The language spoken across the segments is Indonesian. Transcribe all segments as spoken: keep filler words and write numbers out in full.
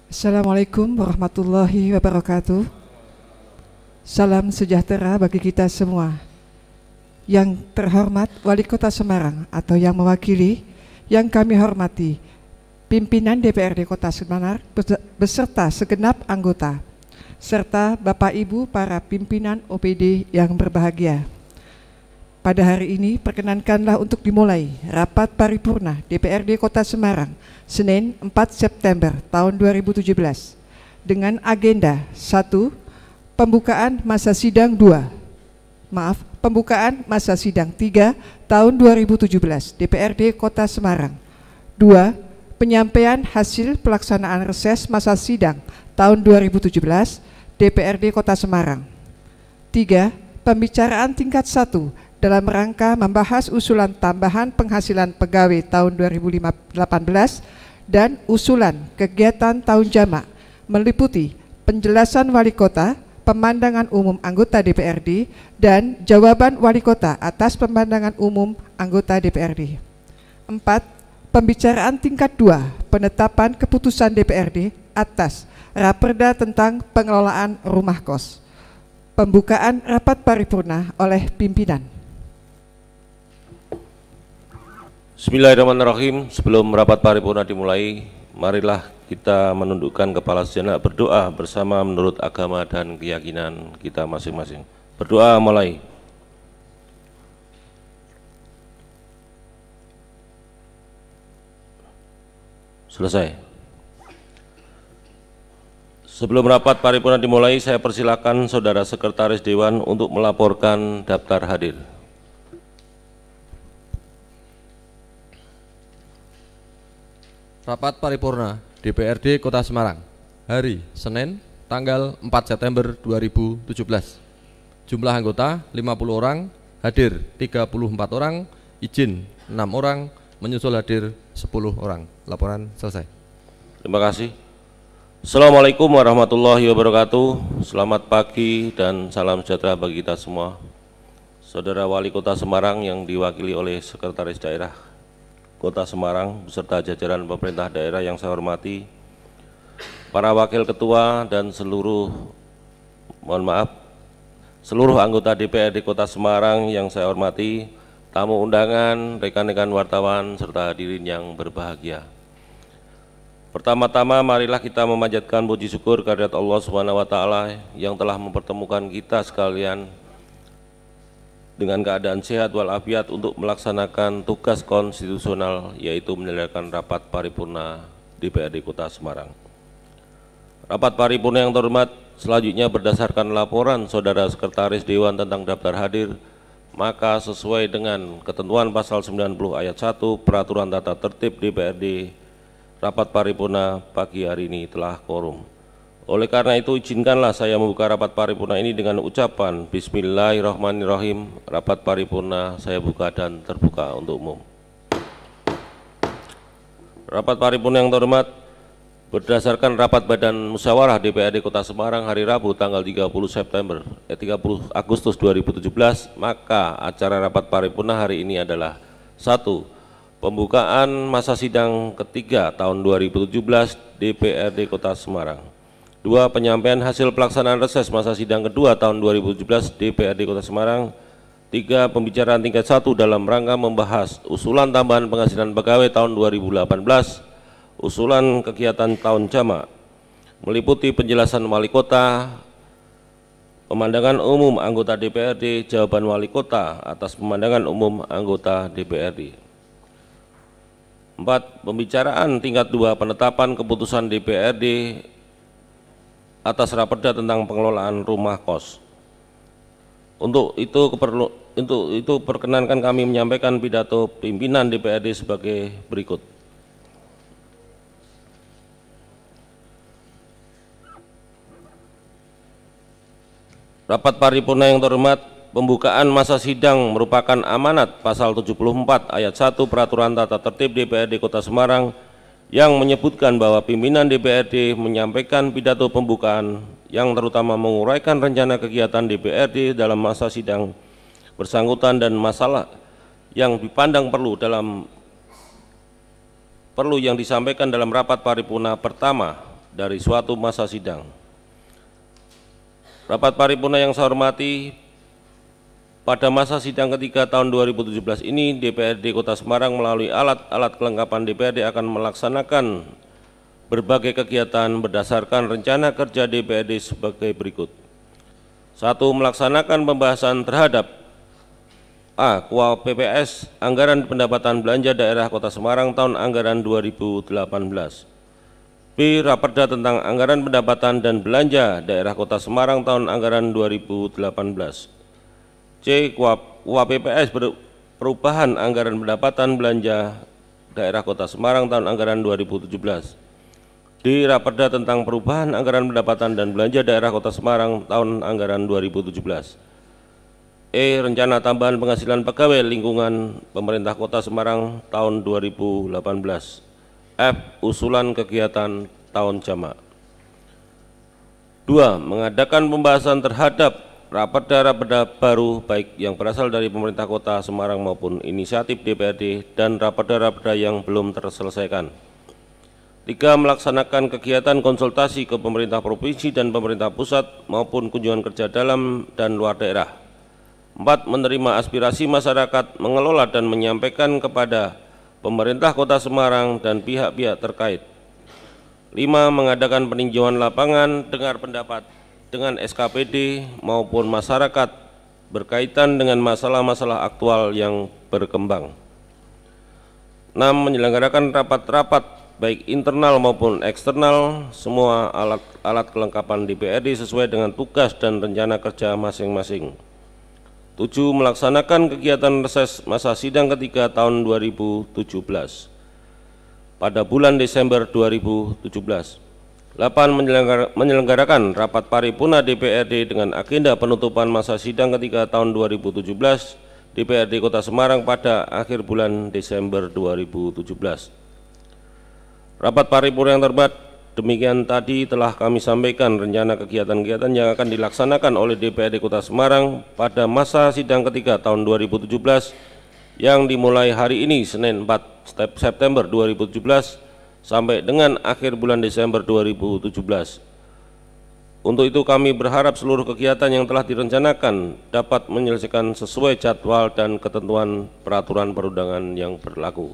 Assalamualaikum warahmatullahi wabarakatuh. Salam sejahtera bagi kita semua. Yang terhormat Wali Kota Semarang atau yang mewakili, yang kami hormati pimpinan D P R D Kota Semarang beserta segenap anggota, serta Bapak Ibu para pimpinan O P D yang berbahagia. Pada hari ini perkenankanlah untuk dimulai rapat paripurna D P R D Kota Semarang Senin empat September tahun dua ribu tujuh belas dengan agenda satu. Pembukaan masa sidang dua. Maaf, pembukaan masa sidang tiga tahun dua ribu tujuh belas D P R D Kota Semarang. dua. Penyampaian hasil pelaksanaan reses masa sidang tahun dua ribu tujuh belas D P R D Kota Semarang. tiga. Pembicaraan tingkat satu dalam rangka membahas usulan tambahan penghasilan pegawai tahun dua ribu delapan belas dan usulan kegiatan tahun jamak meliputi penjelasan Wali Kota, pemandangan umum anggota D P R D, dan jawaban Wali Kota atas pemandangan umum anggota D P R D. empat. Pembicaraan tingkat dua, penetapan keputusan D P R D atas Raperda tentang pengelolaan rumah kos. Pembukaan rapat paripurna oleh pimpinan. Bismillahirrahmanirrahim. Sebelum rapat paripurna dimulai, marilah kita menundukkan kepala sejenak berdoa bersama menurut agama dan keyakinan kita masing-masing. Berdoa mulai. Selesai. Sebelum rapat paripurna dimulai, saya persilakan Saudara Sekretaris Dewan untuk melaporkan daftar hadir. Rapat paripurna D P R D Kota Semarang hari Senin tanggal empat September dua ribu tujuh belas. Jumlah anggota lima puluh orang, hadir tiga puluh empat orang, izin enam orang, menyusul hadir sepuluh orang. Laporan selesai. Terima kasih. Assalamualaikum warahmatullahi wabarakatuh. Selamat pagi dan salam sejahtera bagi kita semua. Saudara Wali Kota Semarang yang diwakili oleh Sekretaris Daerah Kota Semarang beserta jajaran pemerintah daerah yang saya hormati, para wakil ketua dan seluruh, mohon maaf, seluruh anggota D P R D Kota Semarang yang saya hormati, tamu undangan, rekan-rekan wartawan, serta hadirin yang berbahagia. Pertama-tama marilah kita memanjatkan puji syukur kehadirat Allah Subhanahu wa taala yang telah mempertemukan kita sekalian dengan keadaan sehat walafiat untuk melaksanakan tugas konstitusional, yaitu menyelenggarakan rapat paripurna D P R D Kota Semarang. Rapat paripurna yang terhormat, selanjutnya berdasarkan laporan Saudara Sekretaris Dewan tentang daftar hadir, maka sesuai dengan ketentuan pasal sembilan puluh ayat satu Peraturan Tata Tertib D P R D, rapat paripurna pagi hari ini telah quorum. Oleh karena itu, izinkanlah saya membuka rapat paripurna ini dengan ucapan Bismillahirrahmanirrahim. Rapat paripurna saya buka dan terbuka untuk umum. Rapat paripurna yang terhormat, berdasarkan rapat Badan Musyawarah D P R D Kota Semarang hari Rabu tanggal tiga puluh September, eh, tiga puluh Agustus dua ribu tujuh belas, maka acara rapat paripurna hari ini adalah satu. Pembukaan masa sidang ketiga tahun dua ribu tujuh belas D P R D Kota Semarang. Dua. Penyampaian hasil pelaksanaan reses masa sidang kedua tahun dua ribu tujuh belas D P R D Kota Semarang. Tiga. Pembicaraan tingkat satu dalam rangka membahas usulan tambahan penghasilan pegawai tahun dua ribu delapan belas, usulan kegiatan tahun jamak, meliputi penjelasan Wali Kota, pemandangan umum anggota D P R D, jawaban Wali Kota atas pemandangan umum anggota D P R D. Empat. Pembicaraan tingkat dua, penetapan keputusan D P R D atas Raperda tentang pengelolaan rumah kos. Untuk itu keperlu, untuk itu perkenankan kami menyampaikan pidato pimpinan D P R D sebagai berikut. Rapat paripurna yang terhormat, pembukaan masa sidang merupakan amanat pasal tujuh puluh empat ayat satu Peraturan Tata Tertib D P R D Kota Semarang yang menyebutkan bahwa pimpinan D P R D menyampaikan pidato pembukaan yang terutama menguraikan rencana kegiatan D P R D dalam masa sidang bersangkutan dan masalah yang dipandang perlu dalam perlu yang disampaikan dalam rapat paripurna pertama dari suatu masa sidang. Rapat paripurna yang saya hormati, pada masa sidang ketiga tahun dua ribu tujuh belas ini D P R D Kota Semarang melalui alat-alat kelengkapan D P R D akan melaksanakan berbagai kegiatan berdasarkan rencana kerja D P R D sebagai berikut. Satu, melaksanakan pembahasan terhadap A. K U A P P S Anggaran Pendapatan Belanja Daerah Kota Semarang tahun anggaran dua ribu delapan belas. B. Raperda tentang Anggaran Pendapatan dan Belanja Daerah Kota Semarang tahun anggaran dua ribu delapan belas. C. K U A P P S Perubahan Anggaran Pendapatan Belanja Daerah Kota Semarang tahun anggaran dua ribu tujuh belas. D. Raperda tentang Perubahan Anggaran Pendapatan dan Belanja Daerah Kota Semarang tahun anggaran dua ribu tujuh belas. E. Rencana Tambahan Penghasilan Pegawai Lingkungan Pemerintah Kota Semarang tahun dua ribu delapan belas. F. Usulan kegiatan tahun jamak. Dua. Mengadakan pembahasan terhadap raperda-raperda baru baik yang berasal dari pemerintah Kota Semarang maupun inisiatif D P R D dan raperda-raperda yang belum terselesaikan. Tiga. Melaksanakan kegiatan konsultasi ke pemerintah provinsi dan pemerintah pusat maupun kunjungan kerja dalam dan luar daerah. Empat. Menerima aspirasi masyarakat, mengelola dan menyampaikan kepada pemerintah Kota Semarang dan pihak-pihak terkait. Lima. Mengadakan peninjauan lapangan, dengar pendapat dengan S K P D maupun masyarakat berkaitan dengan masalah-masalah aktual yang berkembang. Enam. Menyelenggarakan rapat-rapat baik internal maupun eksternal semua alat-alat kelengkapan D P R D sesuai dengan tugas dan rencana kerja masing-masing. Tujuh. Melaksanakan kegiatan reses masa sidang ketiga tahun dua ribu tujuh belas pada bulan Desember dua ribu tujuh belas. Delapan. Menyelenggarakan rapat paripurna D P R D dengan agenda penutupan masa sidang ketiga tahun dua ribu tujuh belas D P R D Kota Semarang pada akhir bulan Desember dua ribu tujuh belas. Rapat paripurna yang terhormat, demikian tadi telah kami sampaikan rencana kegiatan-kegiatan yang akan dilaksanakan oleh D P R D Kota Semarang pada masa sidang ketiga tahun dua ribu tujuh belas yang dimulai hari ini Senin empat September dua ribu tujuh belas sampai dengan akhir bulan Desember dua ribu tujuh belas. Untuk itu kami berharap seluruh kegiatan yang telah direncanakan dapat menyelesaikan sesuai jadwal dan ketentuan peraturan perundangan yang berlaku.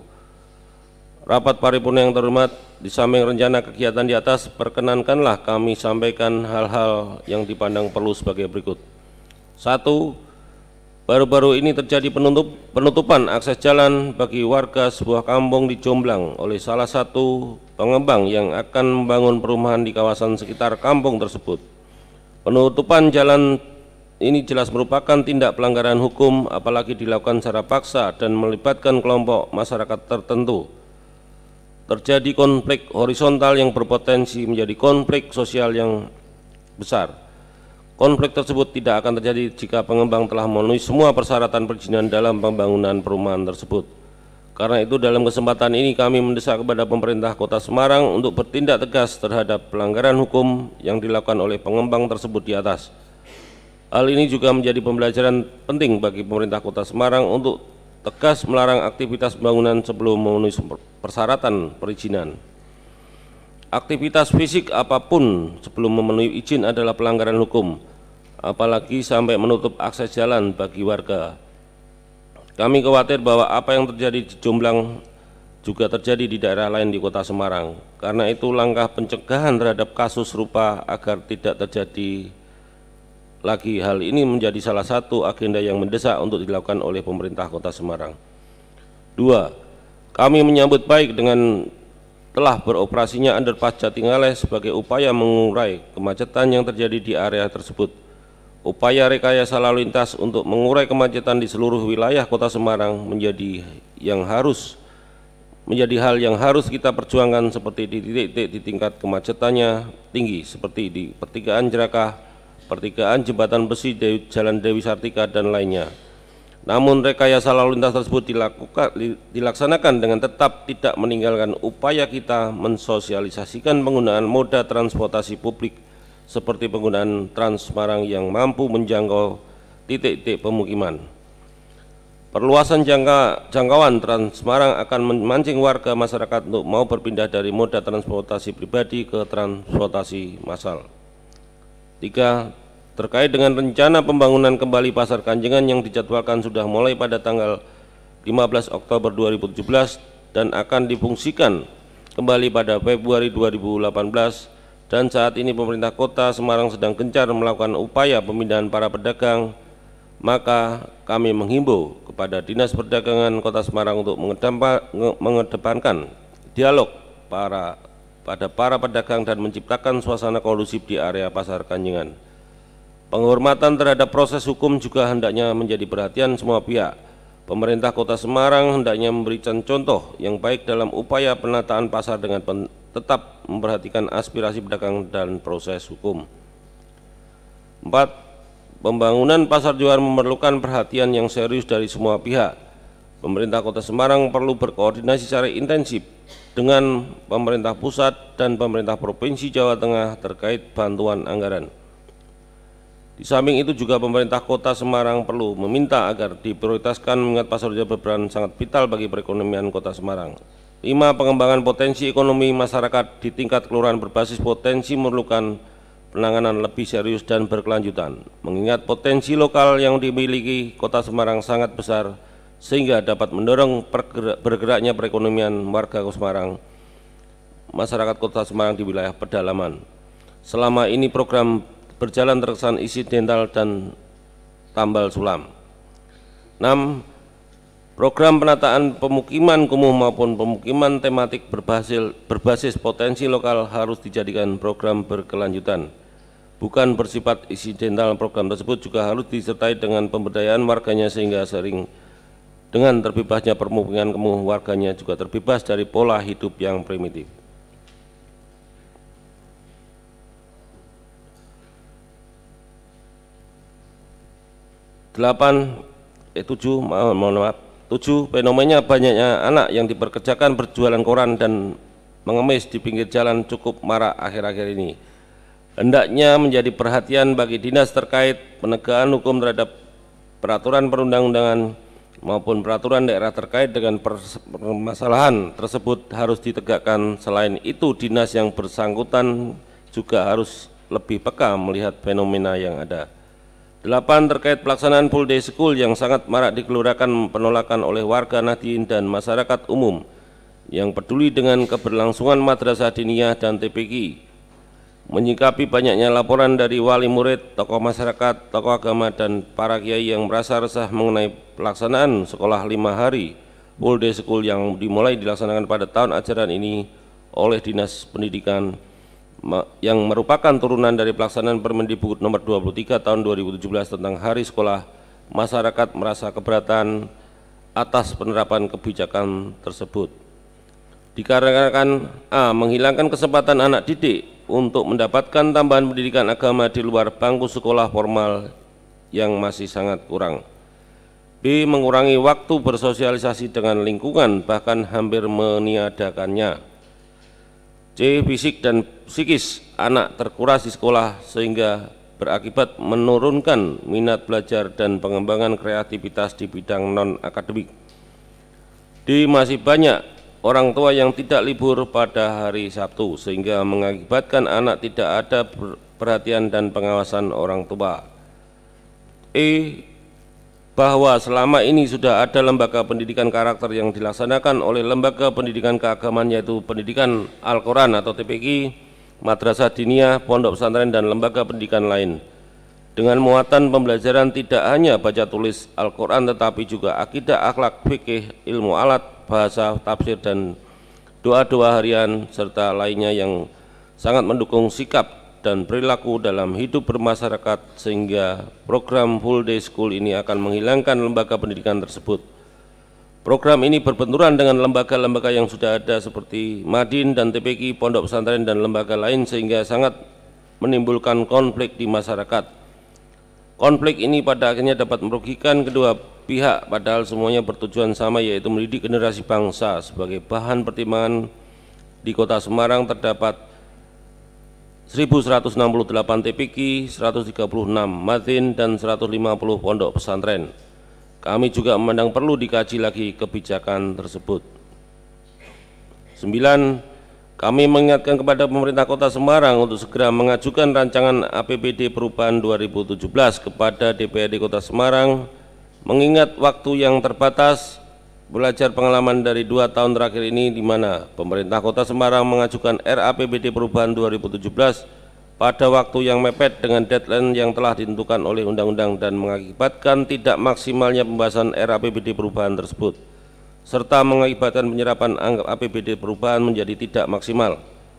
Rapat paripurna yang terhormat, di samping rencana kegiatan di atas, perkenankanlah kami sampaikan hal-hal yang dipandang perlu sebagai berikut. Satu, baru-baru ini terjadi penutup, penutupan akses jalan bagi warga sebuah kampung di Jomblang oleh salah satu pengembang yang akan membangun perumahan di kawasan sekitar kampung tersebut. Penutupan jalan ini jelas merupakan tindak pelanggaran hukum, apalagi dilakukan secara paksa dan melibatkan kelompok masyarakat tertentu. Terjadi konflik horizontal yang berpotensi menjadi konflik sosial yang besar. Konflik tersebut tidak akan terjadi jika pengembang telah memenuhi semua persyaratan perizinan dalam pembangunan perumahan tersebut. Karena itu dalam kesempatan ini kami mendesak kepada pemerintah Kota Semarang untuk bertindak tegas terhadap pelanggaran hukum yang dilakukan oleh pengembang tersebut di atas. Hal ini juga menjadi pembelajaran penting bagi pemerintah Kota Semarang untuk tegas melarang aktivitas pembangunan sebelum memenuhi persyaratan perizinan. Aktivitas fisik apapun sebelum memenuhi izin adalah pelanggaran hukum, apalagi sampai menutup akses jalan bagi warga. Kami khawatir bahwa apa yang terjadi di Jomblang juga terjadi di daerah lain di Kota Semarang. Karena itu langkah pencegahan terhadap kasus serupa agar tidak terjadi lagi hal ini menjadi salah satu agenda yang mendesak untuk dilakukan oleh pemerintah Kota Semarang. Dua, kami menyambut baik dengan telah beroperasinya underpass Jatingaleh sebagai upaya mengurai kemacetan yang terjadi di area tersebut. Upaya rekayasa lalu lintas untuk mengurai kemacetan di seluruh wilayah Kota Semarang menjadi yang harus menjadi hal yang harus kita perjuangkan, seperti di titik-titik di tingkat kemacetannya tinggi seperti di pertigaan Jerakah, pertigaan Jembatan Besi, Dewi, Jalan Dewi Sartika dan lainnya. Namun rekayasa lalu lintas tersebut dilakukan, dilaksanakan dengan tetap tidak meninggalkan upaya kita mensosialisasikan penggunaan moda transportasi publik seperti penggunaan Trans Semarang yang mampu menjangkau titik-titik pemukiman. Perluasan jangka, jangkauan Trans Semarang akan memancing warga masyarakat untuk mau berpindah dari moda transportasi pribadi ke transportasi massal. Tiga, terkait dengan rencana pembangunan kembali Pasar Kanjengan yang dijadwalkan sudah mulai pada tanggal lima belas Oktober dua ribu tujuh belas dan akan difungsikan kembali pada Februari dua ribu delapan belas, dan saat ini pemerintah Kota Semarang sedang gencar melakukan upaya pemindahan para pedagang, maka kami menghimbau kepada Dinas Perdagangan Kota Semarang untuk mengedepankan dialog para pada para pedagang dan menciptakan suasana kondusif di area Pasar Kanjengan. Penghormatan terhadap proses hukum juga hendaknya menjadi perhatian semua pihak. Pemerintah Kota Semarang hendaknya memberikan contoh yang baik dalam upaya penataan pasar dengan tetap memperhatikan aspirasi pedagang dan proses hukum. Empat, pembangunan Pasar Johar memerlukan perhatian yang serius dari semua pihak. Pemerintah Kota Semarang perlu berkoordinasi secara intensif dengan pemerintah pusat dan pemerintah Provinsi Jawa Tengah terkait bantuan anggaran. Di samping itu juga pemerintah Kota Semarang perlu meminta agar diprioritaskan mengingat Pasar Johar berperan sangat vital bagi perekonomian Kota Semarang. Lima, pengembangan potensi ekonomi masyarakat di tingkat kelurahan berbasis potensi memerlukan penanganan lebih serius dan berkelanjutan, mengingat potensi lokal yang dimiliki Kota Semarang sangat besar sehingga dapat mendorong bergeraknya perekonomian warga Semarang, masyarakat Kota Semarang di wilayah pedalaman. Selama ini program berjalan terkesan insidental dan tambal sulam. Enam, program penataan pemukiman kumuh maupun pemukiman tematik berbasis, berbasis potensi lokal harus dijadikan program berkelanjutan, bukan bersifat insidental. Program tersebut juga harus disertai dengan pemberdayaan warganya sehingga sering dengan terbebasnya pemukiman kumuh warganya juga terbebas dari pola hidup yang primitif. Delapan, eh tujuh, mohon, mohon maaf, tujuh, fenomena banyaknya anak yang diperkerjakan berjualan koran dan mengemis di pinggir jalan cukup marak akhir-akhir ini. Hendaknya menjadi perhatian bagi dinas terkait penegakan hukum terhadap peraturan perundang-undangan maupun peraturan daerah terkait dengan permasalahan tersebut harus ditegakkan. Selain itu, dinas yang bersangkutan juga harus lebih peka melihat fenomena yang ada. Delapan, terkait pelaksanaan full day school yang sangat marak digelurakan penolakan oleh warga Nahdien dan masyarakat umum yang peduli dengan keberlangsungan madrasah diniyah dan T P Q. Menyikapi banyaknya laporan dari wali murid, tokoh masyarakat, tokoh agama, dan para kiai yang merasa resah mengenai pelaksanaan sekolah lima hari full day school yang dimulai dilaksanakan pada tahun ajaran ini oleh Dinas Pendidikan, yang merupakan turunan dari pelaksanaan Permendikbud nomor dua puluh tiga tahun dua ribu tujuh belas tentang hari sekolah, masyarakat merasa keberatan atas penerapan kebijakan tersebut. Dikarenakan A. menghilangkan kesempatan anak didik untuk mendapatkan tambahan pendidikan agama di luar bangku sekolah formal yang masih sangat kurang. B. mengurangi waktu bersosialisasi dengan lingkungan bahkan hampir meniadakannya. C. fisik dan psikis anak terkuras di sekolah sehingga berakibat menurunkan minat belajar dan pengembangan kreativitas di bidang non-akademik. D. masih banyak orang tua yang tidak libur pada hari Sabtu sehingga mengakibatkan anak tidak ada perhatian dan pengawasan orang tua. E. bahwa selama ini sudah ada lembaga pendidikan karakter yang dilaksanakan oleh lembaga pendidikan keagamaan yaitu pendidikan Al-Quran atau T P Q, madrasah diniyah, pondok pesantren, dan lembaga pendidikan lain dengan muatan pembelajaran tidak hanya baca tulis Al-Quran tetapi juga akidah, akhlak, fikih, ilmu alat, bahasa, tafsir, dan doa-doa harian serta lainnya yang sangat mendukung sikap dan perilaku dalam hidup bermasyarakat, sehingga program full day school ini akan menghilangkan lembaga pendidikan tersebut. Program ini berbenturan dengan lembaga-lembaga yang sudah ada seperti Madin dan T P Q, pondok pesantren, dan lembaga lain sehingga sangat menimbulkan konflik di masyarakat. Konflik ini pada akhirnya dapat merugikan kedua pihak padahal semuanya bertujuan sama yaitu mendidik generasi bangsa. Sebagai bahan pertimbangan di Kota Semarang terdapat seribu seratus enam puluh delapan T P Q, seratus tiga puluh enam Madin, dan seratus lima puluh pondok pesantren. Kami juga memandang perlu dikaji lagi kebijakan tersebut. Sembilan, kami mengingatkan kepada pemerintah Kota Semarang untuk segera mengajukan rancangan A P B D perubahan dua ribu tujuh belas kepada D P R D Kota Semarang, mengingat waktu yang terbatas. Belajar pengalaman dari dua tahun terakhir ini, di mana pemerintah Kota Semarang mengajukan R A P B D perubahan dua ribu tujuh belas pada waktu yang mepet dengan deadline yang telah ditentukan oleh undang-undang dan mengakibatkan tidak maksimalnya pembahasan R A P B D perubahan tersebut, serta mengakibatkan penyerapan A P B D perubahan menjadi tidak maksimal.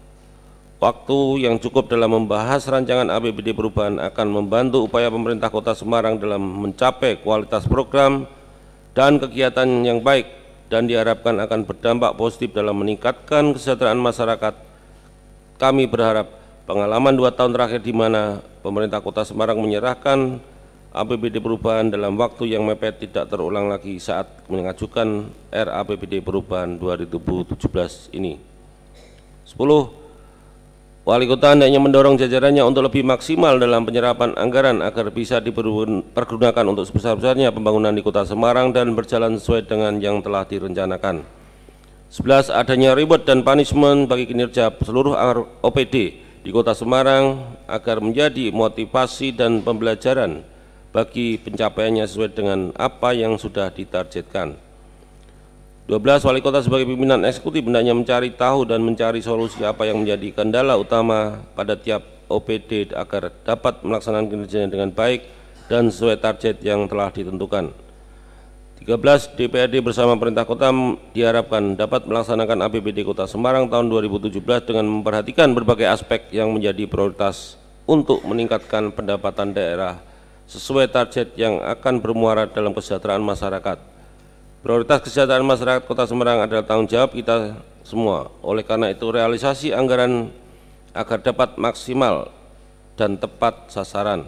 Waktu yang cukup dalam membahas rancangan A P B D perubahan akan membantu upaya pemerintah Kota Semarang dalam mencapai kualitas program dan kegiatan yang baik, dan diharapkan akan berdampak positif dalam meningkatkan kesejahteraan masyarakat. Kami berharap pengalaman dua tahun terakhir di mana pemerintah Kota Semarang menyerahkan A P B D perubahan dalam waktu yang mepet tidak terulang lagi saat mengajukan R A P B D perubahan dua ribu tujuh belas ini. Sepuluh, Wali Kota hendaknya mendorong jajarannya untuk lebih maksimal dalam penyerapan anggaran agar bisa dipergunakan untuk sebesar-besarnya pembangunan di Kota Semarang dan berjalan sesuai dengan yang telah direncanakan. Sebelas, adanya reward dan punishment bagi kinerja seluruh O P D di Kota Semarang agar menjadi motivasi dan pembelajaran bagi pencapaiannya sesuai dengan apa yang sudah ditargetkan. dua belas, Wali Kota sebagai pimpinan eksekutif hendaknya mencari tahu dan mencari solusi apa yang menjadi kendala utama pada tiap O P D agar dapat melaksanakan kinerjanya dengan baik dan sesuai target yang telah ditentukan. tiga belas, D P R D bersama pemerintah kota diharapkan dapat melaksanakan A P B D Kota Semarang tahun dua ribu tujuh belas dengan memperhatikan berbagai aspek yang menjadi prioritas untuk meningkatkan pendapatan daerah sesuai target yang akan bermuara dalam kesejahteraan masyarakat. Prioritas kesejahteraan masyarakat Kota Semarang adalah tanggung jawab kita semua. Oleh karena itu, realisasi anggaran agar dapat maksimal dan tepat sasaran.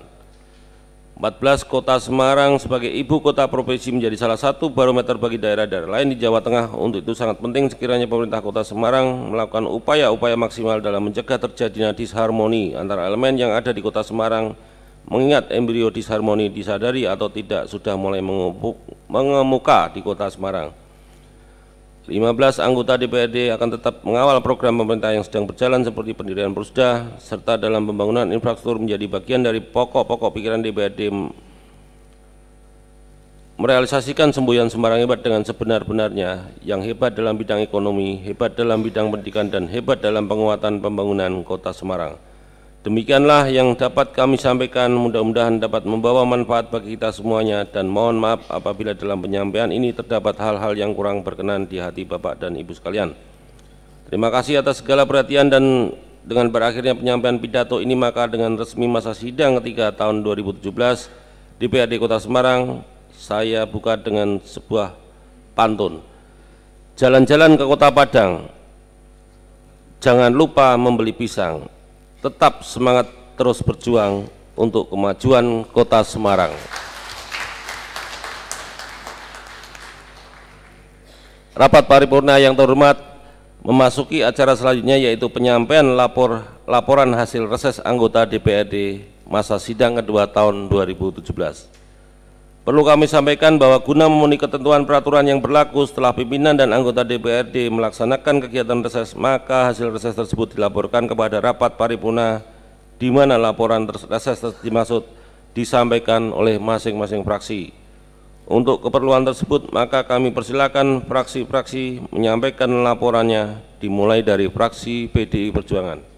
empat belas, Kota Semarang sebagai ibu kota provinsi menjadi salah satu barometer bagi daerah-daerah lain di Jawa Tengah. Untuk itu sangat penting sekiranya pemerintah Kota Semarang melakukan upaya-upaya maksimal dalam mencegah terjadinya disharmoni antara elemen yang ada di Kota Semarang, mengingat embrio disharmoni disadari atau tidak sudah mulai mengemuka di Kota Semarang. lima belas, anggota D P R D akan tetap mengawal program pemerintah yang sedang berjalan seperti pendirian Prusda, serta dalam pembangunan infrastruktur menjadi bagian dari pokok-pokok pikiran D P R D merealisasikan semboyan Semarang hebat dengan sebenar-benarnya, yang hebat dalam bidang ekonomi, hebat dalam bidang pendidikan, dan hebat dalam penguatan pembangunan Kota Semarang. Demikianlah yang dapat kami sampaikan, mudah-mudahan dapat membawa manfaat bagi kita semuanya, dan mohon maaf apabila dalam penyampaian ini terdapat hal-hal yang kurang berkenan di hati Bapak dan Ibu sekalian. Terima kasih atas segala perhatian, dan dengan berakhirnya penyampaian pidato ini maka dengan resmi masa sidang ketiga tahun dua ribu tujuh belas D P R D Kota Semarang saya buka dengan sebuah pantun. Jalan-jalan ke Kota Padang, jangan lupa membeli pisang. Tetap semangat terus berjuang untuk kemajuan Kota Semarang. Rapat paripurna yang terhormat, memasuki acara selanjutnya yaitu penyampaian lapor laporan hasil reses anggota D P R D masa sidang kedua tahun dua ribu tujuh belas. Perlu kami sampaikan bahwa guna memenuhi ketentuan peraturan yang berlaku setelah pimpinan dan anggota D P R D melaksanakan kegiatan reses, maka hasil reses tersebut dilaporkan kepada rapat paripurna, di mana laporan reses dimaksud disampaikan oleh masing-masing fraksi. Untuk keperluan tersebut, maka kami persilakan fraksi-fraksi menyampaikan laporannya, dimulai dari fraksi P D I Perjuangan.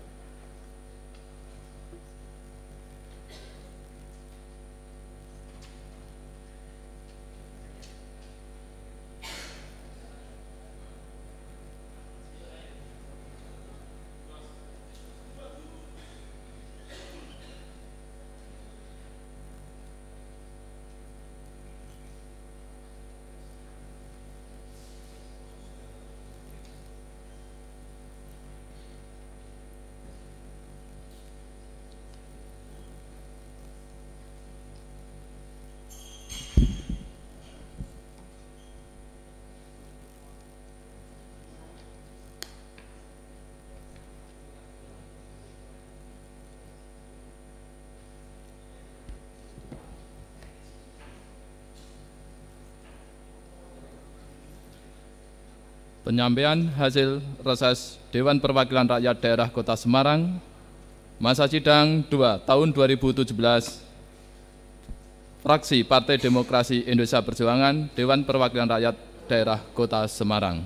Penyampaian hasil reses Dewan Perwakilan Rakyat Daerah Kota Semarang masa sidang dua tahun dua ribu tujuh belas. Fraksi Partai Demokrasi Indonesia Perjuangan, Dewan Perwakilan Rakyat Daerah Kota Semarang.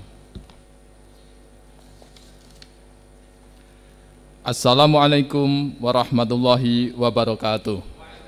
Assalamualaikum warahmatullahi wabarakatuh.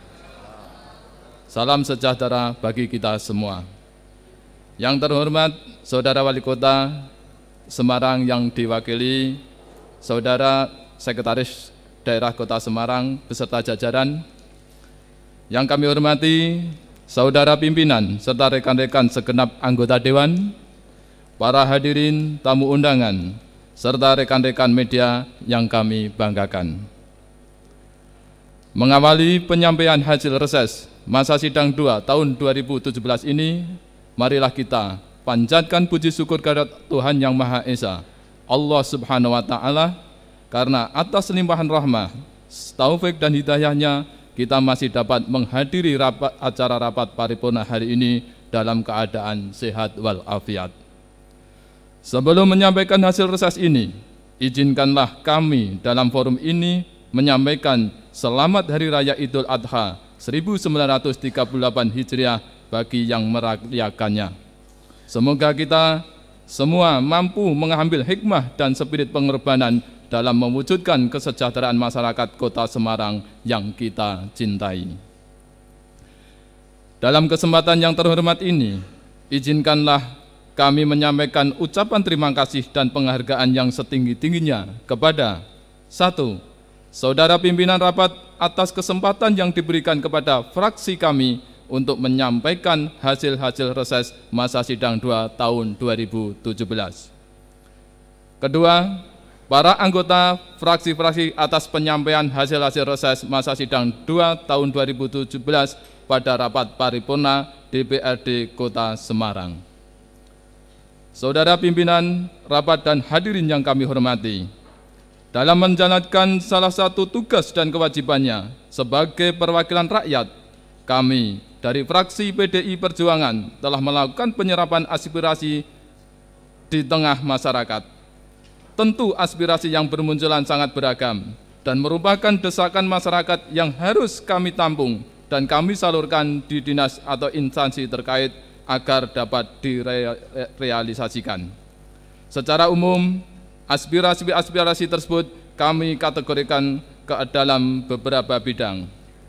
Salam sejahtera bagi kita semua. Yang terhormat Saudara Wali Kota Semarang yang diwakili Saudara Sekretaris Daerah Kota Semarang beserta jajaran, yang kami hormati Saudara pimpinan serta rekan-rekan segenap anggota Dewan, para hadirin tamu undangan, serta rekan-rekan media yang kami banggakan. Mengawali penyampaian hasil reses masa sidang dua tahun dua ribu tujuh belas ini, marilah kita panjatkan puji syukur kepada Tuhan Yang Maha Esa, Allah Subhanahu wa Ta'ala, karena atas limpahan rahmah, taufik dan hidayahnya kita masih dapat menghadiri rapat, acara rapat paripurna hari ini dalam keadaan sehat walafiat. Sebelum menyampaikan hasil reses ini, izinkanlah kami dalam forum ini menyampaikan selamat Hari Raya Idul Adha seribu sembilan ratus tiga puluh delapan Hijriah bagi yang merayakannya. Semoga kita semua mampu mengambil hikmah dan spirit pengorbanan dalam mewujudkan kesejahteraan masyarakat Kota Semarang yang kita cintai. Dalam kesempatan yang terhormat ini, izinkanlah kami menyampaikan ucapan terima kasih dan penghargaan yang setinggi-tingginya kepada satu, Saudara pimpinan rapat atas kesempatan yang diberikan kepada fraksi kami untuk menyampaikan hasil-hasil reses masa sidang dua tahun dua ribu tujuh belas. Kedua, para anggota fraksi-fraksi atas penyampaian hasil-hasil reses masa sidang dua tahun dua ribu tujuh belas pada rapat paripurna D P R D Kota Semarang. Saudara pimpinan rapat dan hadirin yang kami hormati, dalam menjalankan salah satu tugas dan kewajibannya sebagai perwakilan rakyat, kami dari fraksi P D I Perjuangan telah melakukan penyerapan aspirasi di tengah masyarakat. Tentu aspirasi yang bermunculan sangat beragam dan merupakan desakan masyarakat yang harus kami tampung dan kami salurkan di dinas atau instansi terkait agar dapat direalisasikan. Secara umum, aspirasi-aspirasi tersebut kami kategorikan ke dalam beberapa bidang.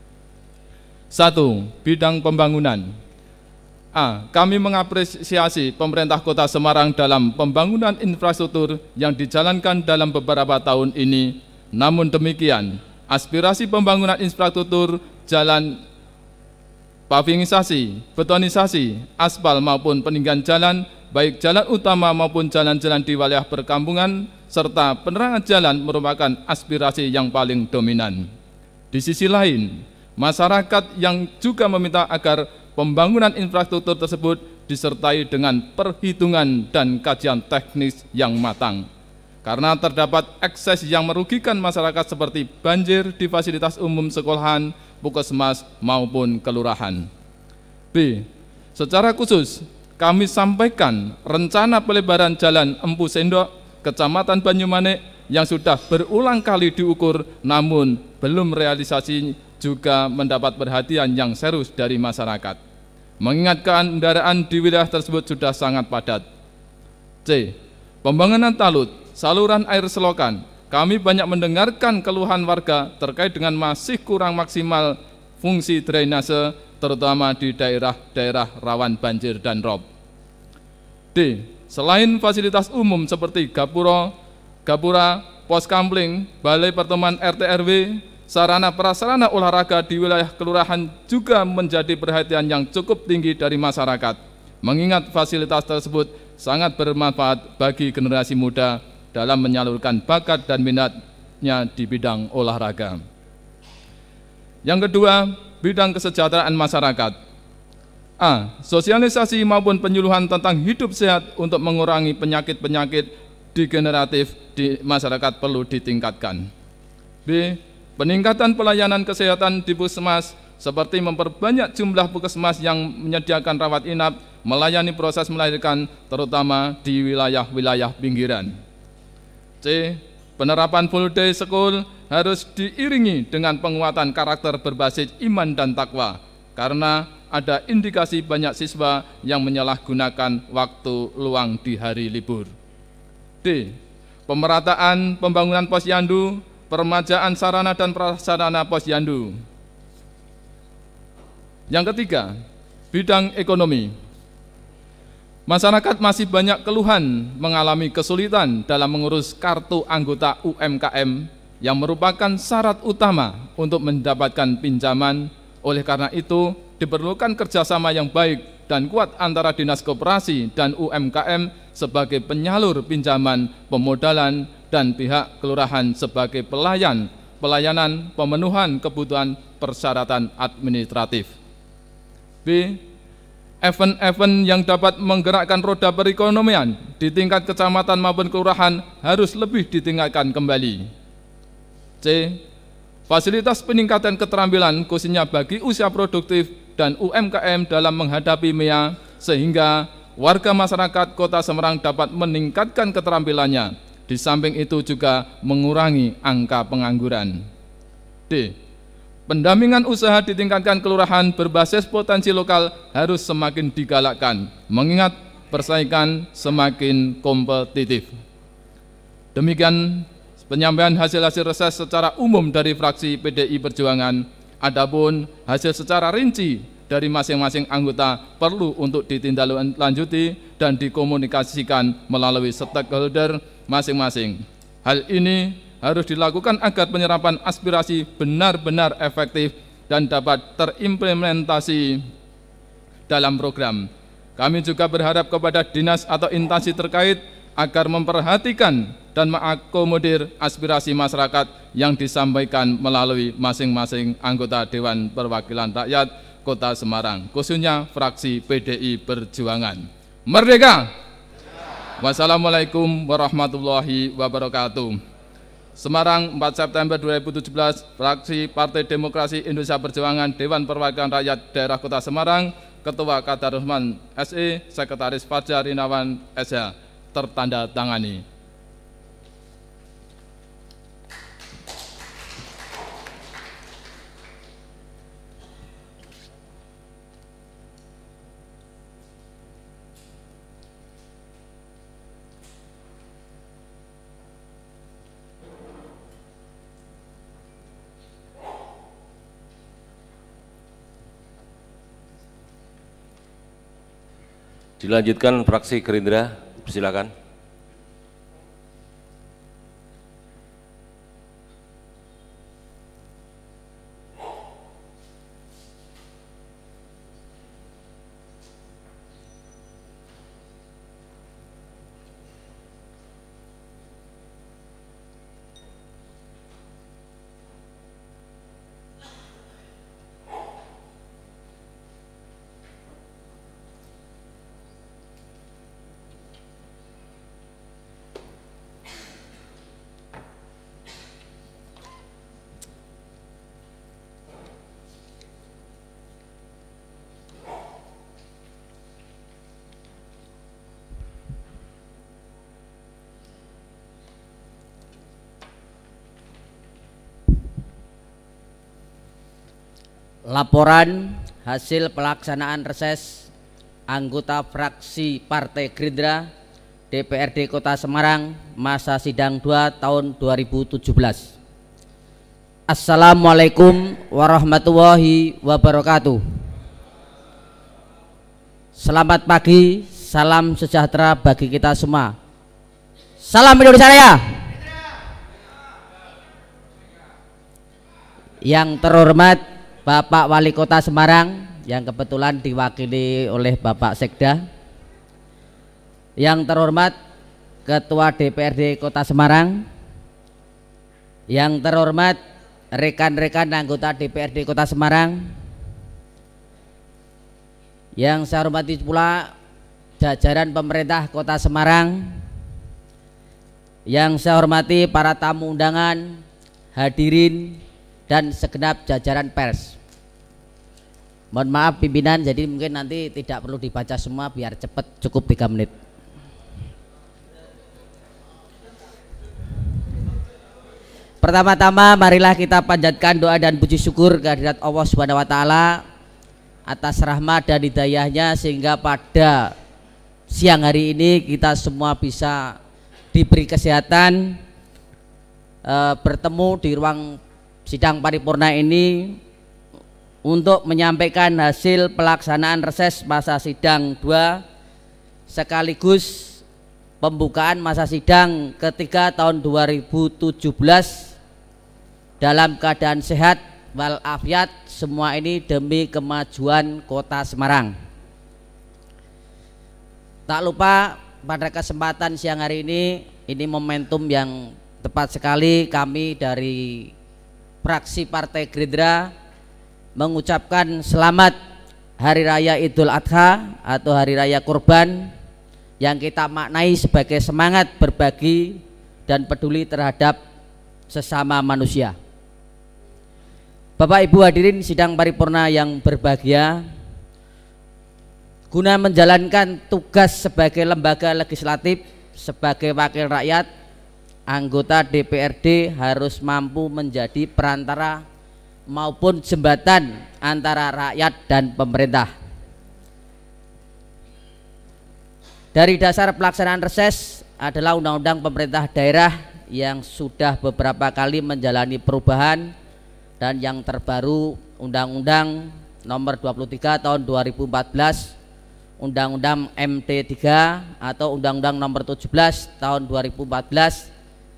Satu, bidang pembangunan. A. Kami mengapresiasi pemerintah Kota Semarang dalam pembangunan infrastruktur yang dijalankan dalam beberapa tahun ini. Namun demikian, aspirasi pembangunan infrastruktur jalan, pavingisasi, betonisasi, aspal maupun peninggian jalan, baik jalan utama maupun jalan-jalan di wilayah perkampungan, serta penerangan jalan merupakan aspirasi yang paling dominan. Di sisi lain, masyarakat yang juga meminta agar pembangunan infrastruktur tersebut disertai dengan perhitungan dan kajian teknis yang matang, karena terdapat ekses yang merugikan masyarakat seperti banjir di fasilitas umum sekolahan, puskesmas maupun kelurahan. B. Secara khusus, kami sampaikan rencana pelebaran Jalan Empu Sendok, Kecamatan Banyumanik yang sudah berulang kali diukur namun belum realisasi juga mendapat perhatian yang serius dari masyarakat. Mengingat kendaraan di wilayah tersebut sudah sangat padat. C. Pembangunan talut, saluran air selokan. Kami banyak mendengarkan keluhan warga terkait dengan masih kurang maksimal fungsi drainase, terutama di daerah-daerah rawan banjir dan rob. D. Selain fasilitas umum seperti gapura, gapura, pos kampling, balai pertemuan R T R W, sarana prasarana olahraga di wilayah kelurahan juga menjadi perhatian yang cukup tinggi dari masyarakat, mengingat fasilitas tersebut sangat bermanfaat bagi generasi muda dalam menyalurkan bakat dan minatnya di bidang olahraga. Yang kedua, bidang kesejahteraan masyarakat. A. Sosialisasi maupun penyuluhan tentang hidup sehat untuk mengurangi penyakit-penyakit degeneratif di masyarakat perlu ditingkatkan. B. Peningkatan pelayanan kesehatan di puskesmas seperti memperbanyak jumlah puskesmas yang menyediakan rawat inap melayani proses melahirkan terutama di wilayah-wilayah pinggiran. C. Penerapan full day school harus diiringi dengan penguatan karakter berbasis iman dan takwa karena ada indikasi banyak siswa yang menyalahgunakan waktu luang di hari libur. D. Pemerataan pembangunan posyandu, peremajaan sarana dan prasarana posyandu. Yang ketiga, bidang ekonomi. Masyarakat masih banyak keluhan mengalami kesulitan dalam mengurus kartu anggota U M K M yang merupakan syarat utama untuk mendapatkan pinjaman. Oleh karena itu, diperlukan kerjasama yang baik dan kuat antara Dinas Koperasi dan U M K M sebagai penyalur pinjaman pemodalan dan pihak kelurahan sebagai pelayan pelayanan pemenuhan kebutuhan persyaratan administratif. B. Event-event yang dapat menggerakkan roda perekonomian di tingkat kecamatan maupun kelurahan harus lebih ditingkatkan kembali. C. Fasilitas peningkatan keterampilan khususnya bagi usia produktif dan U M K M dalam menghadapi M E A sehingga warga masyarakat Kota Semarang dapat meningkatkan keterampilannya. Di samping itu juga mengurangi angka pengangguran. D. Pendampingan usaha di tingkatkan kelurahan berbasis potensi lokal harus semakin digalakkan, mengingat persaingan semakin kompetitif. Demikian penyampaian hasil-hasil reses secara umum dari fraksi P D I Perjuangan. Adapun hasil secara rinci dari masing-masing anggota perlu untuk ditindaklanjuti dan dikomunikasikan melalui stakeholder masing-masing. Hal ini harus dilakukan agar penyerapan aspirasi benar-benar efektif dan dapat terimplementasi dalam program. Kami juga berharap kepada dinas atau instansi terkait agar memperhatikan dan mengakomodir aspirasi masyarakat yang disampaikan melalui masing-masing anggota Dewan Perwakilan Rakyat Kota Semarang, khususnya fraksi P D I Perjuangan. Merdeka! Wassalamualaikum warahmatullahi wabarakatuh. Semarang, empat September dua ribu tujuh belas, fraksi Partai Demokrasi Indonesia Perjuangan, Dewan Perwakilan Rakyat Daerah Kota Semarang, Ketua Kadar Rusman S E, Sekretaris Fajar Inawan S H, tertanda tangani. Dilanjutkan fraksi Gerindra, silakan. Laporan hasil pelaksanaan reses anggota fraksi Partai Gerindra D P R D Kota Semarang masa sidang dua tahun dua ribu tujuh belas. Assalamualaikum warahmatullahi wabarakatuh. Selamat pagi, salam sejahtera bagi kita semua. Salam Indonesia Raya. Yang terhormat Bapak Wali Kota Semarang yang kebetulan diwakili oleh Bapak Sekda, yang terhormat Ketua D P R D Kota Semarang, yang terhormat rekan-rekan anggota D P R D Kota Semarang, yang saya hormati pula jajaran pemerintah Kota Semarang, yang saya hormati para tamu undangan, hadirin dan segenap jajaran pers. Mohon maaf pimpinan, jadi mungkin nanti tidak perlu dibaca semua biar cepat, cukup tiga menit. Pertama-tama marilah kita panjatkan doa dan puji syukur kehadirat Allah Subhanahu wa taala atas rahmat dan hidayahnya sehingga pada siang hari ini kita semua bisa diberi kesehatan e, bertemu di ruang sidang paripurna ini untuk menyampaikan hasil pelaksanaan reses masa sidang dua sekaligus pembukaan masa sidang ketiga tahun dua ribu tujuh belas dalam keadaan sehat walafiat, semua ini demi kemajuan Kota Semarang. Tak lupa pada kesempatan siang hari ini, ini momentum yang tepat sekali kami dari fraksi Partai Gerindra mengucapkan selamat Hari Raya Idul Adha atau Hari Raya Kurban yang kita maknai sebagai semangat berbagi dan peduli terhadap sesama manusia. Bapak Ibu hadirin sidang paripurna yang berbahagia, guna menjalankan tugas sebagai lembaga legislatif, sebagai wakil rakyat, anggota D P R D harus mampu menjadi perantara maupun jembatan antara rakyat dan pemerintah. Dari dasar pelaksanaan reses adalah undang-undang pemerintah daerah yang sudah beberapa kali menjalani perubahan, dan yang terbaru Undang-Undang Nomor dua puluh tiga Tahun dua ribu empat belas, Undang-Undang M D tiga atau Undang-Undang Nomor tujuh belas Tahun dua ribu empat belas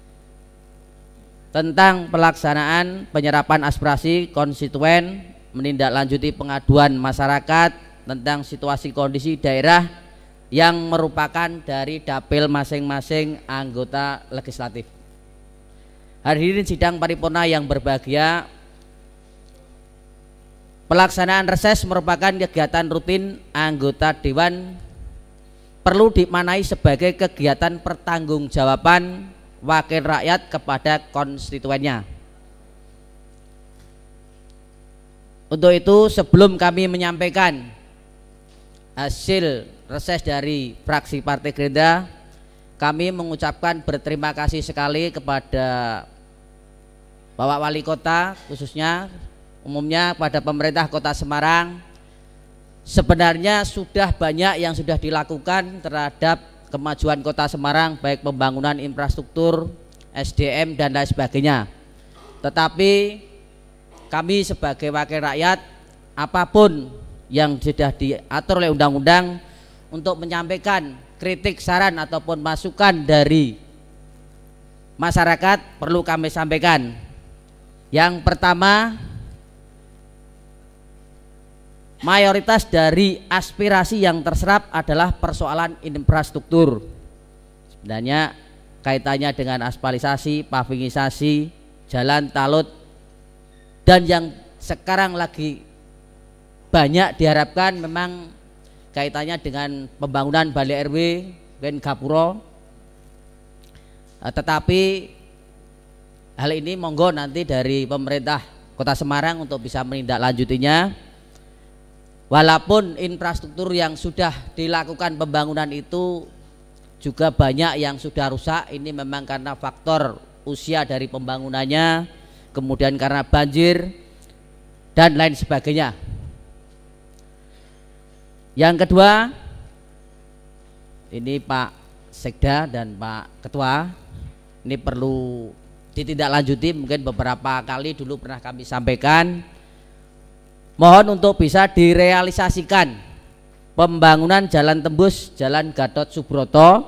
tentang pelaksanaan penyerapan aspirasi konstituen, menindaklanjuti pengaduan masyarakat tentang situasi kondisi daerah yang merupakan dari dapil masing-masing anggota legislatif. Hadirin sidang paripurna yang berbahagia, pelaksanaan reses merupakan kegiatan rutin anggota Dewan, perlu dimaknai sebagai kegiatan pertanggungjawaban wakil rakyat kepada konstituennya. Untuk itu, sebelum kami menyampaikan hasil reses dari fraksi Partai Gerindra, kami mengucapkan berterima kasih sekali kepada Bapak Wali Kota, khususnya umumnya pada pemerintah Kota Semarang. Sebenarnya sudah banyak yang sudah dilakukan terhadap kemajuan Kota Semarang, baik pembangunan infrastruktur, S D M dan lain sebagainya. Tetapi kami sebagai wakil rakyat, apapun yang sudah diatur oleh undang-undang, untuk menyampaikan kritik, saran ataupun masukan dari masyarakat perlu kami sampaikan. Yang pertama, mayoritas dari aspirasi yang terserap adalah persoalan infrastruktur. Sebenarnya kaitannya dengan aspalisasi, pavingisasi, jalan talut, dan yang sekarang lagi banyak diharapkan memang kaitannya dengan pembangunan Balai R W dan Gapuro. Tetapi hal ini monggo nanti dari pemerintah Kota Semarang untuk bisa menindaklanjutinya. Walaupun infrastruktur yang sudah dilakukan pembangunan itu juga banyak yang sudah rusak, ini memang karena faktor usia dari pembangunannya, kemudian karena banjir dan lain sebagainya. Yang kedua, ini Pak Sekda dan Pak Ketua, ini perlu ditindaklanjuti, mungkin beberapa kali dulu pernah kami sampaikan. Mohon untuk bisa direalisasikan pembangunan jalan tembus Jalan Gatot Subroto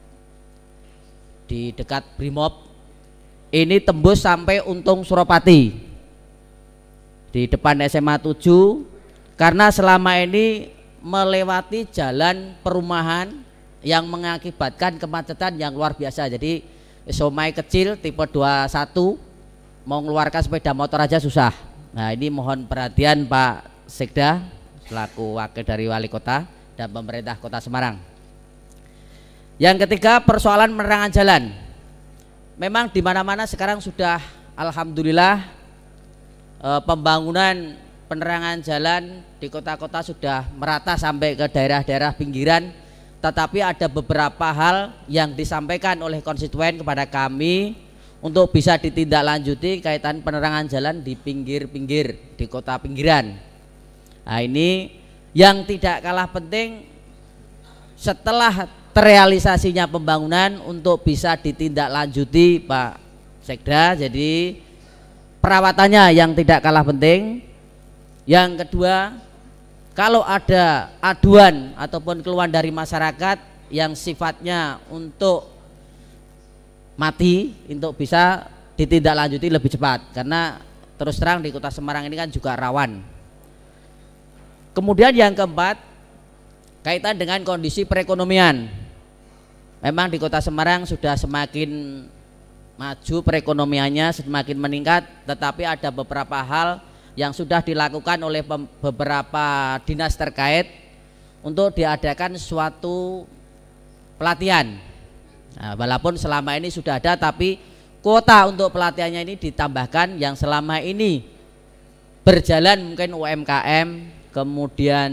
di dekat Brimob. Ini tembus sampai Untung Suropati di depan S M A tujuh, karena selama ini melewati jalan perumahan yang mengakibatkan kemacetan yang luar biasa. Jadi somai kecil tipe dua puluh satu mau mengeluarkan sepeda motor aja susah. Nah, ini mohon perhatian Pak Sekda selaku wakil dari Wali Kota dan pemerintah Kota Semarang. Yang ketiga, persoalan penerangan jalan. Memang di mana-mana sekarang sudah alhamdulillah eh, pembangunan penerangan jalan di kota-kota sudah merata sampai ke daerah-daerah pinggiran, tetapi ada beberapa hal yang disampaikan oleh konstituen kepada kami untuk bisa ditindaklanjuti kaitan penerangan jalan di pinggir-pinggir, di kota pinggiran. Nah, ini yang tidak kalah penting setelah terrealisasinya pembangunan untuk bisa ditindaklanjuti Pak Sekda. Jadi perawatannya yang tidak kalah penting. Yang kedua, kalau ada aduan ataupun keluhan dari masyarakat yang sifatnya untuk mati, untuk bisa ditindaklanjuti lebih cepat, karena terus terang di Kota Semarang ini kan juga rawan. Kemudian yang keempat, kaitan dengan kondisi perekonomian. Memang di Kota Semarang sudah semakin maju perekonomiannya, semakin meningkat, tetapi ada beberapa hal yang sudah dilakukan oleh beberapa dinas terkait untuk diadakan suatu pelatihan. Nah, walaupun selama ini sudah ada, tapi kuota untuk pelatihannya ini ditambahkan, yang selama ini berjalan mungkin U M K M, kemudian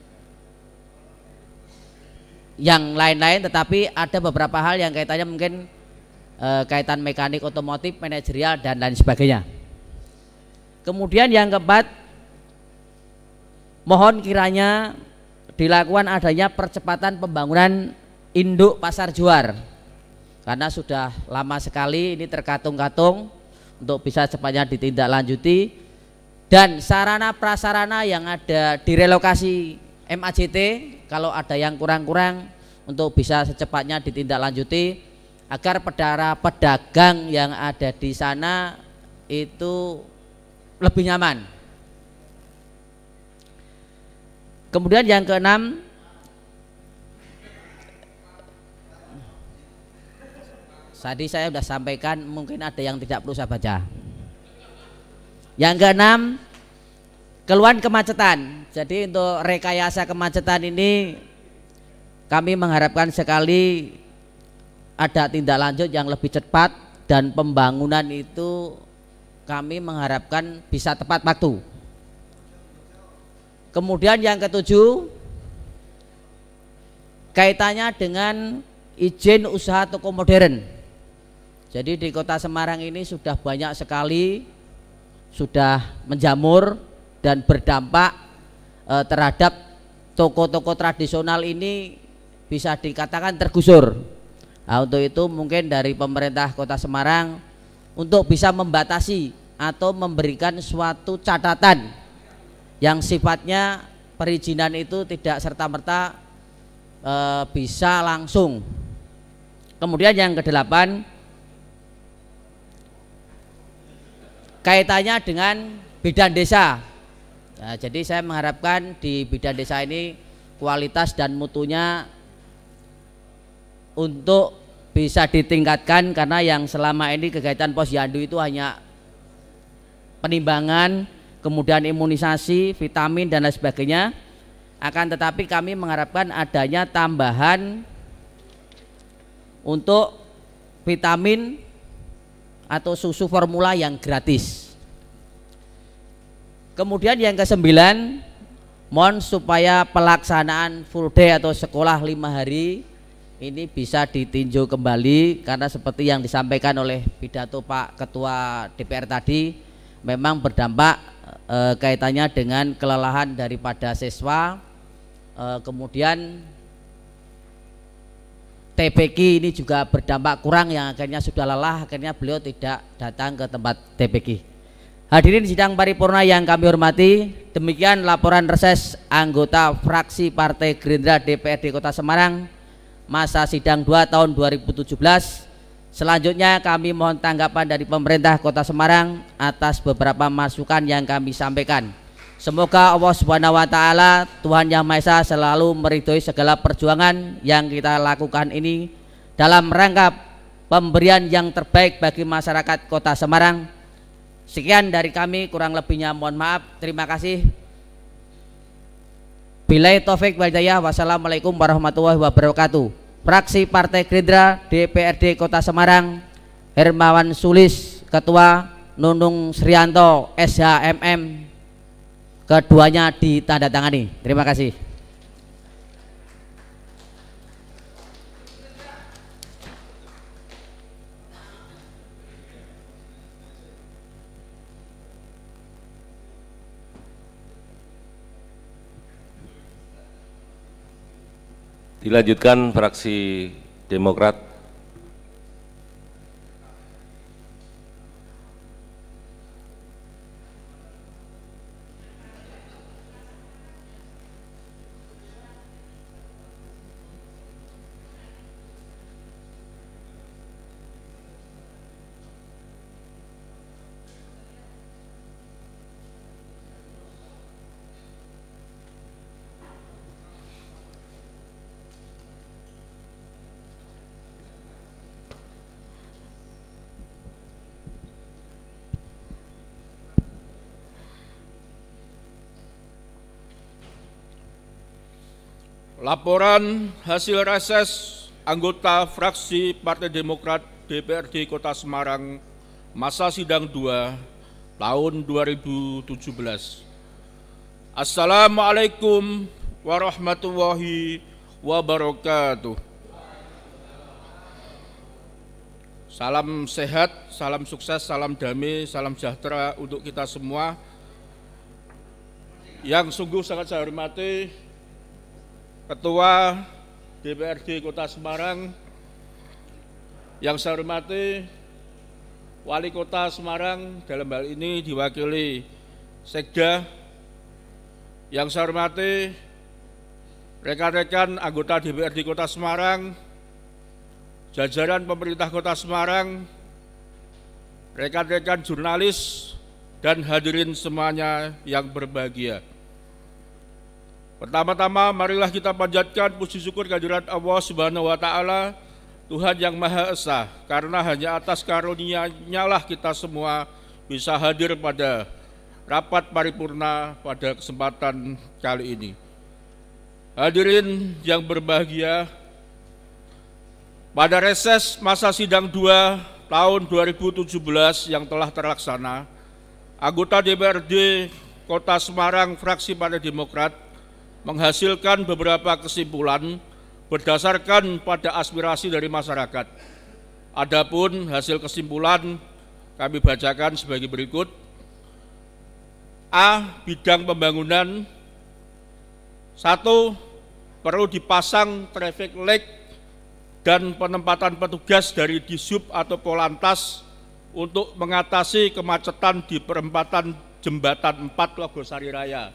yang lain-lain, tetapi ada beberapa hal yang kaitannya mungkin e, kaitan mekanik otomotif, manajerial dan lain sebagainya. Kemudian yang keempat, mohon kiranya dilakukan adanya percepatan pembangunan induk pasar Johar, karena sudah lama sekali ini terkatung-katung, untuk bisa cepatnya ditindaklanjuti. Dan sarana prasarana yang ada di relokasi M A J T, kalau ada yang kurang-kurang untuk bisa secepatnya ditindaklanjuti agar pedara pedagang yang ada di sana itu lebih nyaman. Kemudian yang keenam, tadi saya sudah sampaikan, mungkin ada yang tidak perlu saya baca. Yang keenam, keluhan kemacetan. Jadi untuk rekayasa kemacetan ini kami mengharapkan sekali ada tindak lanjut yang lebih cepat, dan pembangunan itu kami mengharapkan bisa tepat waktu. Kemudian yang ketujuh, kaitannya dengan izin usaha toko modern. Jadi di Kota Semarang ini sudah banyak sekali sudah menjamur dan berdampak eh, terhadap toko-toko tradisional ini, bisa dikatakan tergusur. Nah, untuk itu mungkin dari pemerintah Kota Semarang untuk bisa membatasi atau memberikan suatu catatan yang sifatnya perizinan itu tidak serta-merta e, bisa langsung. Kemudian yang kedelapan, kaitannya dengan bidan desa. Nah, jadi saya mengharapkan di bidan desa ini kualitas dan mutunya untuk bisa ditingkatkan, karena yang selama ini kegiatan posyandu itu hanya penimbangan, kemudian imunisasi, vitamin dan lain sebagainya. Akan tetapi kami mengharapkan adanya tambahan untuk vitamin atau susu formula yang gratis. Kemudian yang kesembilan, mohon supaya pelaksanaan full day atau sekolah lima hari ini bisa ditinjau kembali, karena seperti yang disampaikan oleh pidato Pak Ketua D P R tadi, memang berdampak e, kaitannya dengan kelelahan daripada siswa, e, kemudian T P Q ini juga berdampak kurang, yang akhirnya sudah lelah, akhirnya beliau tidak datang ke tempat T P Q. Hadirin sidang paripurna yang kami hormati, demikian laporan reses anggota fraksi Partai Gerindra D P R D Kota Semarang masa sidang dua tahun dua ribu tujuh belas. Selanjutnya kami mohon tanggapan dari pemerintah Kota Semarang atas beberapa masukan yang kami sampaikan. Semoga Allah Subhanahu wa taala, Tuhan Yang Maha Esa, selalu meridhoi segala perjuangan yang kita lakukan ini dalam rangka pemberian yang terbaik bagi masyarakat Kota Semarang. Sekian dari kami, kurang lebihnya mohon maaf. Terima kasih. Billahi taufik wal hidayah. Wassalamualaikum warahmatullahi wabarakatuh. Fraksi Partai Gerindra D P R D Kota Semarang, Hermawan Sulis Ketua, Nunung Srianto S H M M keduanya ditandatangani. Terima kasih. Dilanjutkan fraksi Demokrat. Laporan hasil reses anggota fraksi Partai Demokrat D P R D Kota Semarang masa sidang dua tahun dua ribu tujuh belas. Assalamualaikum warahmatullahi wabarakatuh. Salam sehat, salam sukses, salam damai, salam sejahtera untuk kita semua. Yang sungguh sangat saya hormati Ketua D P R D Kota Semarang, yang saya hormati Wali Kota Semarang, dalam hal ini diwakili Sekda, yang saya hormati rekan-rekan anggota D P R D Kota Semarang, jajaran pemerintah Kota Semarang, rekan-rekan jurnalis, dan hadirin semuanya yang berbahagia. Pertama-tama marilah kita panjatkan puji syukur kehadirat Allah Subhanahu wa taala, Tuhan yang Maha Esa, karena hanya atas karunia-Nya lah kita semua bisa hadir pada rapat paripurna pada kesempatan kali ini. Hadirin yang berbahagia, pada reses masa sidang dua tahun dua ribu tujuh belas yang telah terlaksana, anggota D P R D Kota Semarang fraksi Partai Demokrat menghasilkan beberapa kesimpulan berdasarkan pada aspirasi dari masyarakat. Adapun hasil kesimpulan kami bacakan sebagai berikut. A. Bidang pembangunan. Satu. Perlu dipasang traffic light dan penempatan petugas dari Dishub atau Polantas untuk mengatasi kemacetan di perempatan Jembatan empat Logosari Raya.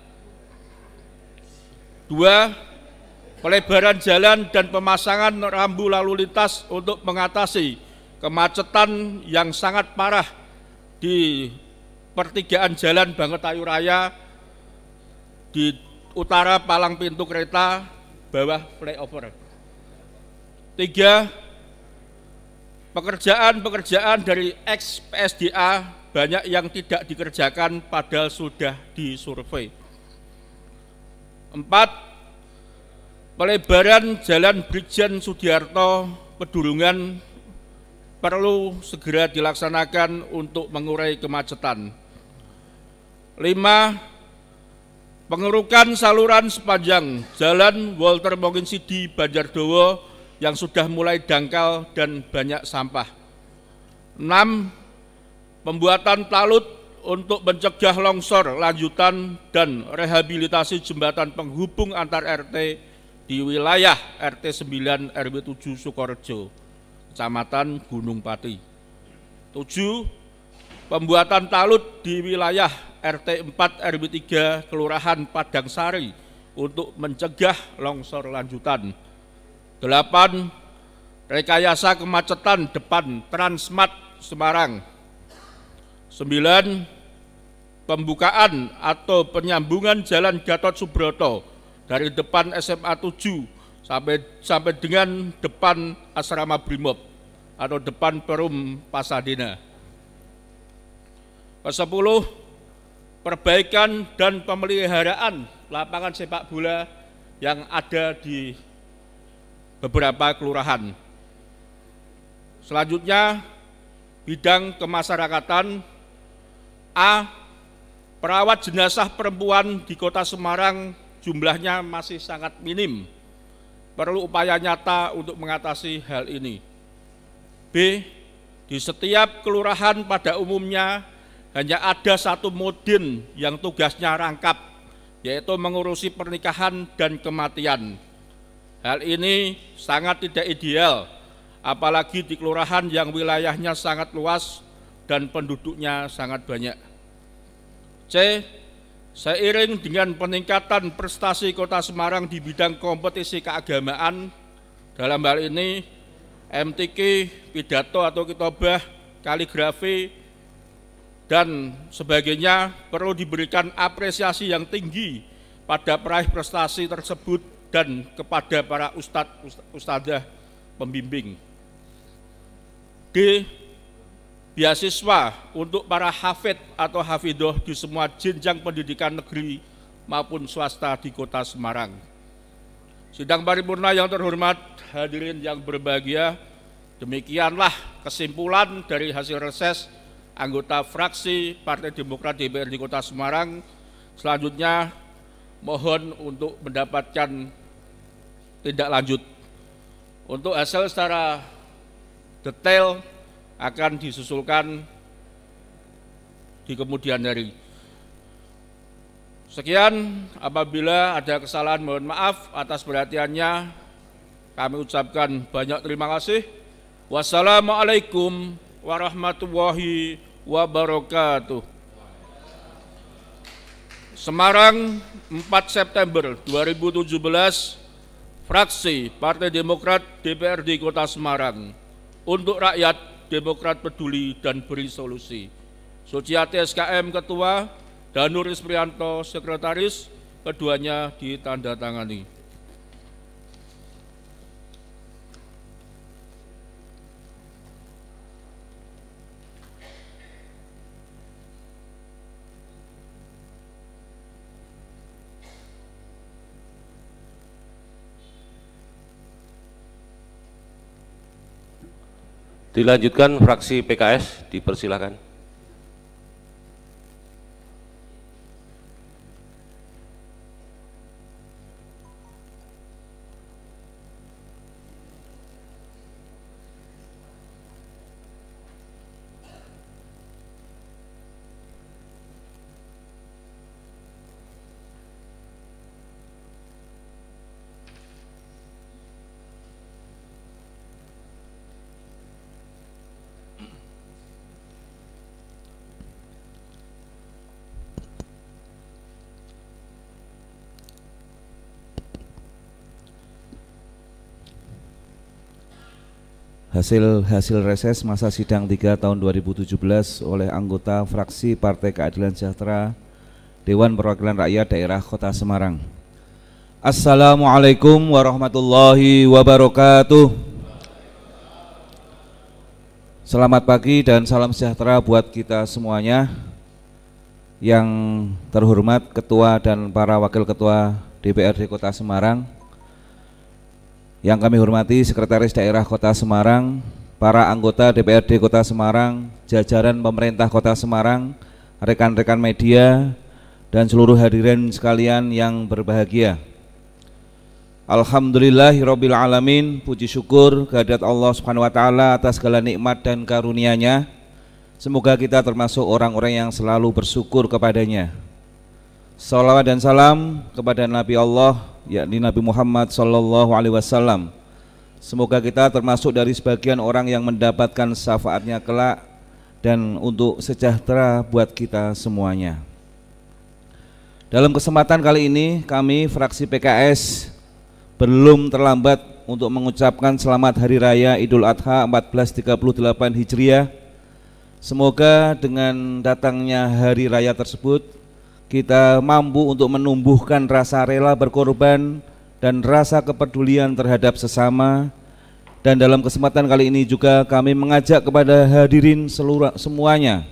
Dua, pelebaran jalan dan pemasangan rambu lalu lintas untuk mengatasi kemacetan yang sangat parah di pertigaan Jalan Bangetayu Raya di utara palang pintu kereta bawah flyover. Tiga, pekerjaan-pekerjaan dari ex P S D A banyak yang tidak dikerjakan padahal sudah disurvei. Empat, pelebaran Jalan Brigjen Sudiarto Pedurungan perlu segera dilaksanakan untuk mengurai kemacetan. Lima, pengerukan saluran sepanjang Jalan Walter Monginsidi Banjardowo yang sudah mulai dangkal dan banyak sampah. Enam, pembuatan talut untuk mencegah longsor lanjutan dan rehabilitasi jembatan penghubung antar R T di wilayah R T sembilan R W tujuh Sukorejo, Kecamatan Gunung Pati. Tujuh, pembuatan talut di wilayah R T empat R W tiga Kelurahan Padang Sari untuk mencegah longsor lanjutan. Delapan, rekayasa kemacetan depan Transmart Semarang. Sembilan, pembukaan atau penyambungan Jalan Gatot Subroto dari depan S M A tujuh sampai sampai dengan depan Asrama Brimob atau depan Perum Pasadena. Kesepuluh, perbaikan dan pemeliharaan lapangan sepak bola yang ada di beberapa kelurahan. Selanjutnya, bidang kemasyarakatan. A. perawat jenazah perempuan di Kota Semarang jumlahnya masih sangat minim. Perlu upaya nyata untuk mengatasi hal ini. B. Di setiap kelurahan pada umumnya hanya ada satu mudin yang tugasnya rangkap, yaitu mengurusi pernikahan dan kematian. Hal ini sangat tidak ideal, apalagi di kelurahan yang wilayahnya sangat luas dan penduduknya sangat banyak. C. Seiring dengan peningkatan prestasi Kota Semarang di bidang kompetisi keagamaan, dalam hal ini M T Q, pidato atau khotbah, kaligrafi, dan sebagainya perlu diberikan apresiasi yang tinggi pada peraih prestasi tersebut dan kepada para ustadz, ustadzah pembimbing. D. Beasiswa untuk para hafid atau hafidoh di semua jenjang pendidikan negeri maupun swasta di Kota Semarang. Sidang paripurna yang terhormat, hadirin yang berbahagia, demikianlah kesimpulan dari hasil reses anggota fraksi Partai Demokrat D P R D Kota Semarang. Selanjutnya mohon untuk mendapatkan tindak lanjut. Untuk hasil secara detail akan disusulkan di kemudian hari. Sekian, apabila ada kesalahan mohon maaf atas perhatiannya. Kami ucapkan banyak terima kasih. Wassalamualaikum warahmatullahi wabarakatuh. Semarang, empat September dua ribu tujuh belas, fraksi Partai Demokrat D P R D Kota Semarang. Untuk rakyat, Demokrat peduli dan beri solusi. Suciati S K M Ketua, Danur Isprianto Sekretaris, keduanya ditandatangani. Dilanjutkan fraksi P K S, dipersilakan. Hasil hasil reses masa sidang tiga tahun dua ribu tujuh belas oleh anggota fraksi Partai Keadilan Sejahtera Dewan Perwakilan Rakyat Daerah Kota Semarang. Assalamualaikum warahmatullahi wabarakatuh. Selamat pagi dan salam sejahtera buat kita semuanya. Yang terhormat Ketua dan para Wakil Ketua D P R D Kota Semarang, yang kami hormati Sekretaris Daerah Kota Semarang, para anggota D P R D Kota Semarang, jajaran pemerintah Kota Semarang, rekan-rekan media, dan seluruh hadirin sekalian yang berbahagia. Alhamdulillahirabbil alamin, puji syukur kehadirat Allah Subhanahu wa taala atas segala nikmat dan karunia-Nya. Semoga kita termasuk orang-orang yang selalu bersyukur kepadanya. Salawat dan salam kepada Nabi Allah, yakni Nabi Muhammad Sallallahu Alaihi Wasallam. Semoga kita termasuk dari sebagian orang yang mendapatkan syafaatnya kelak dan untuk sejahtera buat kita semuanya. Dalam kesempatan kali ini kami fraksi P K S belum terlambat untuk mengucapkan selamat Hari Raya Idul Adha seribu empat ratus tiga puluh delapan Hijriah. Semoga dengan datangnya hari raya tersebut kita mampu untuk menumbuhkan rasa rela berkorban dan rasa kepedulian terhadap sesama. Dan dalam kesempatan kali ini juga kami mengajak kepada hadirin seluruh semuanya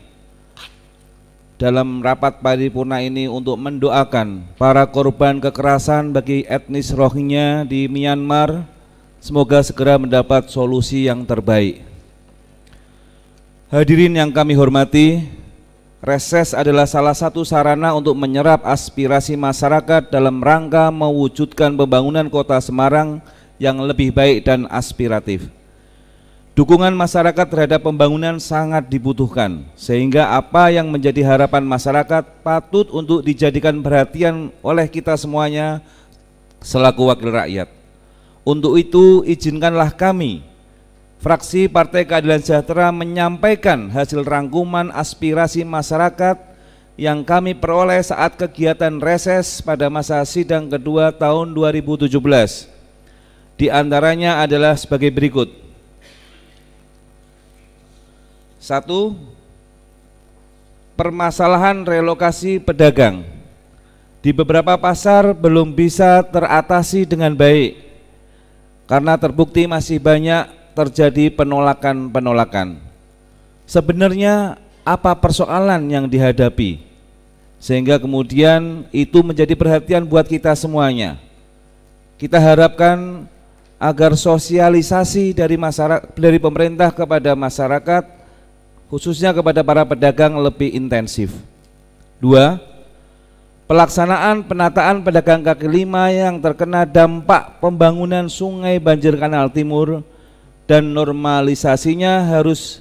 dalam rapat paripurna ini untuk mendoakan para korban kekerasan bagi etnis Rohingya di Myanmar. Semoga segera mendapat solusi yang terbaik. Hadirin yang kami hormati, reses adalah salah satu sarana untuk menyerap aspirasi masyarakat dalam rangka mewujudkan pembangunan Kota Semarang yang lebih baik dan aspiratif. Dukungan masyarakat terhadap pembangunan sangat dibutuhkan, sehingga apa yang menjadi harapan masyarakat patut untuk dijadikan perhatian oleh kita semuanya selaku wakil rakyat. Untuk itu, izinkanlah kami, fraksi Partai Keadilan Sejahtera, menyampaikan hasil rangkuman aspirasi masyarakat yang kami peroleh saat kegiatan reses pada masa sidang kedua tahun dua ribu tujuh belas. Di antaranya adalah sebagai berikut. Satu, permasalahan relokasi pedagang di beberapa pasar belum bisa teratasi dengan baik karena terbukti masih banyak terjadi penolakan-penolakan. Sebenarnya apa persoalan yang dihadapi sehingga kemudian itu menjadi perhatian buat kita semuanya? Kita harapkan agar sosialisasi dari masyarakat, dari pemerintah kepada masyarakat, khususnya kepada para pedagang, lebih intensif. Dua, pelaksanaan penataan pedagang kaki lima yang terkena dampak pembangunan Sungai Banjir Kanal Timur dan normalisasinya harus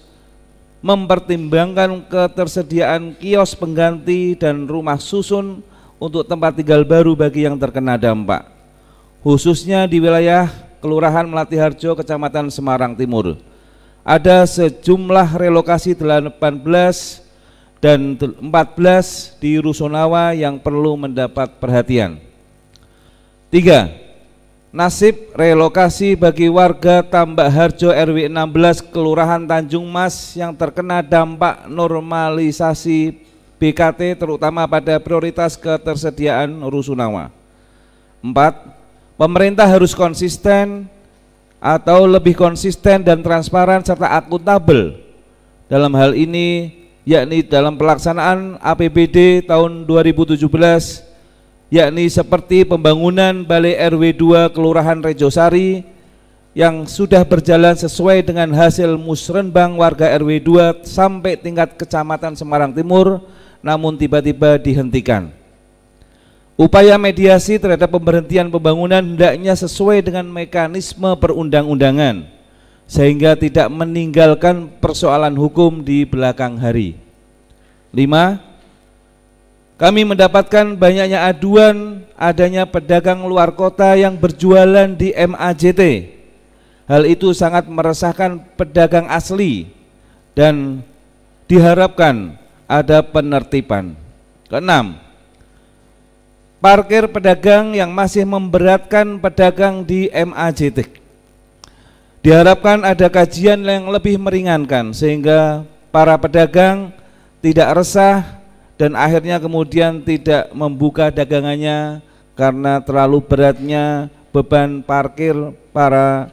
mempertimbangkan ketersediaan kios pengganti dan rumah susun untuk tempat tinggal baru bagi yang terkena dampak, khususnya di wilayah Kelurahan Melatiharjo, Kecamatan Semarang Timur. Ada sejumlah relokasi delapan belas dan empat belas di Rusunawa yang perlu mendapat perhatian. Tiga, nasib relokasi bagi warga Tambak Harjo R W enam belas Kelurahan Tanjung Mas yang terkena dampak normalisasi B K T terutama pada prioritas ketersediaan Rusunawa. Empat, pemerintah harus konsisten atau lebih konsisten dan transparan serta akuntabel dalam hal ini, yakni dalam pelaksanaan A P B D tahun dua ribu tujuh belas, yakni seperti pembangunan Balai R W dua Kelurahan Rejosari yang sudah berjalan sesuai dengan hasil musrenbang warga R W dua sampai tingkat Kecamatan Semarang Timur, namun tiba-tiba dihentikan. Upaya mediasi terhadap pemberhentian pembangunan hendaknya sesuai dengan mekanisme perundang-undangan sehingga tidak meninggalkan persoalan hukum di belakang hari. Lima, kami mendapatkan banyaknya aduan adanya pedagang luar kota yang berjualan di M A J T. Hal itu sangat meresahkan pedagang asli dan diharapkan ada penertiban. Keenam, parkir pedagang yang masih memberatkan pedagang di M A J T. Diharapkan ada kajian yang lebih meringankan sehingga para pedagang tidak resah dan akhirnya kemudian tidak membuka dagangannya karena terlalu beratnya beban parkir para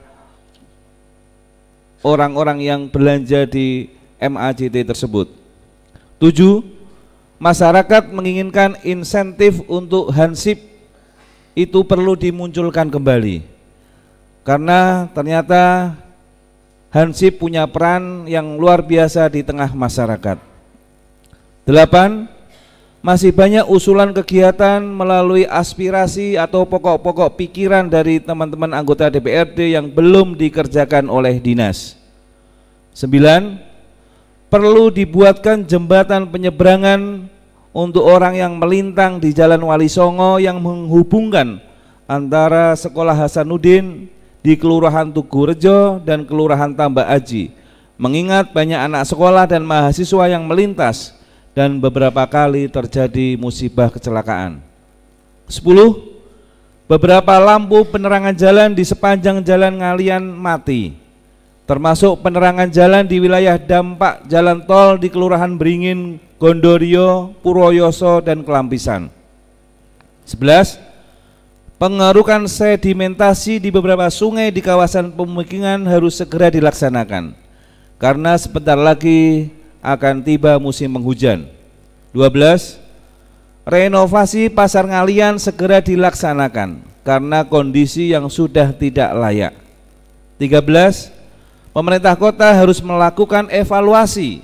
orang-orang yang belanja di M A J T tersebut. Tujuh, masyarakat menginginkan insentif untuk hansip itu perlu dimunculkan kembali karena ternyata hansip punya peran yang luar biasa di tengah masyarakat. Delapan, masih banyak usulan kegiatan melalui aspirasi atau pokok-pokok pikiran dari teman-teman anggota D P R D yang belum dikerjakan oleh dinas. Sembilan, perlu dibuatkan jembatan penyeberangan untuk orang yang melintang di Jalan Wali Songo yang menghubungkan antara Sekolah Hasanuddin di Kelurahan Tugurejo dan Kelurahan Tambak Aji, mengingat banyak anak sekolah dan mahasiswa yang melintas dan beberapa kali terjadi musibah kecelakaan. Sepuluh, beberapa lampu penerangan jalan di sepanjang Jalan Ngalian mati, termasuk penerangan jalan di wilayah dampak jalan tol di Kelurahan Beringin, Gondorio, Purwoyoso, dan Kelampisan. Sebelas, pengerukan sedimentasi di beberapa sungai di kawasan pemukiman harus segera dilaksanakan karena sebentar lagi akan tiba musim penghujan. Dua belas, renovasi Pasar Ngalian segera dilaksanakan karena kondisi yang sudah tidak layak. Tiga belas, pemerintah kota harus melakukan evaluasi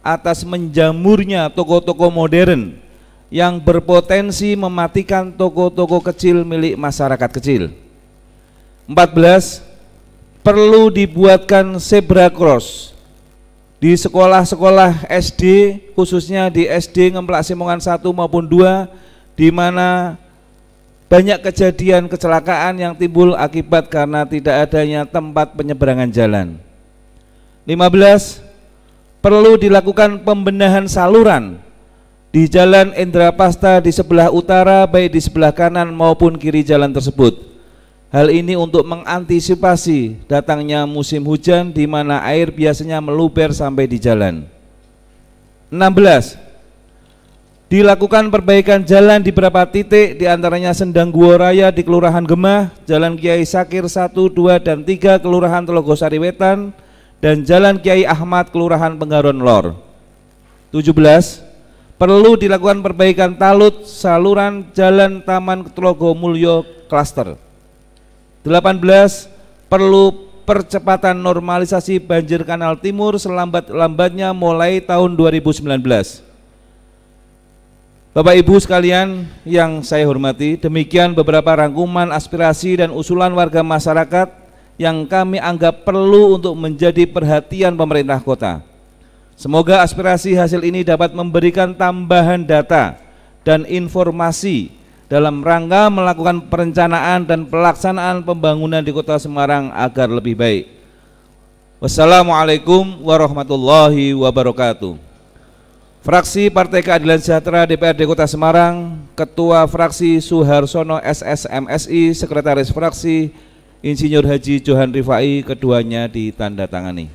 atas menjamurnya toko-toko modern yang berpotensi mematikan toko-toko kecil milik masyarakat kecil. Empat belas, perlu dibuatkan zebra cross di sekolah-sekolah S D, khususnya di S D Ngemplak Simongan satu maupun dua, di mana banyak kejadian kecelakaan yang timbul akibat karena tidak adanya tempat penyeberangan jalan. Lima belas, perlu dilakukan pembenahan saluran di Jalan Indrapasta di sebelah utara, baik di sebelah kanan maupun kiri jalan tersebut. Hal ini untuk mengantisipasi datangnya musim hujan di mana air biasanya meluber sampai di jalan. Enam belas, dilakukan perbaikan jalan di beberapa titik, diantaranya Sendang Guo Raya di Kelurahan Gemah, Jalan Kiai Sakir satu, dua, dan tiga Kelurahan Telogosari Wetan, dan Jalan Kiai Ahmad Kelurahan Penggaron Lor. Tujuh belas, perlu dilakukan perbaikan talut saluran Jalan Taman Tlogo Mulyo Klaster. Delapan belas, perlu percepatan normalisasi banjir Kanal Timur selambat-lambatnya mulai tahun dua ribu sembilan belas. Bapak Ibu sekalian yang saya hormati, demikian beberapa rangkuman aspirasi dan usulan warga masyarakat yang kami anggap perlu untuk menjadi perhatian pemerintah kota. Semoga aspirasi hasil ini dapat memberikan tambahan data dan informasi dalam rangka melakukan perencanaan dan pelaksanaan pembangunan di Kota Semarang agar lebih baik. Wassalamualaikum warahmatullahi wabarakatuh. Fraksi Partai Keadilan Sejahtera D P R D Kota Semarang, Ketua Fraksi Suharsono S S M S I, Sekretaris Fraksi Insinyur Haji Johan Rifai, keduanya ditandatangani.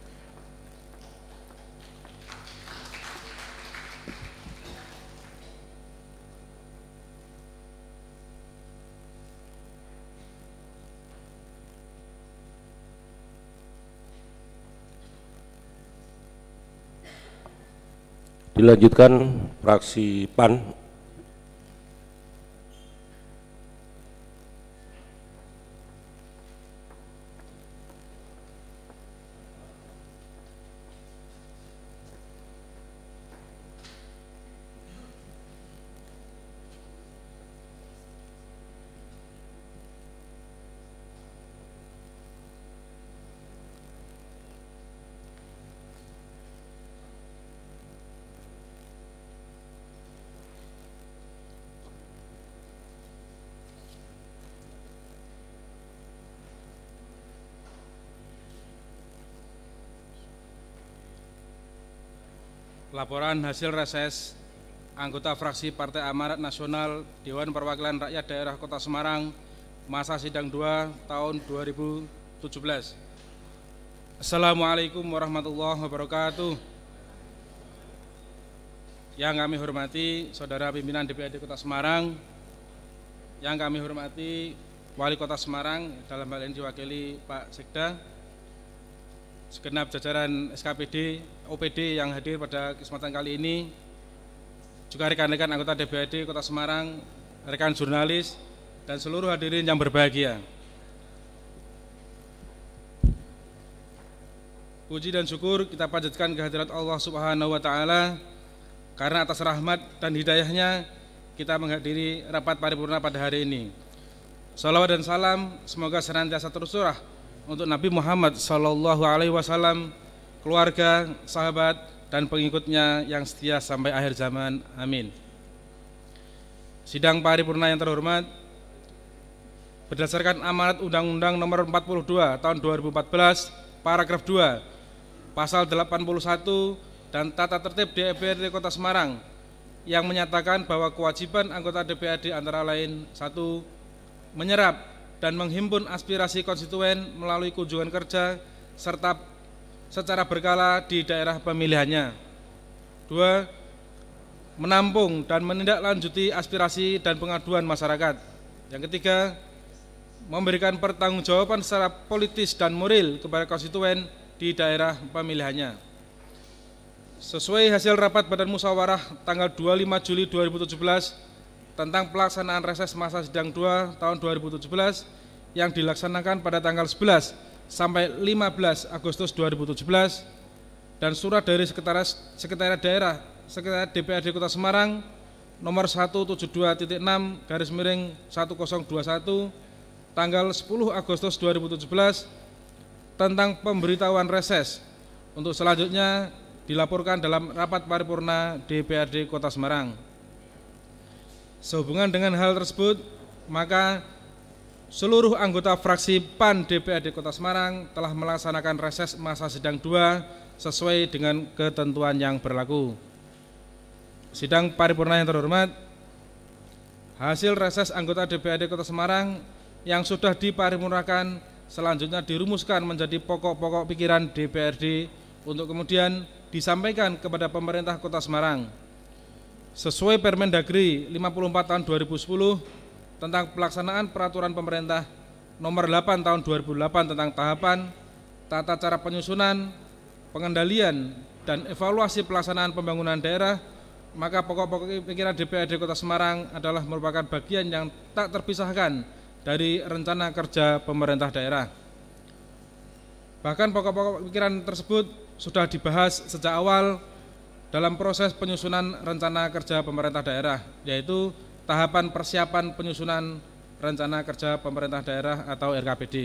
Dilanjutkan fraksi P A N. Laporan hasil reses anggota fraksi Partai Amanat Nasional Dewan Perwakilan Rakyat Daerah Kota Semarang masa sidang dua tahun dua ribu tujuh belas. Assalamualaikum warahmatullahi wabarakatuh. Yang kami hormati Saudara Pimpinan D P R D Kota Semarang, yang kami hormati Wali Kota Semarang, dalam hal ini diwakili Pak Sekda, segenap jajaran S K P D, O P D yang hadir pada kesempatan kali ini, juga rekan-rekan anggota D P R D Kota Semarang, rekan jurnalis, dan seluruh hadirin yang berbahagia. Puji dan syukur kita panjatkan kehadirat Allah Subhanahu wa Ta'ala, karena atas rahmat dan hidayahnya kita menghadiri rapat paripurna pada hari ini. Salawat dan salam semoga senantiasa tercurah untuk Nabi Muhammad Sallallahu Alaihi Wasallam, keluarga, sahabat, dan pengikutnya yang setia sampai akhir zaman. Amin. Sidang paripurna yang terhormat, berdasarkan amanat Undang-Undang Nomor empat puluh dua Tahun dua ribu empat belas, paragraf dua, pasal delapan puluh satu dan tata tertib D P R D Kota Semarang yang menyatakan bahwa kewajiban anggota D P R D antara lain: satu, menyerap dan menghimpun aspirasi konstituen melalui kunjungan kerja serta secara berkala di daerah pemilihannya. Dua, menampung dan menindaklanjuti aspirasi dan pengaduan masyarakat. Yang ketiga, memberikan pertanggungjawaban secara politis dan moral kepada konstituen di daerah pemilihannya. Sesuai hasil rapat Badan Musyawarah tanggal dua puluh lima Juli dua ribu tujuh belas tentang pelaksanaan reses masa sidang dua tahun dua ribu tujuh belas yang dilaksanakan pada tanggal sebelas sampai lima belas Agustus dua ribu tujuh belas, dan surat dari Sekretaris Sekretariat Daerah Sekretariat D P R D Kota Semarang nomor seratus tujuh puluh dua titik enam garis miring seribu dua puluh satu tanggal sepuluh Agustus dua ribu tujuh belas tentang pemberitahuan reses untuk selanjutnya dilaporkan dalam rapat paripurna D P R D Kota Semarang. Sehubungan dengan hal tersebut, maka seluruh anggota fraksi P A N D P R D Kota Semarang telah melaksanakan reses masa sidang dua sesuai dengan ketentuan yang berlaku. Sidang paripurna yang terhormat, hasil reses anggota D P R D Kota Semarang yang sudah diparipurnakan selanjutnya dirumuskan menjadi pokok-pokok pikiran D P R D untuk kemudian disampaikan kepada pemerintah Kota Semarang. Sesuai Permendagri lima puluh empat tahun dua ribu sepuluh tentang pelaksanaan peraturan pemerintah nomor delapan tahun dua ribu delapan tentang tahapan, tata cara penyusunan, pengendalian, dan evaluasi pelaksanaan pembangunan daerah, maka pokok-pokok pikiran D P R D Kota Semarang adalah merupakan bagian yang tak terpisahkan dari rencana kerja pemerintah daerah. Bahkan pokok-pokok pikiran tersebut sudah dibahas sejak awal dalam proses penyusunan rencana kerja pemerintah daerah, yaitu tahapan persiapan penyusunan rencana kerja pemerintah daerah atau R K P D.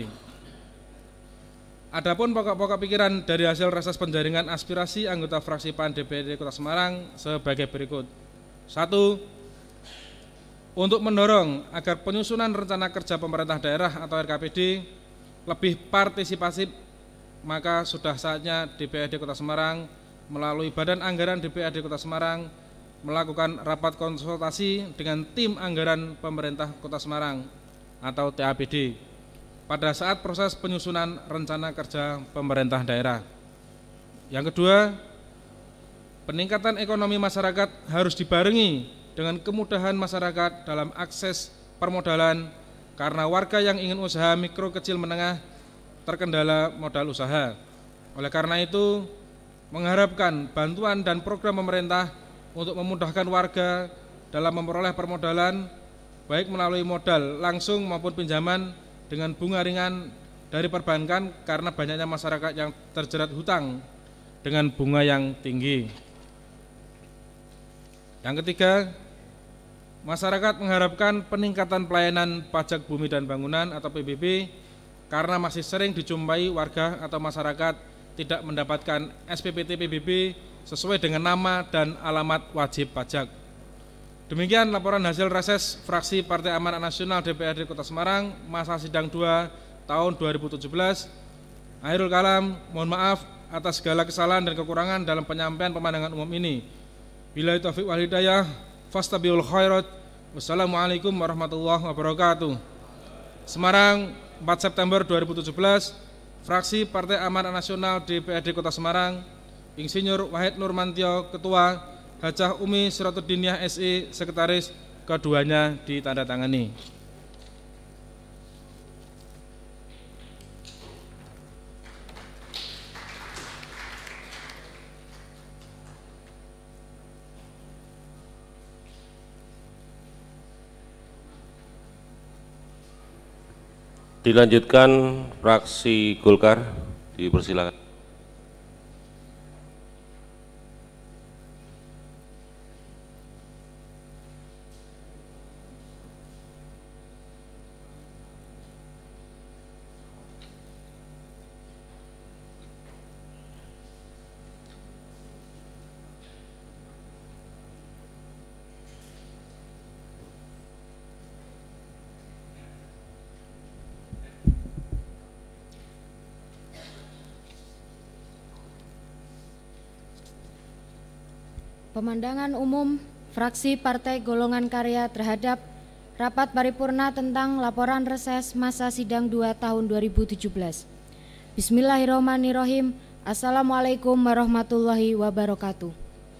Adapun pokok-pokok pikiran dari hasil reses penjaringan aspirasi anggota fraksi P A N D P R D Kota Semarang sebagai berikut. Satu, untuk mendorong agar penyusunan rencana kerja pemerintah daerah atau R K P D lebih partisipatif, maka sudah saatnya D P R D Kota Semarang melalui Badan Anggaran D P R D Kota Semarang melakukan rapat konsultasi dengan tim anggaran pemerintah Kota Semarang atau T A P D pada saat proses penyusunan rencana kerja pemerintah daerah. Yang kedua, peningkatan ekonomi masyarakat harus dibarengi dengan kemudahan masyarakat dalam akses permodalan karena warga yang ingin usaha mikro kecil menengah terkendala modal usaha. Oleh karena itu, mengharapkan bantuan dan program pemerintah untuk memudahkan warga dalam memperoleh permodalan baik melalui modal langsung maupun pinjaman dengan bunga ringan dari perbankan karena banyaknya masyarakat yang terjerat hutang dengan bunga yang tinggi. Yang ketiga, masyarakat mengharapkan peningkatan pelayanan pajak bumi dan bangunan atau P B B karena masih sering dijumpai warga atau masyarakat tidak mendapatkan S P P T P B B sesuai dengan nama dan alamat wajib pajak. Demikian laporan hasil reses fraksi Partai Amanat Nasional D P R D Kota Semarang masa sidang dua tahun dua ribu tujuh belas. Akhirul kalam, mohon maaf atas segala kesalahan dan kekurangan dalam penyampaian pemandangan umum ini. Billahi taufiq wal hidayah, fastabiqul khairat. Wassalamualaikum warahmatullahi wabarakatuh. Semarang, empat September dua ribu tujuh belas, fraksi Partai Amanat Nasional D P R D Kota Semarang, Insinyur Wahid Nurmantio, Ketua, Hajah Umi Siratuddiniyah S I, Sekretaris, keduanya ditandatangani. Dilanjutkan fraksi Golkar, dipersilakan. Pemandangan umum fraksi Partai Golongan Karya terhadap rapat paripurna tentang laporan reses masa sidang dua tahun dua ribu tujuh belas. Bismillahirrahmanirrahim. Assalamualaikum warahmatullahi wabarakatuh.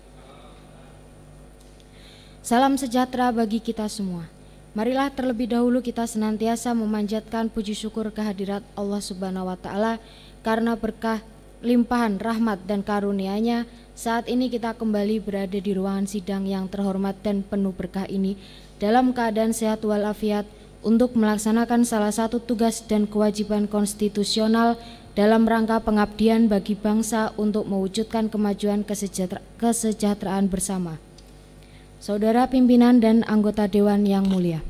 Salam sejahtera bagi kita semua. Marilah terlebih dahulu kita senantiasa memanjatkan puji syukur kehadirat Allah Subhanahu wa Ta'ala karena berkah limpahan rahmat dan karunia-Nya. Saat ini kita kembali berada di ruangan sidang yang terhormat dan penuh berkah ini dalam keadaan sehat walafiat untuk melaksanakan salah satu tugas dan kewajiban konstitusional dalam rangka pengabdian bagi bangsa untuk mewujudkan kemajuan kesejahtera kesejahteraan bersama. Saudara pimpinan dan anggota Dewan yang mulia.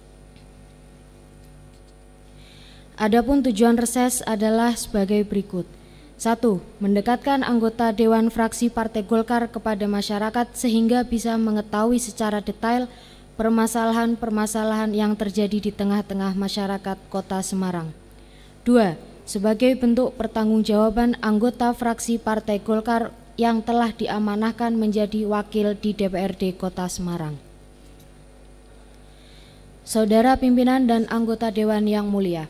Adapun tujuan reses adalah sebagai berikut. Satu, mendekatkan anggota Dewan Fraksi Partai Golkar kepada masyarakat sehingga bisa mengetahui secara detail permasalahan-permasalahan yang terjadi di tengah-tengah masyarakat Kota Semarang. Dua, sebagai bentuk pertanggungjawaban anggota fraksi Partai Golkar yang telah diamanahkan menjadi wakil di D P R D Kota Semarang. Saudara pimpinan dan anggota Dewan yang mulia,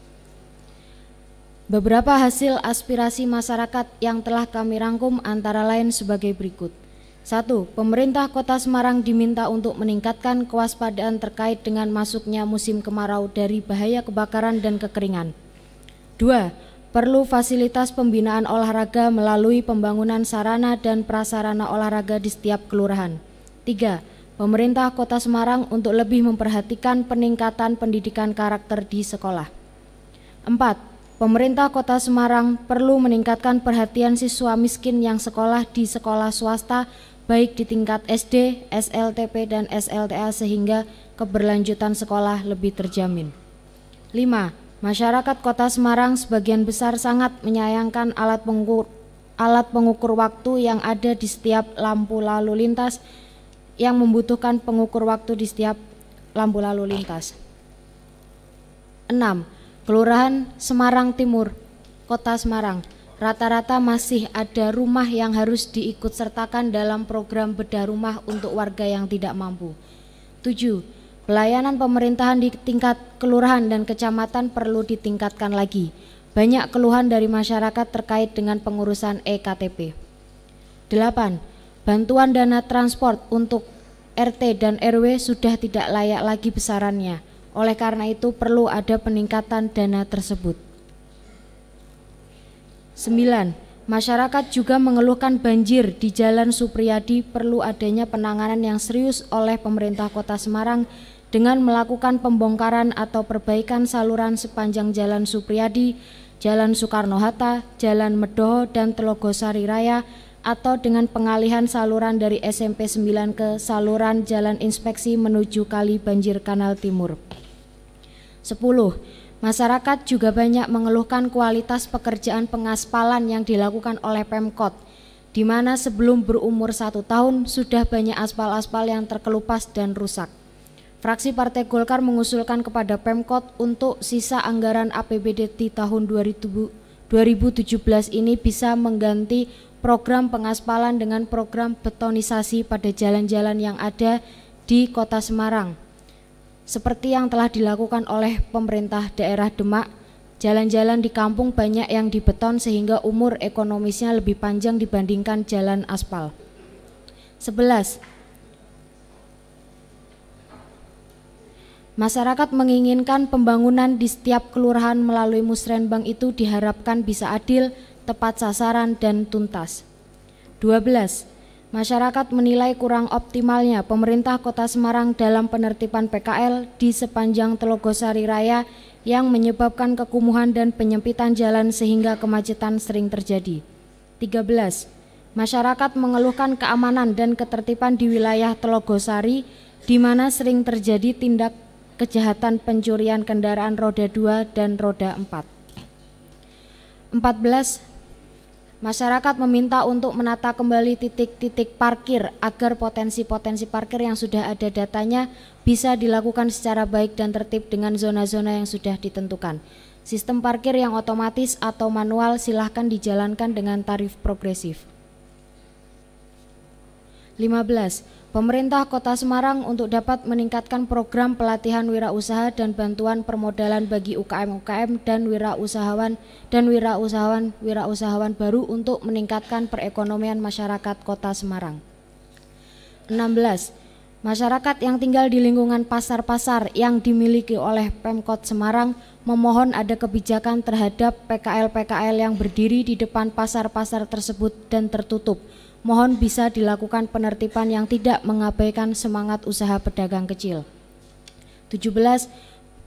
beberapa hasil aspirasi masyarakat yang telah kami rangkum antara lain sebagai berikut. Satu, pemerintah Kota Semarang diminta untuk meningkatkan kewaspadaan terkait dengan masuknya musim kemarau dari bahaya kebakaran dan kekeringan. Dua, perlu fasilitas pembinaan olahraga melalui pembangunan sarana dan prasarana olahraga di setiap kelurahan. Tiga, pemerintah Kota Semarang untuk lebih memperhatikan peningkatan pendidikan karakter di sekolah. Empat, pemerintah Kota Semarang perlu meningkatkan perhatian siswa miskin yang sekolah di sekolah swasta baik di tingkat S D, S L T P, dan S L T A sehingga keberlanjutan sekolah lebih terjamin. Lima, masyarakat Kota Semarang sebagian besar sangat menyayangkan alat pengukur, alat pengukur waktu yang ada di setiap lampu lalu lintas yang membutuhkan pengukur waktu di setiap lampu lalu lintas. Enam, Kelurahan Semarang Timur, Kota Semarang, rata-rata masih ada rumah yang harus diikutsertakan dalam program bedah rumah untuk warga yang tidak mampu. Tujuh, pelayanan pemerintahan di tingkat kelurahan dan kecamatan perlu ditingkatkan lagi. Banyak keluhan dari masyarakat terkait dengan pengurusan E K T P. Delapan, bantuan dana transport untuk R T dan R W sudah tidak layak lagi besarannya. Oleh karena itu perlu ada peningkatan dana tersebut. Sembilan, masyarakat juga mengeluhkan banjir di Jalan Supriyadi, perlu adanya penanganan yang serius oleh pemerintah Kota Semarang dengan melakukan pembongkaran atau perbaikan saluran sepanjang Jalan Supriyadi, Jalan Soekarno-Hatta, Jalan Medoho, dan Telogosari Raya, atau dengan pengalihan saluran dari S M P sembilan ke saluran Jalan Inspeksi menuju Kali Banjir Kanal Timur. Sepuluh, masyarakat juga banyak mengeluhkan kualitas pekerjaan pengaspalan yang dilakukan oleh Pemkot, di mana sebelum berumur satu tahun sudah banyak aspal-aspal yang terkelupas dan rusak. Fraksi Partai Golkar mengusulkan kepada Pemkot untuk sisa anggaran A P B D di tahun dua ribu tujuh belas ini bisa mengganti program pengaspalan dengan program betonisasi pada jalan-jalan yang ada di Kota Semarang. Seperti yang telah dilakukan oleh pemerintah daerah Demak, jalan-jalan di kampung banyak yang dibeton sehingga umur ekonomisnya lebih panjang dibandingkan jalan aspal. Sebelas, masyarakat menginginkan pembangunan di setiap kelurahan melalui musrenbang itu diharapkan bisa adil, tepat sasaran, dan tuntas. Dua belas, masyarakat menilai kurang optimalnya pemerintah Kota Semarang dalam penertiban P K L di sepanjang Telogosari Raya yang menyebabkan kekumuhan dan penyempitan jalan sehingga kemacetan sering terjadi. Tiga belas, masyarakat mengeluhkan keamanan dan ketertiban di wilayah Telogosari di mana sering terjadi tindak kejahatan pencurian kendaraan roda dua dan roda empat. Empat belas, masyarakat meminta untuk menata kembali titik-titik parkir agar potensi-potensi parkir yang sudah ada datanya bisa dilakukan secara baik dan tertib dengan zona-zona yang sudah ditentukan. Sistem parkir yang otomatis atau manual silahkan dijalankan dengan tarif progresif. lima belas. Pemerintah Kota Semarang untuk dapat meningkatkan program pelatihan wirausaha dan bantuan permodalan bagi U K M-U K M dan wirausahawan dan wirausahawan wirausahawan baru untuk meningkatkan perekonomian masyarakat Kota Semarang. enam belas. Masyarakat yang tinggal di lingkungan pasar-pasar yang dimiliki oleh Pemkot Semarang memohon ada kebijakan terhadap P K L-P K L yang berdiri di depan pasar-pasar tersebut dan tertutup. Mohon bisa dilakukan penertiban yang tidak mengabaikan semangat usaha pedagang kecil. tujuh belas.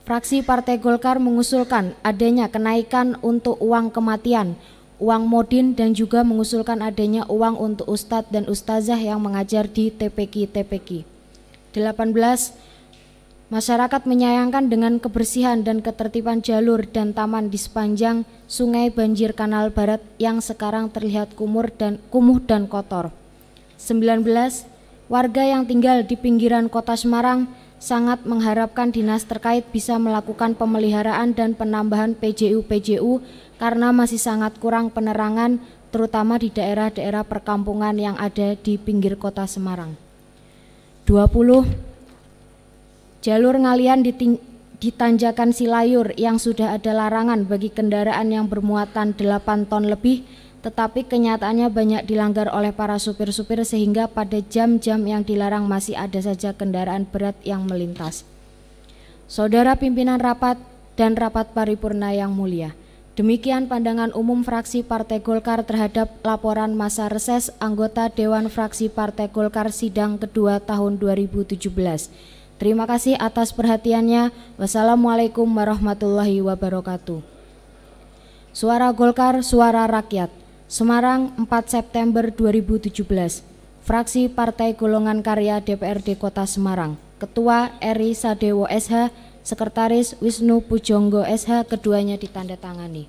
fraksi Partai Golkar mengusulkan adanya kenaikan untuk uang kematian, uang modin, dan juga mengusulkan adanya uang untuk ustadz dan ustazah yang mengajar di T P Q-T P Q. delapan belas. Masyarakat menyayangkan dengan kebersihan dan ketertiban jalur dan taman di sepanjang Sungai Banjir Kanal Barat yang sekarang terlihat kumur dan kumuh dan kotor. sembilan belas. Warga yang tinggal di pinggiran Kota Semarang sangat mengharapkan dinas terkait bisa melakukan pemeliharaan dan penambahan P J U P J U karena masih sangat kurang penerangan, terutama di daerah-daerah perkampungan yang ada di pinggir Kota Semarang. dua puluh. Jalur ngalian di, di Tanjakan Silayur yang sudah ada larangan bagi kendaraan yang bermuatan delapan ton lebih, tetapi kenyataannya banyak dilanggar oleh para supir-supir sehingga pada jam-jam yang dilarang masih ada saja kendaraan berat yang melintas. Saudara pimpinan rapat dan rapat paripurna yang mulia, demikian pandangan umum fraksi Partai Golkar terhadap laporan masa reses anggota Dewan Fraksi Partai Golkar sidang kedua tahun dua ribu tujuh belas. Terima kasih atas perhatiannya. Wassalamualaikum warahmatullahi wabarakatuh. Suara Golkar, suara rakyat. Semarang, empat September dua ribu tujuh belas. Fraksi Partai Golongan Karya D P R D Kota Semarang. Ketua Eri Sadewo S H, Sekretaris Wisnu Pujonggo S H, keduanya ditandatangani.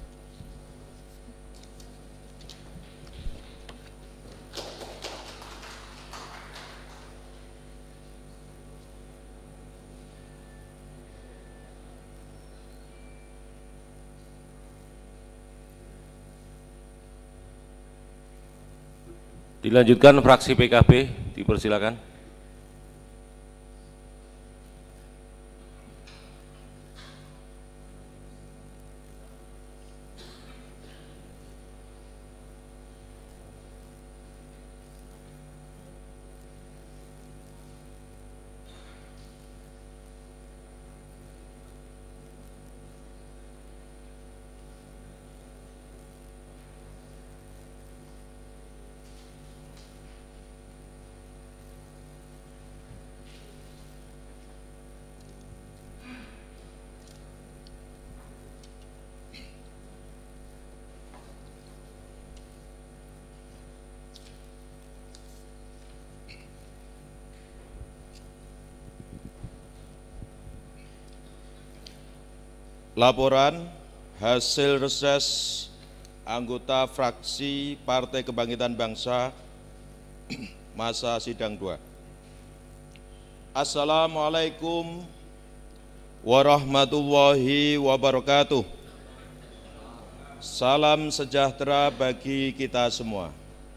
Dilanjutkan fraksi P K B, dipersilakan. Laporan hasil reses anggota fraksi Partai Kebangkitan Bangsa masa sidang dua. Assalamualaikum warahmatullahi wabarakatuh. Salam sejahtera bagi kita semua.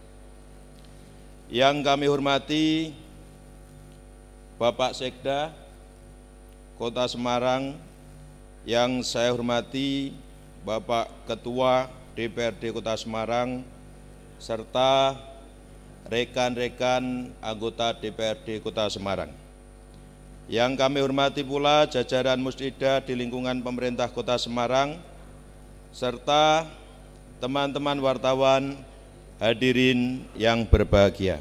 Yang kami hormati Bapak Sekda Kota Semarang, yang saya hormati Bapak Ketua D P R D Kota Semarang, serta rekan-rekan anggota D P R D Kota Semarang. Yang kami hormati pula jajaran musnida di lingkungan pemerintah Kota Semarang, serta teman-teman wartawan, hadirin yang berbahagia.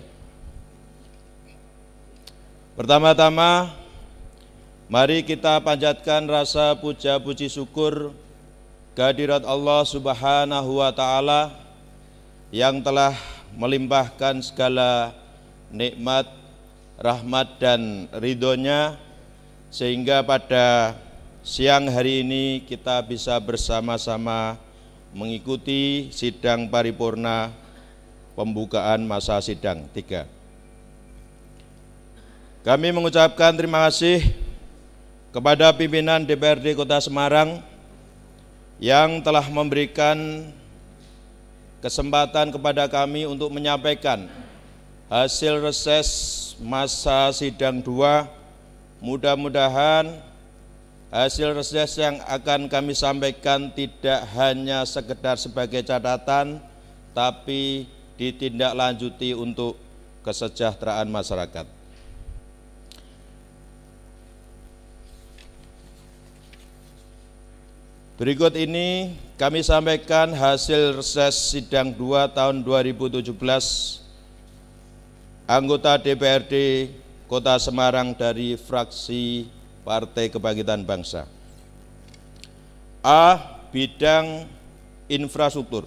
Pertama-tama, mari kita panjatkan rasa puja puji syukur kehadirat Allah Subhanahu wa Ta'ala yang telah melimpahkan segala nikmat, rahmat dan ridhonya, sehingga pada siang hari ini kita bisa bersama-sama mengikuti sidang paripurna pembukaan masa sidang tiga. Kami mengucapkan terima kasih kepada pimpinan D P R D Kota Semarang yang telah memberikan kesempatan kepada kami untuk menyampaikan hasil reses masa sidang dua. Mudah-mudahan hasil reses yang akan kami sampaikan tidak hanya sekedar sebagai catatan, tapi ditindaklanjuti untuk kesejahteraan masyarakat. Berikut ini kami sampaikan hasil reses sidang dua tahun dua ribu tujuh belas anggota D P R D Kota Semarang dari fraksi Partai Kebangkitan Bangsa. A. Bidang infrastruktur.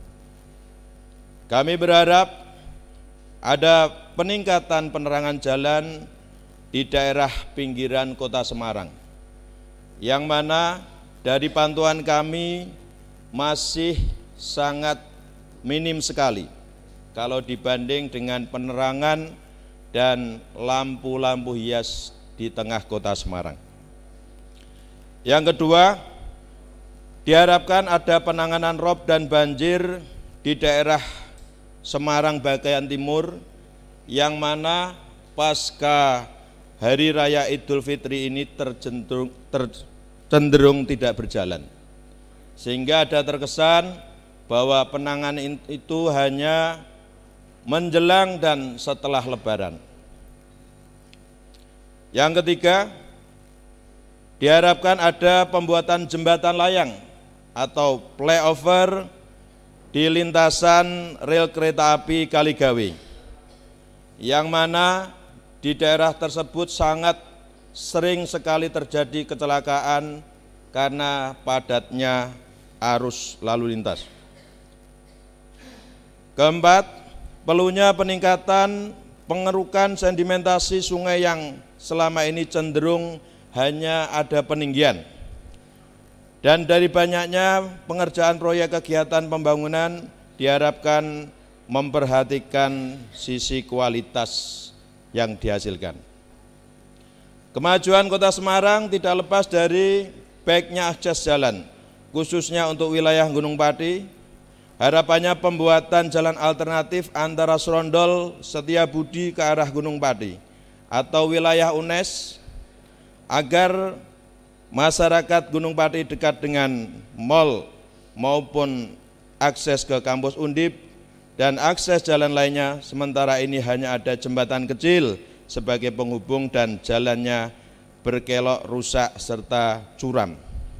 Kami berharap ada peningkatan penerangan jalan di daerah pinggiran Kota Semarang, yang mana dari pantauan kami masih sangat minim sekali kalau dibanding dengan penerangan dan lampu-lampu hias di tengah Kota Semarang. Yang kedua, diharapkan ada penanganan rob dan banjir di daerah Semarang bagian timur, yang mana pasca Hari Raya Idul Fitri ini tercenderung, tercenderung tidak berjalan, sehingga ada terkesan bahwa penanganan itu hanya menjelang dan setelah Lebaran. Yang ketiga, diharapkan ada pembuatan jembatan layang atau flyover di lintasan rel kereta api Kaligawe, yang mana di daerah tersebut sangat sering sekali terjadi kecelakaan karena padatnya arus lalu lintas. Keempat, perlunya peningkatan pengerukan sedimentasi sungai yang selama ini cenderung hanya ada peninggian. Dan dari banyaknya pengerjaan proyek kegiatan pembangunan diharapkan memperhatikan sisi kualitas yang dihasilkan. Kemajuan Kota Semarang tidak lepas dari baiknya akses jalan, khususnya untuk wilayah Gunung Pati. Harapannya pembuatan jalan alternatif antara Serondol Setiabudi ke arah Gunung Pati atau wilayah U N E S, agar masyarakat Gunung Pati dekat dengan mal maupun akses ke kampus Undip dan akses jalan lainnya. Sementara ini hanya ada jembatan kecil sebagai penghubung dan jalannya berkelok, rusak, serta curam.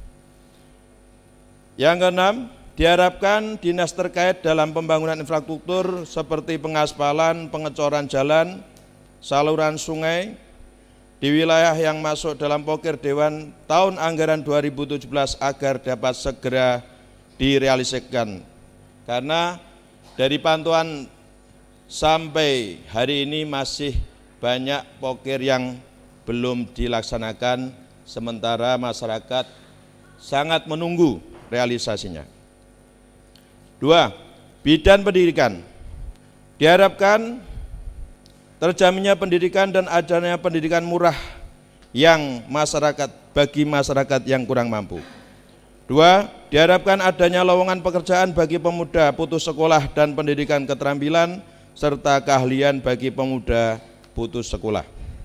Yang keenam, diharapkan dinas terkait dalam pembangunan infrastruktur seperti pengaspalan, pengecoran jalan, saluran sungai di wilayah yang masuk dalam pokir Dewan tahun anggaran dua ribu tujuh belas agar dapat segera direalisasikan. Karena dari pantauan sampai hari ini masih banyak pokir yang belum dilaksanakan, sementara masyarakat sangat menunggu realisasinya. Dua, bidang pendidikan. Diharapkan terjaminnya pendidikan dan adanya pendidikan murah yang masyarakat bagi masyarakat yang kurang mampu. Dua, diharapkan adanya lowongan pekerjaan bagi pemuda putus sekolah dan pendidikan keterampilan serta keahlian bagi pemuda putus sekolah.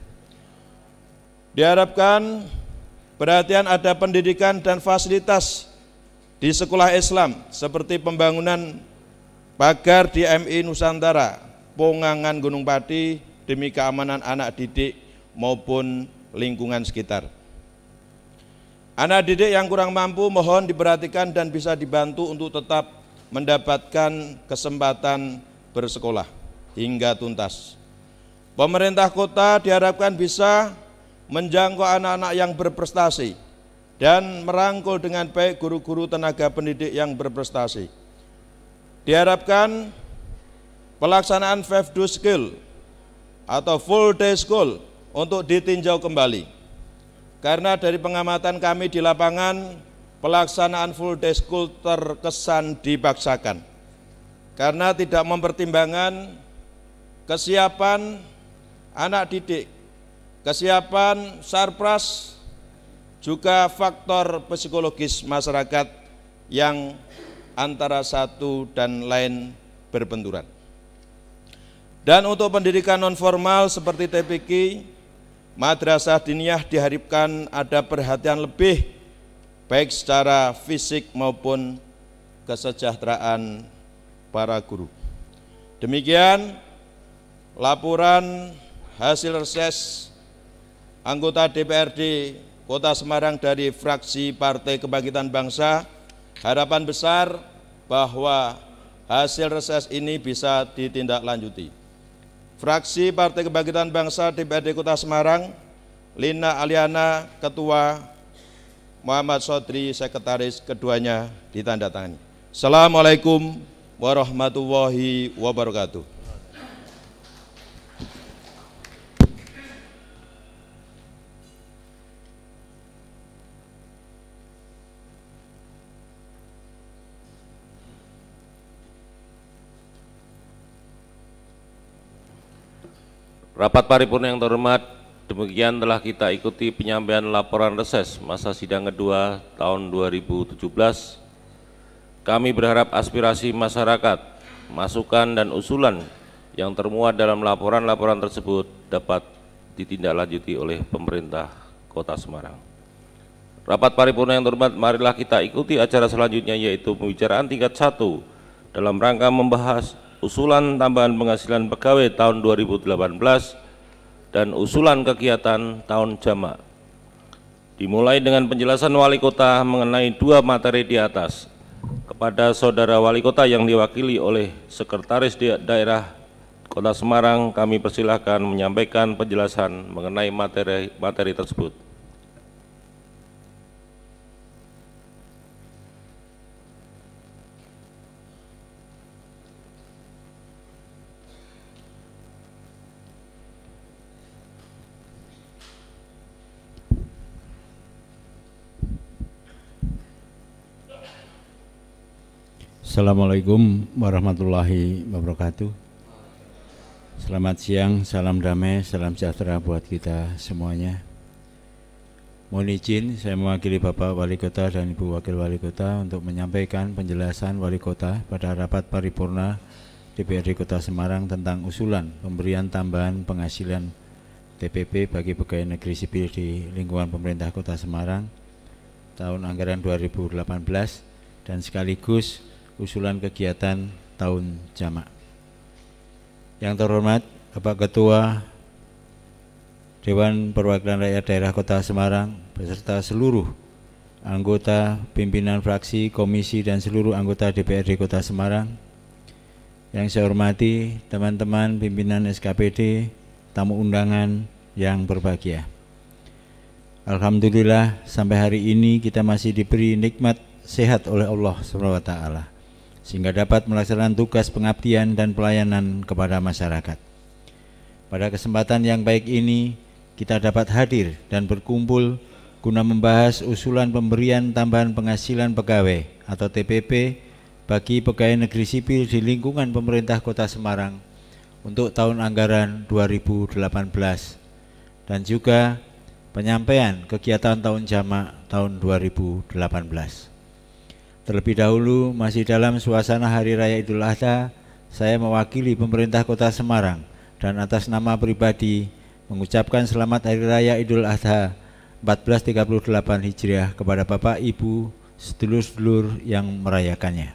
Diharapkan perhatian ada pendidikan dan fasilitas di sekolah Islam seperti pembangunan pagar di M I Nusantara, Pongangan Gunung Pati demi keamanan anak didik maupun lingkungan sekitar. Anak didik yang kurang mampu mohon diperhatikan dan bisa dibantu untuk tetap mendapatkan kesempatan bersekolah hingga tuntas. Pemerintah kota diharapkan bisa menjangkau anak-anak yang berprestasi dan merangkul dengan baik guru-guru tenaga pendidik yang berprestasi. Diharapkan pelaksanaan five day school atau full day school untuk ditinjau kembali. Karena dari pengamatan kami di lapangan, pelaksanaan full day school terkesan dipaksakan. Karena tidak mempertimbangkan kesiapan anak didik, kesiapan sarpras, juga faktor psikologis masyarakat yang antara satu dan lain berbenturan. Dan untuk pendidikan non formal seperti T P Q, madrasah diniyah diharapkan ada perhatian lebih baik secara fisik maupun kesejahteraan para guru. Demikian laporan hasil reses anggota D P R D Kota Semarang dari fraksi Partai Kebangkitan Bangsa. Harapan besar bahwa hasil reses ini bisa ditindaklanjuti. Fraksi Partai Kebangkitan Bangsa D P R D Kota Semarang, Lina Aliana, Ketua Muhammad Sodri, sekretaris keduanya, ditandatangani. Assalamualaikum warahmatullahi wabarakatuh. Rapat paripurna yang terhormat, demikian telah kita ikuti penyampaian laporan reses masa sidang kedua tahun dua ribu tujuh belas. Kami berharap aspirasi masyarakat, masukan dan usulan yang termuat dalam laporan-laporan tersebut dapat ditindaklanjuti oleh pemerintah Kota Semarang. Rapat paripurna yang terhormat, marilah kita ikuti acara selanjutnya, yaitu pembicaraan tingkat satu dalam rangka membahas usulan tambahan penghasilan pegawai tahun dua ribu delapan belas dan usulan kegiatan tahun jamak. Dimulai dengan penjelasan Wali Kota mengenai dua materi di atas. Kepada Saudara Wali Kota yang diwakili oleh Sekretaris Daerah Kota Semarang, kami persilahkan menyampaikan penjelasan mengenai materi-materi tersebut. Assalamualaikum warahmatullahi wabarakatuh. Selamat siang, salam damai, salam sejahtera buat kita semuanya. Mohon izin saya mewakili Bapak Wali Kota dan Ibu Wakil Wali Kota untuk menyampaikan penjelasan Wali Kota pada rapat paripurna D P R D Kota Semarang tentang usulan pemberian tambahan penghasilan T P P bagi pegawai negeri sipil di lingkungan pemerintah Kota Semarang tahun anggaran dua ribu delapan belas dan sekaligus usulan kegiatan tahun jamak. Yang terhormat Bapak Ketua Dewan Perwakilan Rakyat Daerah Kota Semarang beserta seluruh anggota pimpinan fraksi, komisi dan seluruh anggota D P R D Kota Semarang. Yang saya hormati teman-teman pimpinan S K P D, tamu undangan yang berbahagia. Alhamdulillah sampai hari ini kita masih diberi nikmat sehat oleh Allah subhanahu wa taala, sehingga dapat melaksanakan tugas pengabdian dan pelayanan kepada masyarakat. Pada kesempatan yang baik ini, kita dapat hadir dan berkumpul guna membahas usulan pemberian tambahan penghasilan pegawai atau T P P bagi pegawai negeri sipil di lingkungan pemerintah Kota Semarang untuk tahun anggaran dua ribu delapan belas dan juga penyampaian kegiatan tahun jamak tahun dua ribu delapan belas. Terlebih dahulu, masih dalam suasana Hari Raya Idul Adha, saya mewakili pemerintah Kota Semarang dan atas nama pribadi mengucapkan selamat Hari Raya Idul Adha seribu empat ratus tiga puluh delapan Hijriah kepada Bapak, Ibu, sedulur-sedulur yang merayakannya.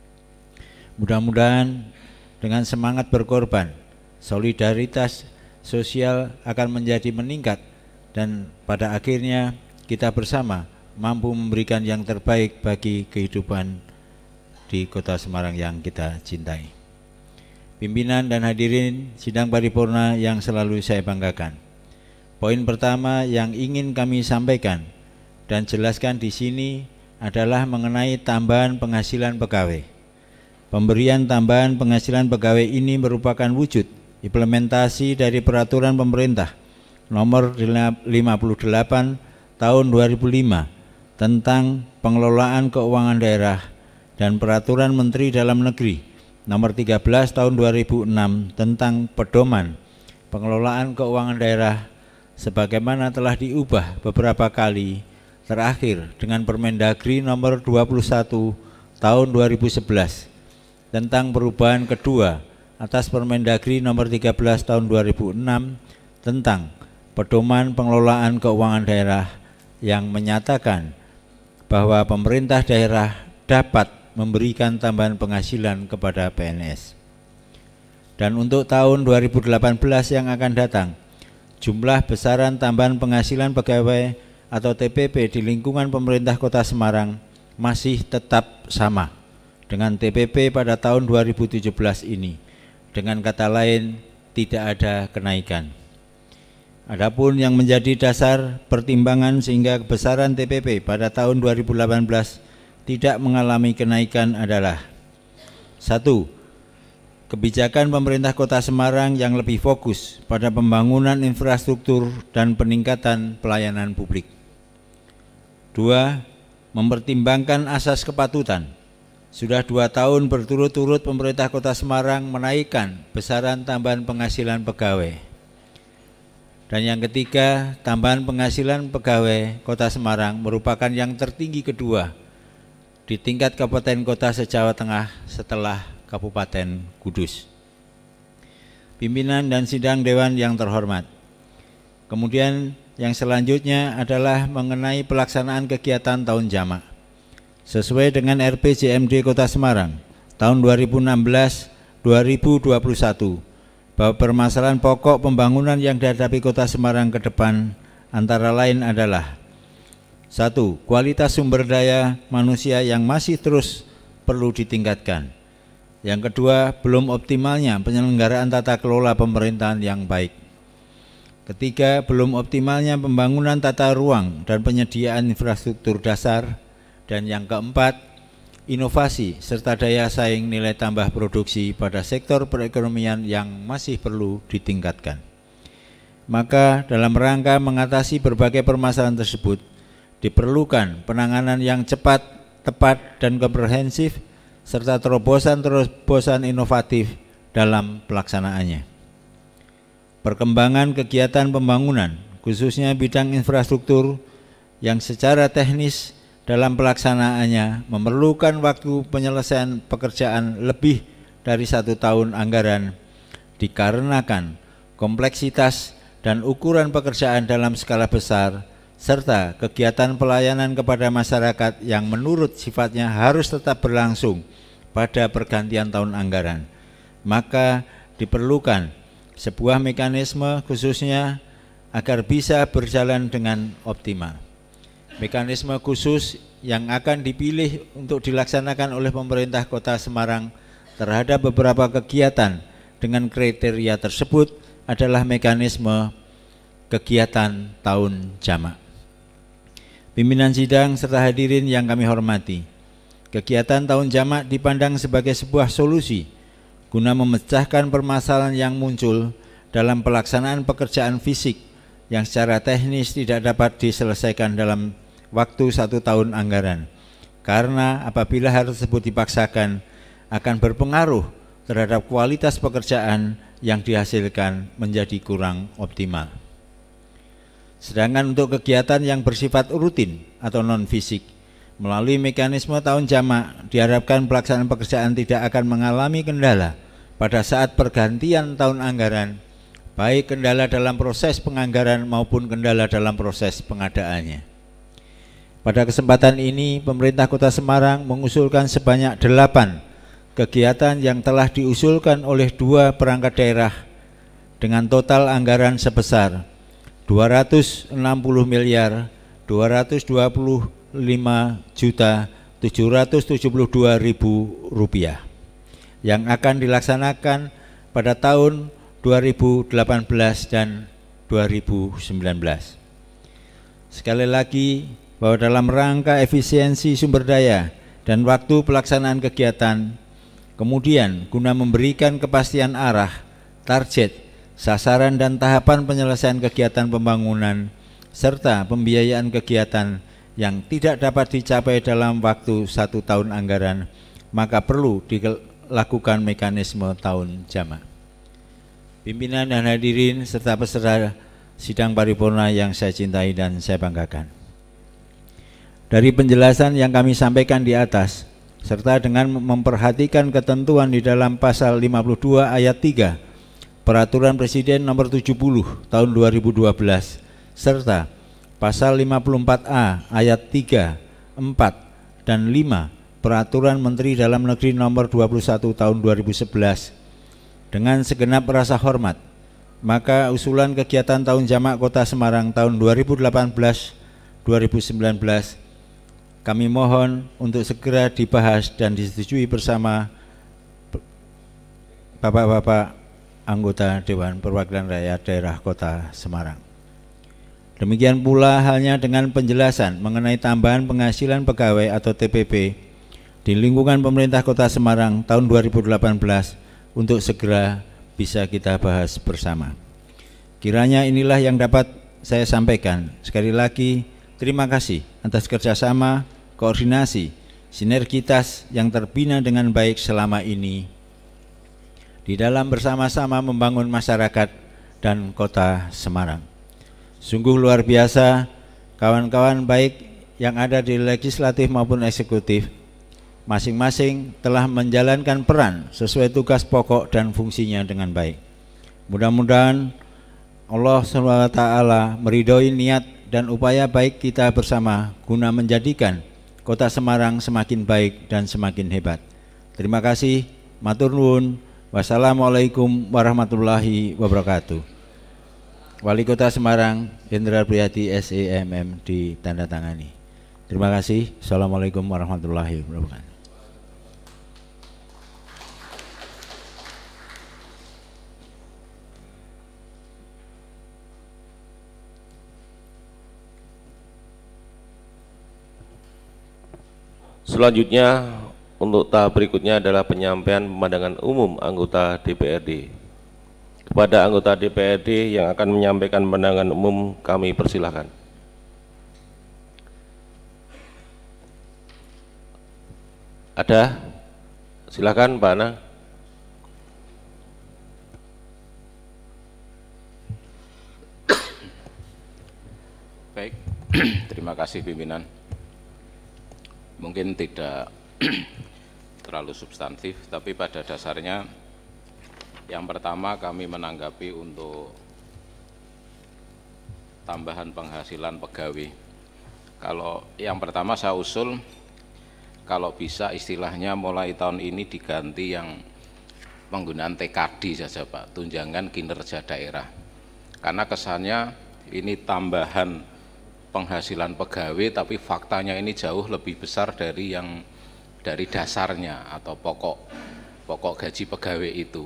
Mudah-mudahan dengan semangat berkorban, solidaritas sosial akan menjadi meningkat dan pada akhirnya kita bersama mampu memberikan yang terbaik bagi kehidupan di Kota Semarang yang kita cintai. Pimpinan dan hadirin sidang paripurna yang selalu saya banggakan. Poin pertama yang ingin kami sampaikan dan jelaskan di sini adalah mengenai tambahan penghasilan pegawai. Pemberian tambahan penghasilan pegawai ini merupakan wujud implementasi dari peraturan pemerintah nomor lima puluh delapan tahun dua ribu lima tentang pengelolaan keuangan daerah dan peraturan Menteri Dalam Negeri nomor tiga belas tahun dua ribu enam tentang pedoman pengelolaan keuangan daerah sebagaimana telah diubah beberapa kali, terakhir dengan Permendagri nomor dua puluh satu tahun dua ribu sebelas tentang perubahan kedua atas Permendagri nomor tiga belas tahun dua ribu enam tentang pedoman pengelolaan keuangan daerah yang menyatakan bahwa pemerintah daerah dapat memberikan tambahan penghasilan kepada P N S. Dan untuk tahun dua ribu delapan belas yang akan datang, jumlah besaran tambahan penghasilan pegawai atau T P P di lingkungan pemerintah Kota Semarang masih tetap sama dengan T P P pada tahun dua ribu tujuh belas ini. Dengan kata lain, tidak ada kenaikan. Adapun yang menjadi dasar pertimbangan sehingga besaran T P P pada tahun dua ribu delapan belas tidak mengalami kenaikan adalah: satu. Kebijakan pemerintah Kota Semarang yang lebih fokus pada pembangunan infrastruktur dan peningkatan pelayanan publik. Dua. Mempertimbangkan asas kepatutan. Sudah dua tahun berturut-turut pemerintah Kota Semarang menaikkan besaran tambahan penghasilan pegawai. Dan yang ketiga, tambahan penghasilan pegawai Kota Semarang merupakan yang tertinggi kedua di tingkat kabupaten kota se-Jawa Tengah setelah Kabupaten Kudus. Pimpinan dan sidang dewan yang terhormat. Kemudian yang selanjutnya adalah mengenai pelaksanaan kegiatan tahun jamak. Sesuai dengan R P J M D Kota Semarang tahun dua ribu enam belas dua ribu dua puluh satu, bahwa permasalahan pokok pembangunan yang dihadapi Kota Semarang ke depan antara lain adalah: satu. Kualitas sumber daya manusia yang masih terus perlu ditingkatkan. Yang kedua, belum optimalnya penyelenggaraan tata kelola pemerintahan yang baik. Ketiga, belum optimalnya pembangunan tata ruang dan penyediaan infrastruktur dasar. Dan yang keempat, inovasi serta daya saing nilai tambah produksi pada sektor perekonomian yang masih perlu ditingkatkan. Maka dalam rangka mengatasi berbagai permasalahan tersebut, diperlukan penanganan yang cepat, tepat, dan komprehensif, serta terobosan-terobosan inovatif dalam pelaksanaannya. Perkembangan kegiatan pembangunan, khususnya bidang infrastruktur yang secara teknis dalam pelaksanaannya memerlukan waktu penyelesaian pekerjaan lebih dari satu tahun anggaran, dikarenakan kompleksitas dan ukuran pekerjaan dalam skala besar, serta kegiatan pelayanan kepada masyarakat yang menurut sifatnya harus tetap berlangsung pada pergantian tahun anggaran. Maka diperlukan sebuah mekanisme khususnya agar bisa berjalan dengan optimal. Mekanisme khusus yang akan dipilih untuk dilaksanakan oleh pemerintah Kota Semarang terhadap beberapa kegiatan dengan kriteria tersebut adalah mekanisme kegiatan tahun jamak. Pimpinan sidang serta hadirin yang kami hormati, kegiatan tahun jamak dipandang sebagai sebuah solusi guna memecahkan permasalahan yang muncul dalam pelaksanaan pekerjaan fisik yang secara teknis tidak dapat diselesaikan dalam waktu satu tahun anggaran, karena apabila hal tersebut dipaksakan akan berpengaruh terhadap kualitas pekerjaan yang dihasilkan menjadi kurang optimal. Sedangkan untuk kegiatan yang bersifat rutin atau non-fisik, melalui mekanisme tahun jamak diharapkan pelaksanaan pekerjaan tidak akan mengalami kendala pada saat pergantian tahun anggaran, baik kendala dalam proses penganggaran maupun kendala dalam proses pengadaannya. Pada kesempatan ini, pemerintah Kota Semarang mengusulkan sebanyak delapan kegiatan yang telah diusulkan oleh dua perangkat daerah dengan total anggaran sebesar dua ratus enam puluh miliar dua ratus dua puluh lima juta tujuh ratus tujuh puluh dua ribu rupiah yang akan dilaksanakan pada tahun dua ribu delapan belas dan dua ribu sembilan belas. Sekali lagi, bahwa dalam rangka efisiensi sumber daya dan waktu pelaksanaan kegiatan, kemudian guna memberikan kepastian arah, target, sasaran dan tahapan penyelesaian kegiatan pembangunan serta pembiayaan kegiatan yang tidak dapat dicapai dalam waktu satu tahun anggaran, maka perlu dilakukan mekanisme tahun jamak. Pimpinan dan hadirin serta peserta sidang paripurna yang saya cintai dan saya banggakan. Dari penjelasan yang kami sampaikan di atas, serta dengan memperhatikan ketentuan di dalam pasal lima puluh dua ayat tiga Peraturan Presiden nomor tujuh puluh tahun dua ribu dua belas, serta pasal lima puluh empat A ayat tiga, empat, dan lima Peraturan Menteri Dalam Negeri nomor dua puluh satu tahun dua ribu sebelas, dengan segenap rasa hormat, maka usulan kegiatan tahun jamak Kota Semarang tahun dua ribu delapan belas dua ribu sembilan belas kami mohon untuk segera dibahas dan disetujui bersama Bapak-bapak anggota Dewan Perwakilan Rakyat Daerah Kota Semarang. Demikian pula halnya dengan penjelasan mengenai tambahan penghasilan pegawai atau T P P di lingkungan pemerintah Kota Semarang tahun dua ribu delapan belas untuk segera bisa kita bahas bersama. Kiranya inilah yang dapat saya sampaikan. Sekali lagi, terima kasih atas kerjasama, koordinasi, sinergitas yang terbina dengan baik selama ini di dalam bersama-sama membangun masyarakat dan Kota Semarang. Sungguh luar biasa kawan-kawan baik yang ada di legislatif maupun eksekutif, masing-masing telah menjalankan peran sesuai tugas pokok dan fungsinya dengan baik. Mudah-mudahan Allah subhanahu wa taala meridhoi niat dan upaya baik kita bersama guna menjadikan Kota Semarang semakin baik dan semakin hebat. Terima kasih, matur nuwun. Wassalamualaikum warahmatullahi wabarakatuh. Wali Kota Semarang, Jenderal Priyadi S E M M ditandatangani. Terima kasih. Assalamualaikum warahmatullahi wabarakatuh. Selanjutnya untuk tahap berikutnya adalah penyampaian pemandangan umum anggota D P R D. Kepada anggota D P R D yang akan menyampaikan pandangan umum, kami persilahkan. Ada? Silakan Pak Ana. Baik, terima kasih pimpinan. Mungkin tidak terlalu substantif, tapi pada dasarnya yang pertama kami menanggapi untuk tambahan penghasilan pegawai. Kalau yang pertama saya usul, kalau bisa istilahnya mulai tahun ini diganti yang penggunaan T K D saja Pak, tunjangan kinerja daerah. Karena kesannya ini tambahan penghasilan pegawai, tapi faktanya ini jauh lebih besar dari yang dari dasarnya atau pokok pokok gaji pegawai itu.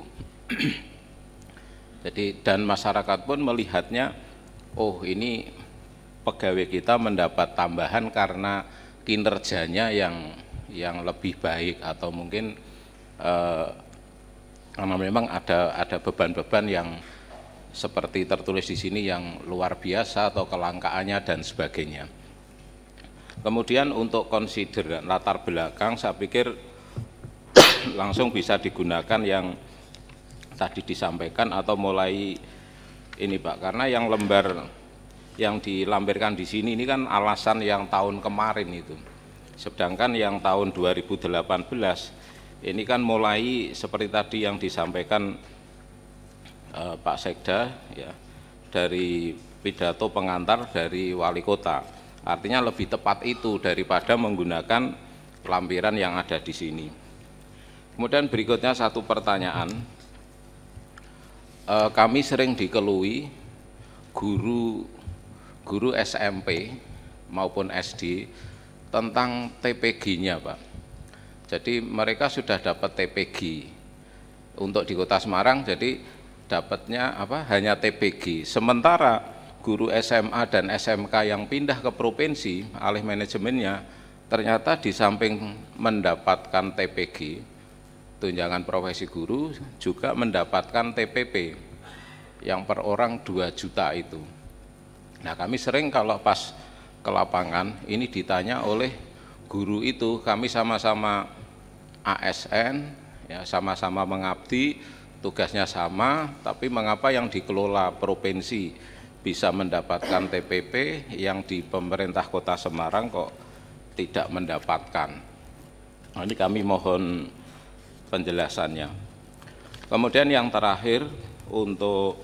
Jadi dan masyarakat pun melihatnya, oh ini pegawai kita mendapat tambahan karena kinerjanya yang yang lebih baik, atau mungkin eh, karena memang ada ada beban-beban yang seperti tertulis di sini yang luar biasa atau kelangkaannya dan sebagainya. Kemudian untuk consider latar belakang, saya pikir langsung bisa digunakan yang tadi disampaikan atau mulai ini Pak, karena yang lembar yang dilampirkan di sini ini kan alasan yang tahun kemarin itu, sedangkan yang tahun dua ribu delapan belas ini kan mulai seperti tadi yang disampaikan eh, Pak Sekda ya, dari pidato pengantar dari wali kota, artinya lebih tepat itu daripada menggunakan lampiran yang ada di sini. Kemudian berikutnya satu pertanyaan. E, kami sering dikeluhi guru guru S M P maupun S D tentang T P G-nya Pak. Jadi mereka sudah dapat T P G untuk di Kota Semarang, jadi dapatnya apa? Hanya T P G. Sementara guru S M A dan S M K yang pindah ke provinsi, alih manajemennya, ternyata di samping mendapatkan T P G, tunjangan profesi guru, juga mendapatkan T P P yang per orang dua juta itu. Nah kami sering kalau pas ke lapangan ini ditanya oleh guru itu, kami sama-sama A S N ya, sama-sama mengabdi, tugasnya sama, tapi mengapa yang dikelola provinsi bisa mendapatkan T P P, yang di pemerintah Kota Semarang kok tidak mendapatkan? Nah, ini kami mohon penjelasannya. Kemudian yang terakhir untuk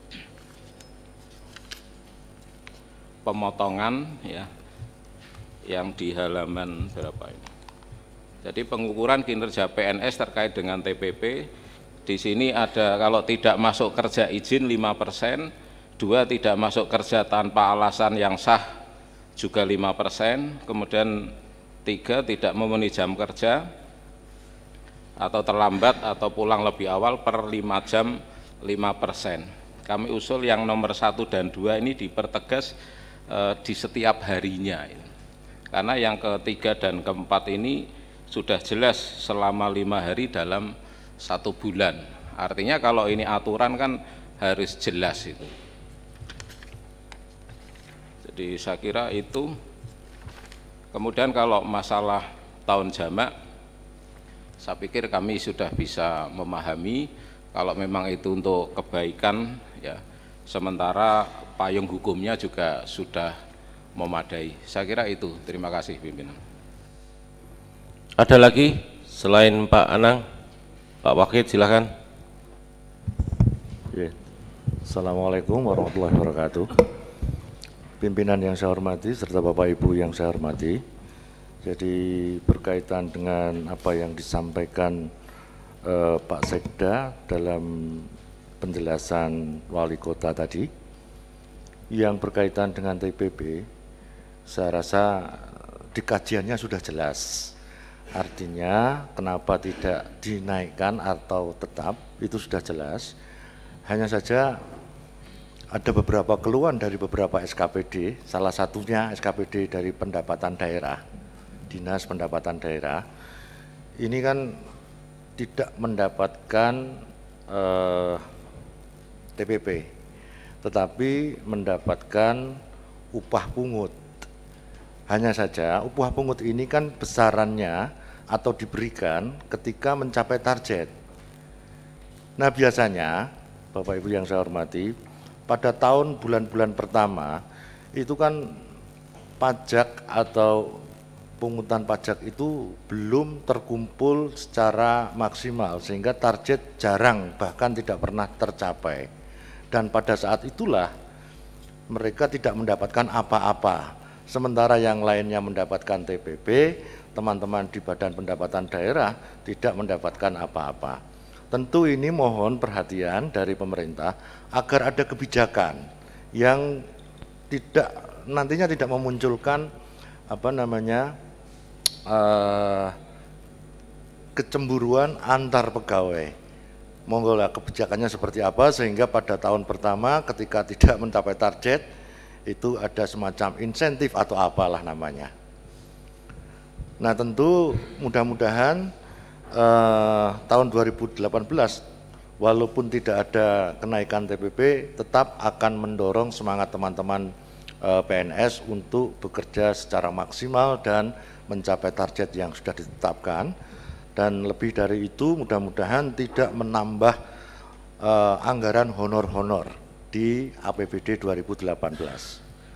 pemotongan ya, yang di halaman berapa ini? Jadi pengukuran kinerja P N S terkait dengan T P P, di sini ada kalau tidak masuk kerja izin lima persen, dua tidak masuk kerja tanpa alasan yang sah juga lima persen, kemudian tiga tidak memenuhi jam kerja atau terlambat atau pulang lebih awal per lima jam lima persen. Kami usul yang nomor satu dan dua ini dipertegas eh, di setiap harinya. Karena yang ketiga dan keempat ini sudah jelas selama lima hari dalam satu bulan. Artinya kalau ini aturan kan harus jelas itu. Jadi saya kira itu. Kemudian kalau masalah tahun jamak, saya pikir kami sudah bisa memahami kalau memang itu untuk kebaikan, ya. Sementara payung hukumnya juga sudah memadai. Saya kira itu. Terima kasih pimpinan. Ada lagi selain Pak Anang? Pak Wakil silakan. Ya. Assalamualaikum warahmatullahi wabarakatuh. Pimpinan yang saya hormati serta Bapak Ibu yang saya hormati. Jadi berkaitan dengan apa yang disampaikan eh, Pak Sekda dalam penjelasan Wali Kota tadi, yang berkaitan dengan T P P, saya rasa di kajiannya sudah jelas. Artinya kenapa tidak dinaikkan atau tetap, itu sudah jelas. Hanya saja ada beberapa keluhan dari beberapa S K P D, salah satunya S K P D dari pendapatan daerah, Dinas Pendapatan Daerah. Ini kan tidak mendapatkan eh, T P P, tetapi mendapatkan upah pungut. Hanya saja upah pungut ini kan besarannya atau diberikan ketika mencapai target. Nah biasanya, Bapak Ibu yang saya hormati, pada tahun bulan-bulan pertama itu kan pajak atau pungutan pajak itu belum terkumpul secara maksimal sehingga target jarang bahkan tidak pernah tercapai, dan pada saat itulah mereka tidak mendapatkan apa-apa, sementara yang lainnya mendapatkan T P P, teman-teman di Badan Pendapatan Daerah tidak mendapatkan apa-apa. Tentu ini mohon perhatian dari pemerintah agar ada kebijakan yang tidak nantinya tidak memunculkan apa namanya uh, kecemburuan antar pegawai. Monggo lah kebijakannya seperti apa sehingga pada tahun pertama ketika tidak mencapai target itu ada semacam insentif atau apalah namanya. Nah tentu mudah-mudahan Uh, tahun dua ribu delapan belas walaupun tidak ada kenaikan T P P tetap akan mendorong semangat teman-teman uh, P N S untuk bekerja secara maksimal dan mencapai target yang sudah ditetapkan, dan lebih dari itu mudah-mudahan tidak menambah uh, anggaran honor-honor di A P B D dua ribu delapan belas.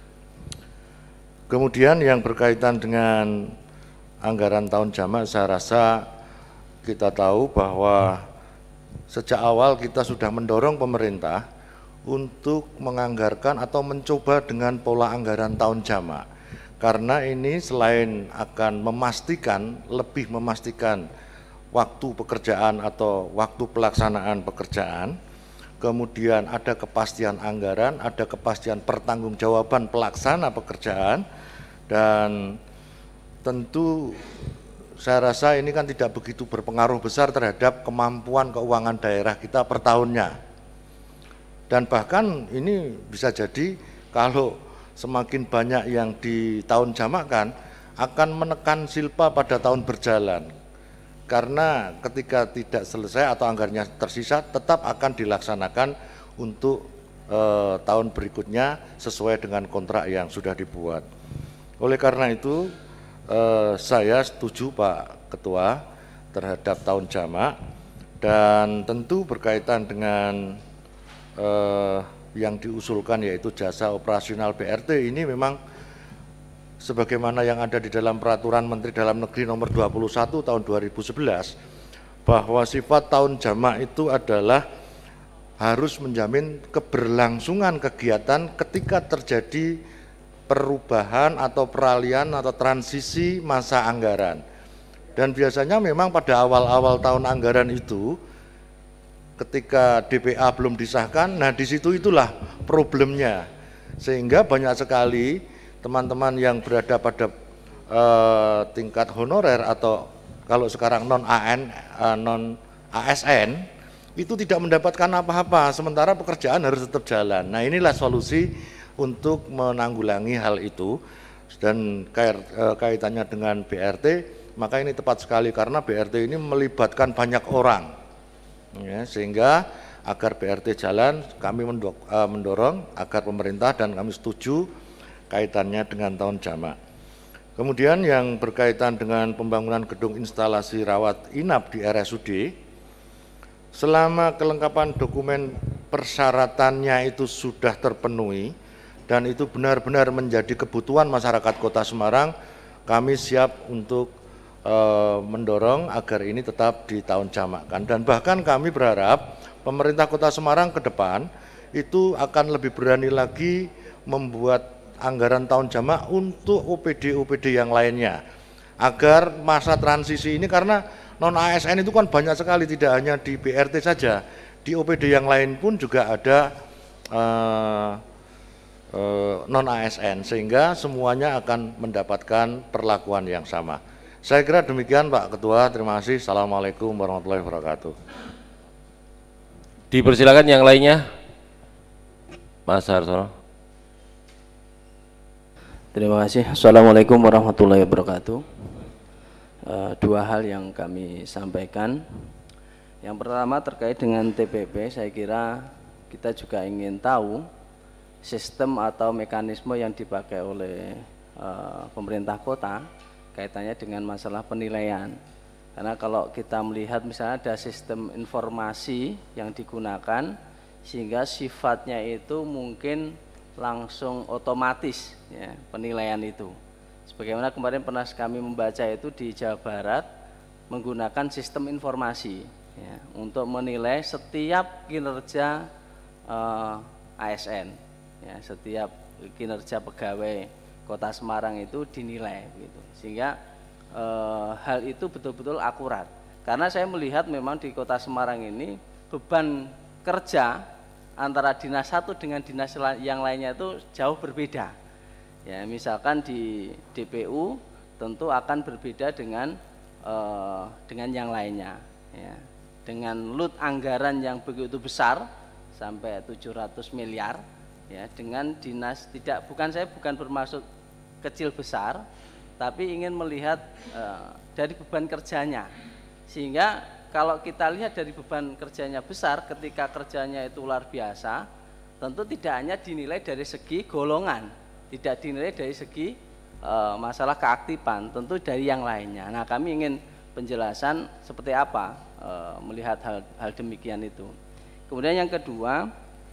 Kemudian yang berkaitan dengan anggaran tahun jamak, saya rasa kita tahu bahwa sejak awal kita sudah mendorong pemerintah untuk menganggarkan atau mencoba dengan pola anggaran tahun jamak, karena ini selain akan memastikan, lebih memastikan waktu pekerjaan atau waktu pelaksanaan pekerjaan, kemudian ada kepastian anggaran, ada kepastian pertanggungjawaban pelaksana pekerjaan, dan tentu saya rasa ini kan tidak begitu berpengaruh besar terhadap kemampuan keuangan daerah kita per tahunnya. Dan bahkan ini bisa jadi kalau semakin banyak yang di tahun jamak kan akan menekan silpa pada tahun berjalan. Karena ketika tidak selesai atau anggarannya tersisa tetap akan dilaksanakan untuk eh, tahun berikutnya sesuai dengan kontrak yang sudah dibuat. Oleh karena itu Eh, saya setuju Pak Ketua terhadap tahun jamak, dan tentu berkaitan dengan eh, yang diusulkan yaitu jasa operasional B R T ini memang sebagaimana yang ada di dalam Peraturan Menteri Dalam Negeri nomor dua puluh satu tahun dua ribu sebelas, bahwa sifat tahun jamak itu adalah harus menjamin keberlangsungan kegiatan ketika terjadi perubahan atau peralihan atau transisi masa anggaran. Dan biasanya memang pada awal-awal tahun anggaran itu ketika D P A belum disahkan, nah di situ itulah problemnya, sehingga banyak sekali teman-teman yang berada pada eh, tingkat honorer atau kalau sekarang non A N, eh, non A S N itu tidak mendapatkan apa-apa, sementara pekerjaan harus tetap jalan. Nah inilah solusi untuk menanggulangi hal itu. Dan kaitannya dengan B R T, maka ini tepat sekali karena B R T ini melibatkan banyak orang, ya, sehingga agar B R T jalan kami mendorong agar pemerintah dan kami setuju kaitannya dengan tahun jamak. Kemudian yang berkaitan dengan pembangunan gedung instalasi rawat inap di R S U D, selama kelengkapan dokumen persyaratannya itu sudah terpenuhi dan itu benar-benar menjadi kebutuhan masyarakat Kota Semarang, kami siap untuk e, mendorong agar ini tetap di tahun jamakkan. Dan bahkan kami berharap pemerintah Kota Semarang ke depan itu akan lebih berani lagi membuat anggaran tahun jamak untuk O P D O P D yang lainnya, agar masa transisi ini, karena non A S N itu kan banyak sekali, tidak hanya di B R T saja, di O P D yang lain pun juga ada uh, uh, non A S N, sehingga semuanya akan mendapatkan perlakuan yang sama. Saya kira demikian Pak Ketua, terima kasih. Assalamualaikum warahmatullahi wabarakatuh. Dipersilakan yang lainnya, Mas Harsono. Terima kasih. Assalamualaikum warahmatullahi wabarakatuh. Uh, dua hal yang kami sampaikan. Yang pertama terkait dengan T P P, saya kira kita juga ingin tahu sistem atau mekanisme yang dipakai oleh uh, pemerintah kota kaitannya dengan masalah penilaian. Karena kalau kita melihat misalnya ada sistem informasi yang digunakan sehingga sifatnya itu mungkin langsung otomatis, ya, penilaian itu. Sebagaimana kemarin pernah kami membaca itu di Jawa Barat menggunakan sistem informasi, ya, untuk menilai setiap kinerja uh, A S N, ya, setiap kinerja pegawai Kota Semarang itu dinilai, gitu. Sehingga uh, hal itu betul-betul akurat. Karena saya melihat memang di Kota Semarang ini beban kerja antara dinas satu dengan dinas yang lainnya itu jauh berbeda. Ya, misalkan di D P U tentu akan berbeda dengan uh, dengan yang lainnya. Ya, dengan load anggaran yang begitu besar sampai tujuh ratus miliar, ya, dengan dinas tidak, bukan saya bukan bermaksud kecil besar, tapi ingin melihat uh, dari beban kerjanya, sehingga kalau kita lihat dari beban kerjanya besar, ketika kerjanya itu luar biasa, tentu tidak hanya dinilai dari segi golongan, tidak dinilai dari segi e, masalah keaktifan, tentu dari yang lainnya. Nah, kami ingin penjelasan seperti apa e, melihat hal, hal demikian itu. Kemudian yang kedua,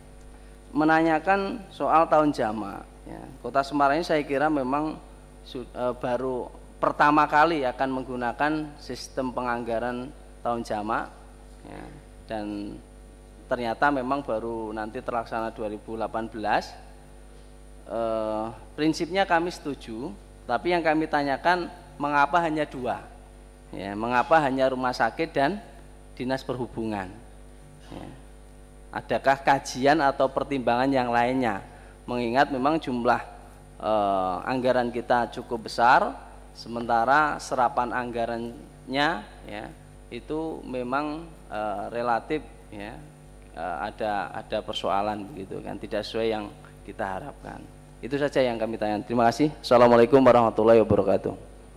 menanyakan soal tahun jamak. Ya, Kota Semarang ini saya kira memang e, baru pertama kali akan menggunakan sistem penganggaran tahun jamak, ya, dan ternyata memang baru nanti terlaksana dua ribu delapan belas. E, prinsipnya kami setuju, tapi yang kami tanyakan mengapa hanya dua, ya, mengapa hanya rumah sakit dan dinas perhubungan, ya. Adakah kajian atau pertimbangan yang lainnya, mengingat memang jumlah e, anggaran kita cukup besar, sementara serapan anggarannya, ya, itu memang e, relatif, ya, e, ada ada persoalan begitu kan, tidak sesuai yang kita harapkan. Itu saja yang kami tanya. Terima kasih. Assalamualaikum warahmatullahi wabarakatuh.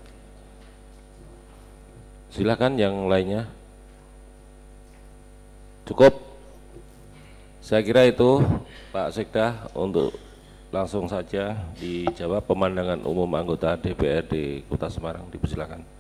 Silakan yang lainnya. Cukup. Saya kira itu Pak Sekda, untuk langsung saja dijawab pemandangan umum anggota D P R D Kota Semarang. Dipersilakan.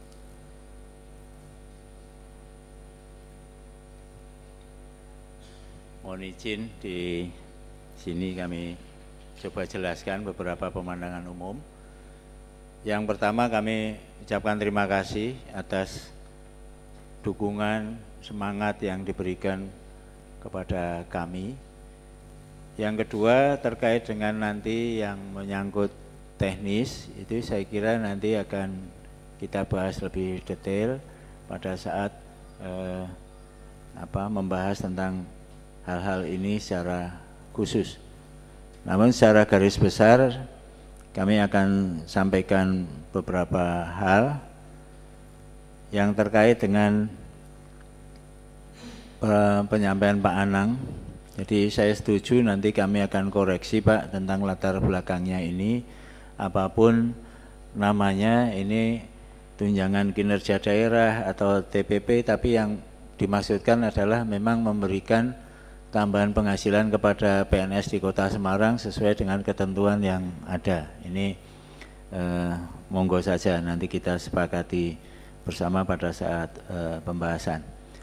Mohon izin, di sini kami coba jelaskan beberapa pemandangan umum. Yang pertama, kami ucapkan terima kasih atas dukungan, semangat yang diberikan kepada kami. Yang kedua, terkait dengan nanti yang menyangkut teknis, itu saya kira nanti akan kita bahas lebih detail pada saat eh, apa, membahas tentang hal-hal ini secara khusus. Namun secara garis besar kami akan sampaikan beberapa hal yang terkait dengan penyampaian Pak Anang Jadi saya setuju, nanti kami akan koreksi Pak tentang latar belakangnya ini. Apapun namanya, ini tunjangan kinerja daerah atau T P P, tapi yang dimaksudkan adalah memang memberikan tambahan penghasilan kepada P N S di Kota Semarang sesuai dengan ketentuan yang ada. Ini eh, monggo saja nanti kita sepakati bersama pada saat eh, pembahasan.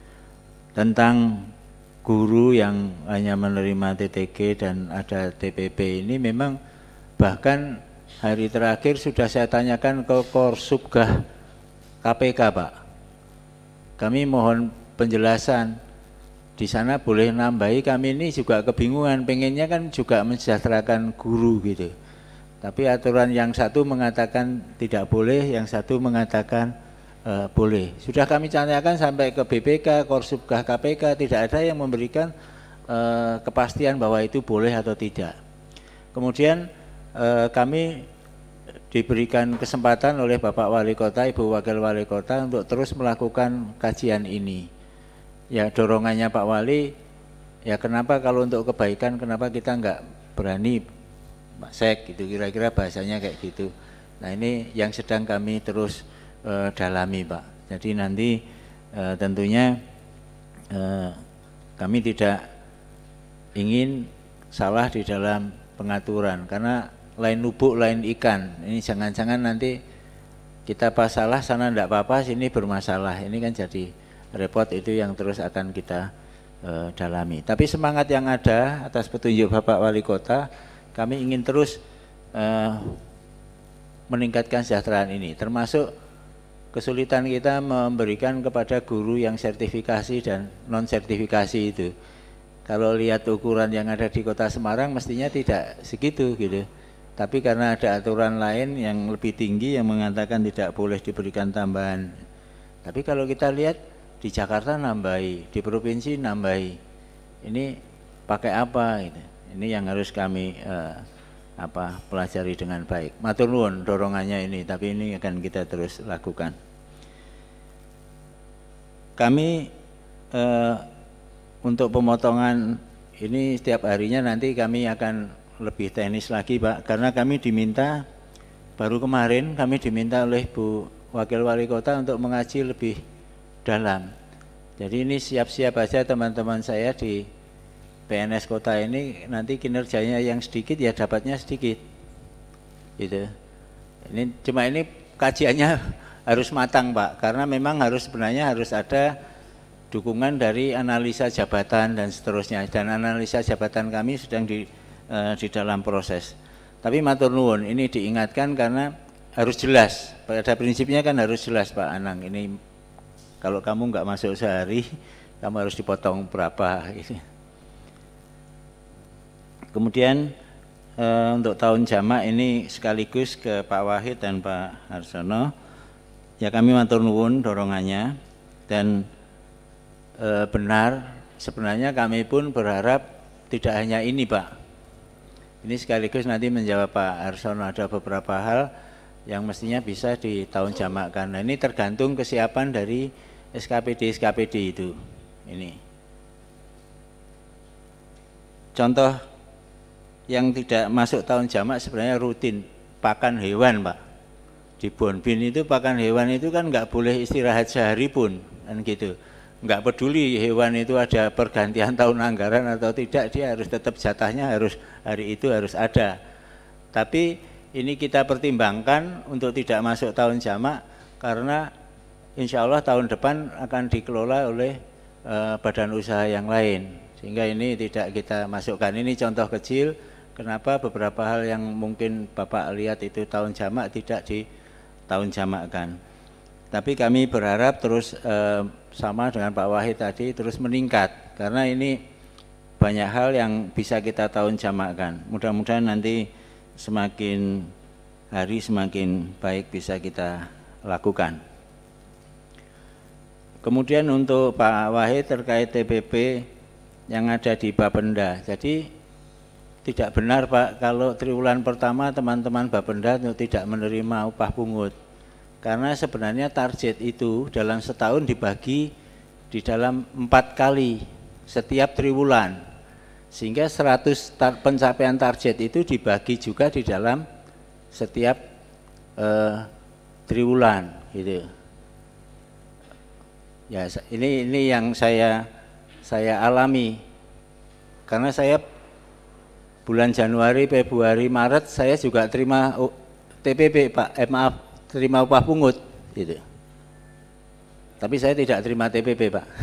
Tentang guru yang hanya menerima T T G dan ada T P P ini, memang bahkan hari terakhir sudah saya tanyakan ke Korsubgah K P K Pak. Kami mohon penjelasan, di sana boleh nambahi, kami ini juga kebingungan, pengennya kan juga mensejahterakan guru gitu. Tapi aturan yang satu mengatakan tidak boleh, yang satu mengatakan Uh, boleh. Sudah kami tanyakan sampai ke B P K, Korsubgah K P K, tidak ada yang memberikan uh, kepastian bahwa itu boleh atau tidak. Kemudian uh, kami diberikan kesempatan oleh Bapak Wali Kota, Ibu Wakil Wali Kota untuk terus melakukan kajian ini. Ya dorongannya Pak Wali, ya kenapa kalau untuk kebaikan, kenapa kita enggak berani Pak Sek gitu, kira-kira bahasanya kayak gitu. Nah ini yang sedang kami terus Uh, dalami Pak. Jadi nanti uh, tentunya uh, kami tidak ingin salah di dalam pengaturan, karena lain lubuk lain ikan. Ini jangan-jangan nanti kita pas salah sana enggak apa-apa, sini bermasalah. Ini kan jadi repot, itu yang terus akan kita uh, dalami. Tapi semangat yang ada atas petunjuk Bapak Wali Kota, kami ingin terus uh, meningkatkan kesejahteraan ini, termasuk kesulitan kita memberikan kepada guru yang sertifikasi dan non sertifikasi itu. Kalau lihat ukuran yang ada di Kota Semarang mestinya tidak segitu gitu. Tapi karena ada aturan lain yang lebih tinggi yang mengatakan tidak boleh diberikan tambahan. Tapi kalau kita lihat di Jakarta nambahi, di provinsi nambahi. Ini pakai apa gitu. Ini yang harus kami uh, apa pelajari dengan baik. Matur nuwun dorongannya ini, tapi ini akan kita terus lakukan. Kami eh, untuk pemotongan ini setiap harinya nanti kami akan lebih teknis lagi Pak, karena kami diminta, baru kemarin kami diminta oleh Bu Wakil Wali Kota untuk mengaji lebih dalam. Jadi ini siap-siap aja teman-teman saya di P N S Kota ini, nanti kinerjanya yang sedikit ya dapatnya sedikit gitu. Ini cuma ini kajiannya harus matang Pak, karena memang harus sebenarnya harus ada dukungan dari analisa jabatan dan seterusnya, dan analisa jabatan kami sedang di, uh, di dalam proses. Tapi matur nuwun, ini diingatkan karena harus jelas, pada prinsipnya kan harus jelas Pak Anang, ini kalau kamu nggak masuk sehari, kamu harus dipotong berapa gitu. Kemudian e, untuk tahun jamak ini sekaligus ke Pak Wahid dan Pak Harsono, ya kami matur nuwun dorongannya, dan e, benar sebenarnya kami pun berharap tidak hanya ini Pak. Ini sekaligus nanti menjawab Pak Harsono, ada beberapa hal yang mestinya bisa di tahun jamakkan. Nah ini tergantung kesiapan dari S K P D S K P D itu. Ini contoh yang tidak masuk tahun jamak sebenarnya rutin, pakan hewan Pak. Di Bonbin itu pakan hewan itu kan nggak boleh istirahat sehari pun, kan gitu. Nggak peduli hewan itu ada pergantian tahun anggaran atau tidak, dia harus tetap jatahnya harus hari itu harus ada. Tapi ini kita pertimbangkan untuk tidak masuk tahun jamak karena insya Allah tahun depan akan dikelola oleh uh, badan usaha yang lain, sehingga ini tidak kita masukkan. Ini contoh kecil kenapa beberapa hal yang mungkin Bapak lihat itu tahun jamak tidak di tahun jamakkan. Tapi kami berharap terus uh, sama dengan Pak Wahid tadi terus meningkat, karena ini banyak hal yang bisa kita tahun jamakkan. Mudah-mudahan nanti semakin hari semakin baik bisa kita lakukan. Kemudian untuk Pak Wahid terkait T P P yang ada di Bapenda. Jadi tidak benar Pak kalau triwulan pertama teman-teman Bapenda tidak menerima upah pungut. Karena sebenarnya target itu dalam setahun dibagi di dalam empat kali setiap triwulan. Sehingga seratus tar pencapaian target itu dibagi juga di dalam setiap eh, triwulan gitu. Ya, ini ini yang saya saya alami. Karena saya bulan Januari, Februari, Maret saya juga terima T P P, Pak. Eh, maaf, terima upah pungut gitu. Tapi saya tidak terima T P P, Pak.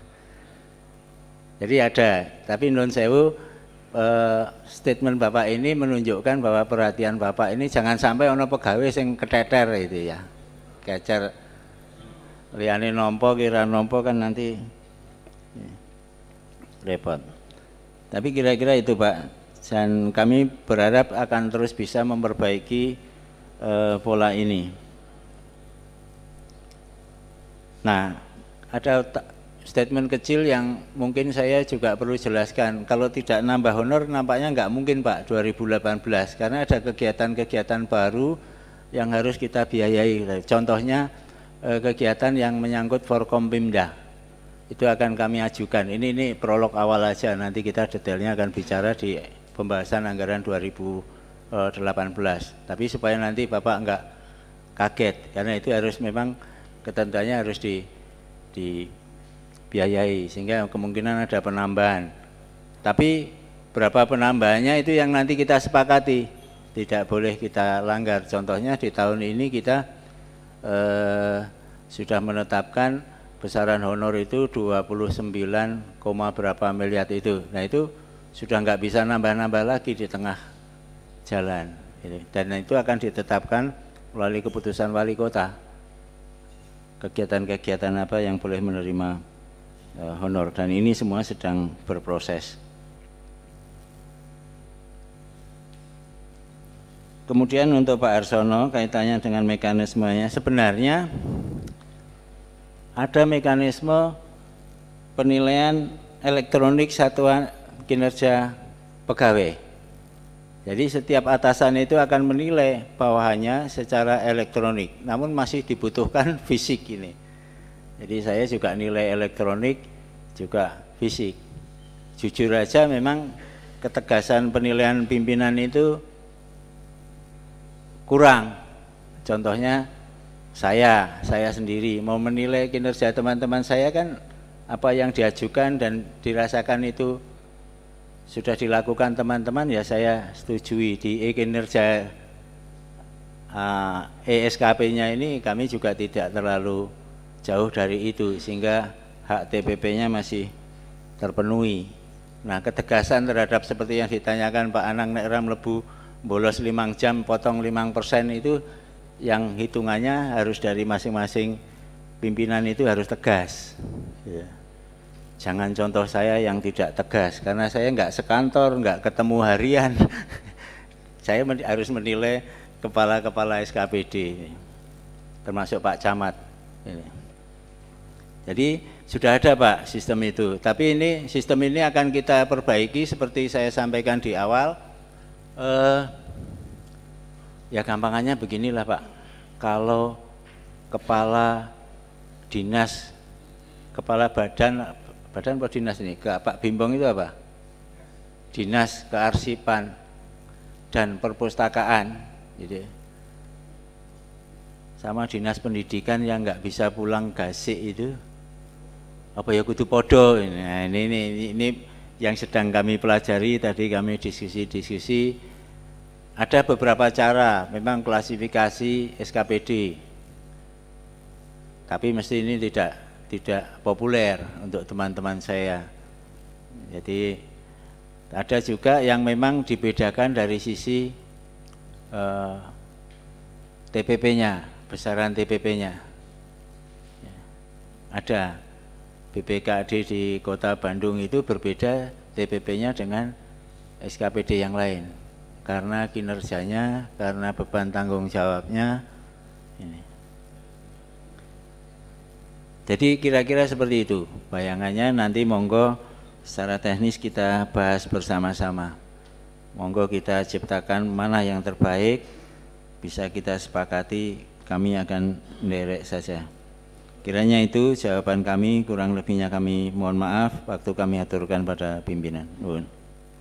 Jadi ada, tapi non sewu eh, statement Bapak ini menunjukkan bahwa perhatian Bapak ini jangan sampai ono pegawai yang keteter itu ya. Kecer liane nompo kira nompo kan nanti ya, repot. Tapi kira-kira itu Pak, dan kami berharap akan terus bisa memperbaiki eh, pola ini. Nah, ada statement kecil yang mungkin saya juga perlu jelaskan. Kalau tidak nambah honor nampaknya nggak mungkin Pak dua ribu delapan belas, karena ada kegiatan-kegiatan baru yang harus kita biayai. Contohnya eh, kegiatan yang menyangkut Forkompimda, itu akan kami ajukan. Ini ini prolog awal aja, nanti kita detailnya akan bicara di pembahasan anggaran dua ribu delapan belas. Tapi supaya nanti Bapak nggak kaget, karena itu harus memang ketentuannya harus di, di biayai, sehingga kemungkinan ada penambahan. Tapi berapa penambahannya itu yang nanti kita sepakati, tidak boleh kita langgar. Contohnya di tahun ini kita eh, sudah menetapkan besaran honor itu dua puluh sembilan, berapa miliar itu. Nah itu sudah nggak bisa nambah-nambah lagi di tengah jalan. Dan itu akan ditetapkan melalui keputusan wali kota. Kegiatan-kegiatan apa yang boleh menerima honor, dan ini semua sedang berproses. Kemudian untuk Pak Arsono kaitannya dengan mekanismenya, sebenarnya ada mekanisme penilaian elektronik satuan kinerja pegawai. Jadi setiap atasan itu akan menilai bawahannya secara elektronik, namun masih dibutuhkan fisik ini. Jadi saya juga nilai elektronik, juga fisik. Jujur aja memang ketegasan penilaian pimpinan itu kurang. Contohnya saya, saya sendiri mau menilai kinerja teman-teman saya kan apa yang diajukan dan dirasakan itu sudah dilakukan teman-teman ya saya setujui. Di e-kinerja uh, E S K P-nya ini kami juga tidak terlalu jauh dari itu, sehingga hak T P P-nya masih terpenuhi. Nah, ketegasan terhadap seperti yang ditanyakan Pak Anang, nek ram lebu bolos limang jam potong limang persen itu yang hitungannya harus dari masing-masing pimpinan itu harus tegas ya. Jangan contoh saya yang tidak tegas, karena saya nggak sekantor, nggak ketemu harian. Saya men harus menilai kepala-kepala S K P D termasuk Pak Camat ini. Jadi sudah ada Pak sistem itu, tapi ini sistem ini akan kita perbaiki seperti saya sampaikan di awal. Eh, ya gampangannya beginilah Pak, kalau kepala dinas, kepala badan, badan apa dinas ini, ke Pak Bimbong itu apa? Dinas Kearsipan dan Perpustakaan, gitu. Sama dinas pendidikan yang nggak bisa pulang gasik itu. Apa ya kudu podo. Nah, ini, ini ini yang sedang kami pelajari, tadi kami diskusi-diskusi. Ada beberapa cara, memang klasifikasi S K P D. Tapi mesti ini tidak tidak populer untuk teman-teman saya. Jadi ada juga yang memang dibedakan dari sisi eh, T P P-nya, besaran T P P-nya. Ada. B P K D di Kota Bandung itu berbeda T P P-nya dengan S K P D yang lain karena kinerjanya, karena beban tanggung jawabnya ini. Jadi kira-kira seperti itu bayangannya, nanti monggo secara teknis kita bahas bersama-sama. Monggo kita ciptakan mana yang terbaik, bisa kita sepakati, kami akan menderek saja. Kiranya itu jawaban kami, kurang lebihnya kami mohon maaf, waktu kami aturkan pada pimpinan. Nuhun.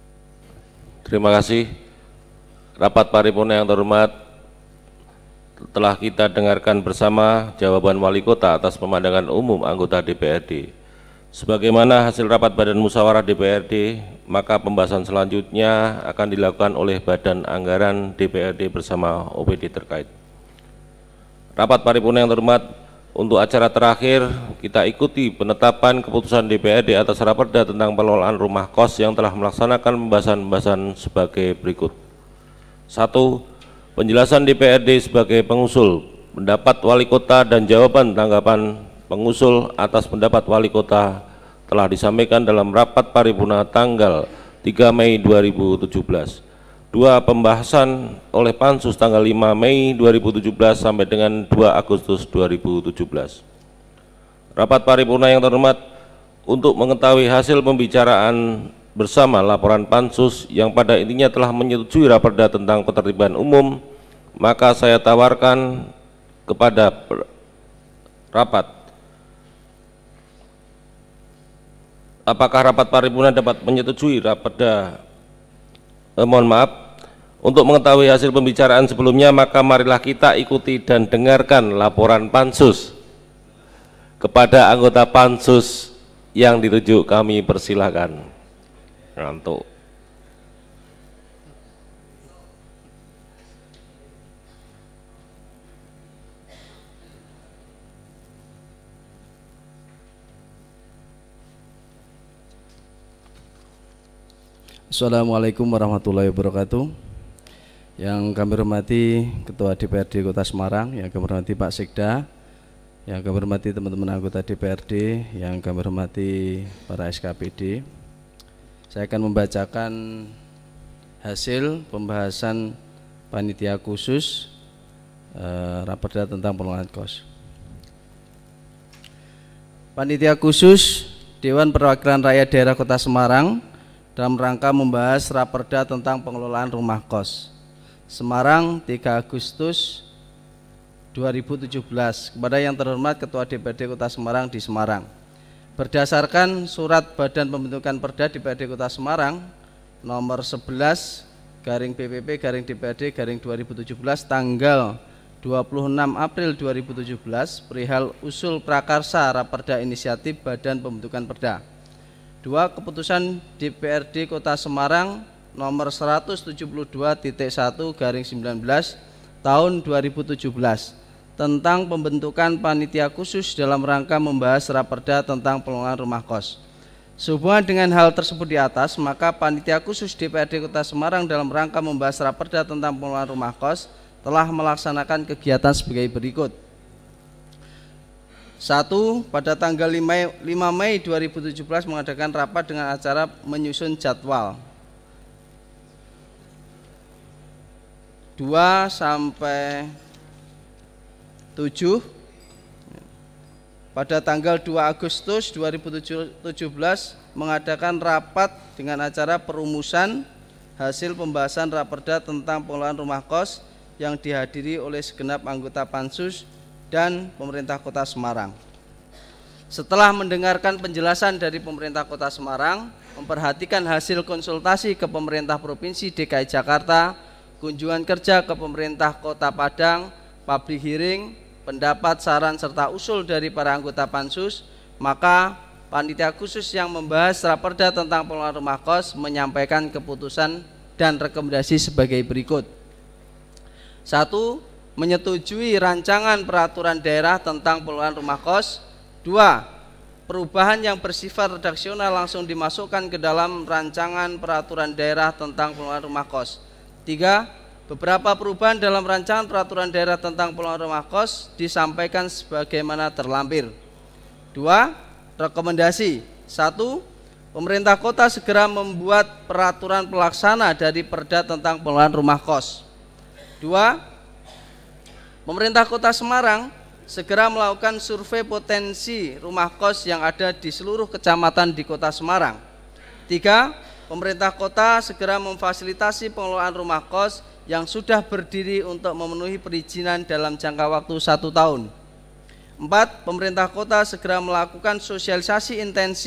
Terima kasih. Rapat paripurna yang terhormat, telah kita dengarkan bersama jawaban Wali Kota atas pemandangan umum anggota D P R D. Sebagaimana hasil rapat Badan Musyawarah D P R D, maka pembahasan selanjutnya akan dilakukan oleh Badan Anggaran D P R D bersama O P D terkait. Rapat paripurna yang terhormat, untuk acara terakhir kita ikuti penetapan keputusan D P R D atas Raperda tentang pengelolaan rumah kos yang telah melaksanakan pembahasan-pembahasan sebagai berikut. Satu, penjelasan D P R D sebagai pengusul, pendapat Wali Kota dan jawaban tanggapan pengusul atas pendapat Wali Kota telah disampaikan dalam rapat paripurna tanggal tiga Mei dua ribu tujuh belas. Dua, pembahasan oleh Pansus tanggal lima Mei dua ribu tujuh belas sampai dengan dua Agustus dua ribu tujuh belas. Rapat paripurna yang terhormat, untuk mengetahui hasil pembicaraan bersama laporan Pansus yang pada intinya telah menyetujui Raperda tentang ketertiban umum, maka saya tawarkan kepada rapat, apakah rapat paripurna dapat menyetujui Raperda? Eh, mohon maaf, untuk mengetahui hasil pembicaraan sebelumnya, maka marilah kita ikuti dan dengarkan laporan Pansus. Kepada anggota Pansus yang dituju kami persilakan. Ngantuk. Assalamualaikum warahmatullahi wabarakatuh. Yang kami hormati Ketua D P R D Kota Semarang, yang kami hormati Pak Sekda, yang kami hormati teman-teman anggota D P R D, yang kami hormati para S K P D. Saya akan membacakan hasil pembahasan panitia khusus eh, Raperda tentang pengelolaan kos. Panitia khusus Dewan Perwakilan Rakyat Daerah Kota Semarang dalam rangka membahas Raperda tentang pengelolaan rumah kos Semarang tiga Agustus dua ribu tujuh belas. Kepada yang terhormat Ketua D P R D Kota Semarang di Semarang, berdasarkan surat Badan Pembentukan Perda D P R D Kota Semarang nomor sebelas garing B P P garing D P R D garing dua ribu tujuh belas tanggal dua puluh enam April dua ribu tujuh belas perihal usul prakarsa Raperda Inisiatif Badan Pembentukan Perda. Dua, keputusan D P R D Kota Semarang nomor seratus tujuh puluh dua titik satu garing sembilan belas tahun dua ribu tujuh belas tentang pembentukan panitia khusus dalam rangka membahas Raperda tentang pengelolaan rumah kos. Sehubungan dengan hal tersebut di atas, maka panitia khusus D P R D Kota Semarang dalam rangka membahas Raperda tentang pengelolaan rumah kos telah melaksanakan kegiatan sebagai berikut. Satu, pada tanggal lima Mei dua ribu tujuh belas mengadakan rapat dengan acara menyusun jadwal. Dua sampai tujuh, pada tanggal dua Agustus dua ribu tujuh belas mengadakan rapat dengan acara perumusan hasil pembahasan Raperda tentang pengelolaan rumah kos yang dihadiri oleh segenap anggota Pansus dan pemerintah Kota Semarang. Setelah mendengarkan penjelasan dari pemerintah Kota Semarang, memperhatikan hasil konsultasi ke pemerintah Provinsi D K I Jakarta, kunjungan kerja ke pemerintah Kota Padang, public hearing, pendapat, saran, serta usul dari para anggota Pansus, maka panitia khusus yang membahas Raperda tentang pengelolaan rumah kos menyampaikan keputusan dan rekomendasi sebagai berikut. Satu, menyetujui rancangan peraturan daerah tentang pengelolaan rumah kos. Dua, perubahan yang bersifat redaksional langsung dimasukkan ke dalam rancangan peraturan daerah tentang pengelolaan rumah kos. Tiga, beberapa perubahan dalam rancangan peraturan daerah tentang pengelolaan rumah kos disampaikan sebagaimana terlampir. Dua, rekomendasi. Satu, pemerintah kota segera membuat peraturan pelaksana dari Perda tentang pengelolaan rumah kos. Dua, pemerintah Kota Semarang segera melakukan survei potensi rumah kos yang ada di seluruh kecamatan di Kota Semarang. Tiga, pemerintah kota segera memfasilitasi pengelolaan rumah kos yang sudah berdiri untuk memenuhi perizinan dalam jangka waktu satu tahun. Empat, pemerintah kota segera melakukan sosialisasi intensif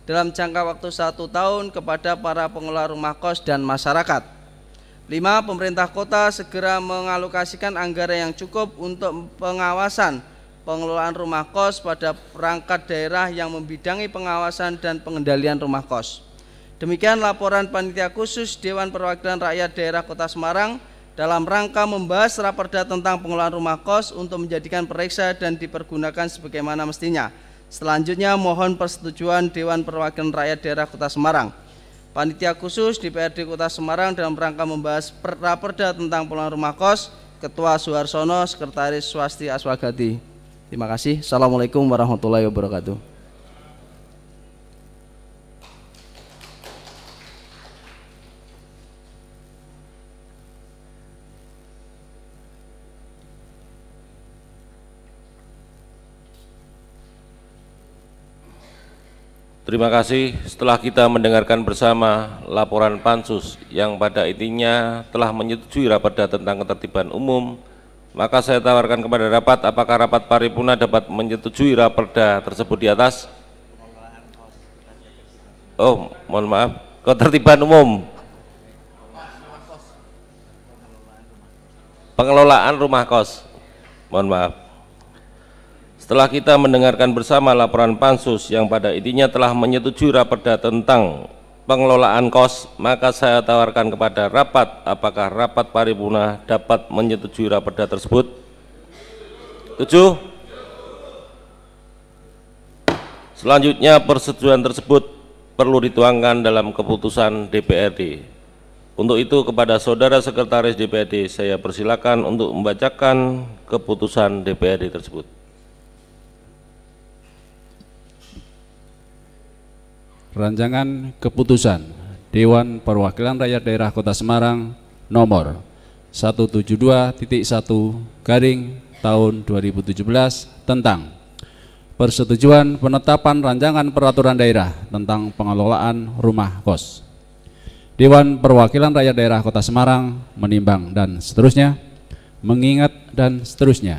dalam jangka waktu satu tahun kepada para pengelola rumah kos dan masyarakat. Lima, pemerintah kota segera mengalokasikan anggaran yang cukup untuk pengawasan pengelolaan rumah kos pada perangkat daerah yang membidangi pengawasan dan pengendalian rumah kos. Demikian laporan Panitia Khusus Dewan Perwakilan Rakyat Daerah Kota Semarang dalam rangka membahas raperda tentang pengelolaan rumah kos untuk menjadikan periksa dan dipergunakan sebagaimana mestinya. Selanjutnya mohon persetujuan Dewan Perwakilan Rakyat Daerah Kota Semarang. Panitia Khusus D P R D Kota Semarang dalam rangka membahas raperda tentang pengelolaan rumah kos, Ketua Suharsono, Sekretaris Swasti Aswagati. Terima kasih. Assalamualaikum warahmatullahi wabarakatuh. Terima kasih. Setelah kita mendengarkan bersama laporan Pansus yang pada intinya telah menyetujui raperda tentang ketertiban umum, maka saya tawarkan kepada rapat apakah rapat paripurna dapat menyetujui raperda tersebut di atas. Oh, mohon maaf, ketertiban umum, pengelolaan rumah kos. Mohon maaf. Setelah kita mendengarkan bersama laporan Pansus yang pada intinya telah menyetujui raperda tentang pengelolaan kos, maka saya tawarkan kepada rapat apakah rapat paripurna dapat menyetujui raperda tersebut. Tujuh. Selanjutnya persetujuan tersebut perlu dituangkan dalam keputusan D P R D. Untuk itu kepada Saudara Sekretaris D P R D saya persilakan untuk membacakan keputusan D P R D tersebut. Rancangan Keputusan Dewan Perwakilan Rakyat Daerah Kota Semarang nomor seratus tujuh puluh dua titik satu garing tahun dua ribu tujuh belas tentang persetujuan penetapan rancangan peraturan daerah tentang pengelolaan rumah kos. Dewan Perwakilan Rakyat Daerah Kota Semarang menimbang dan seterusnya, mengingat dan seterusnya,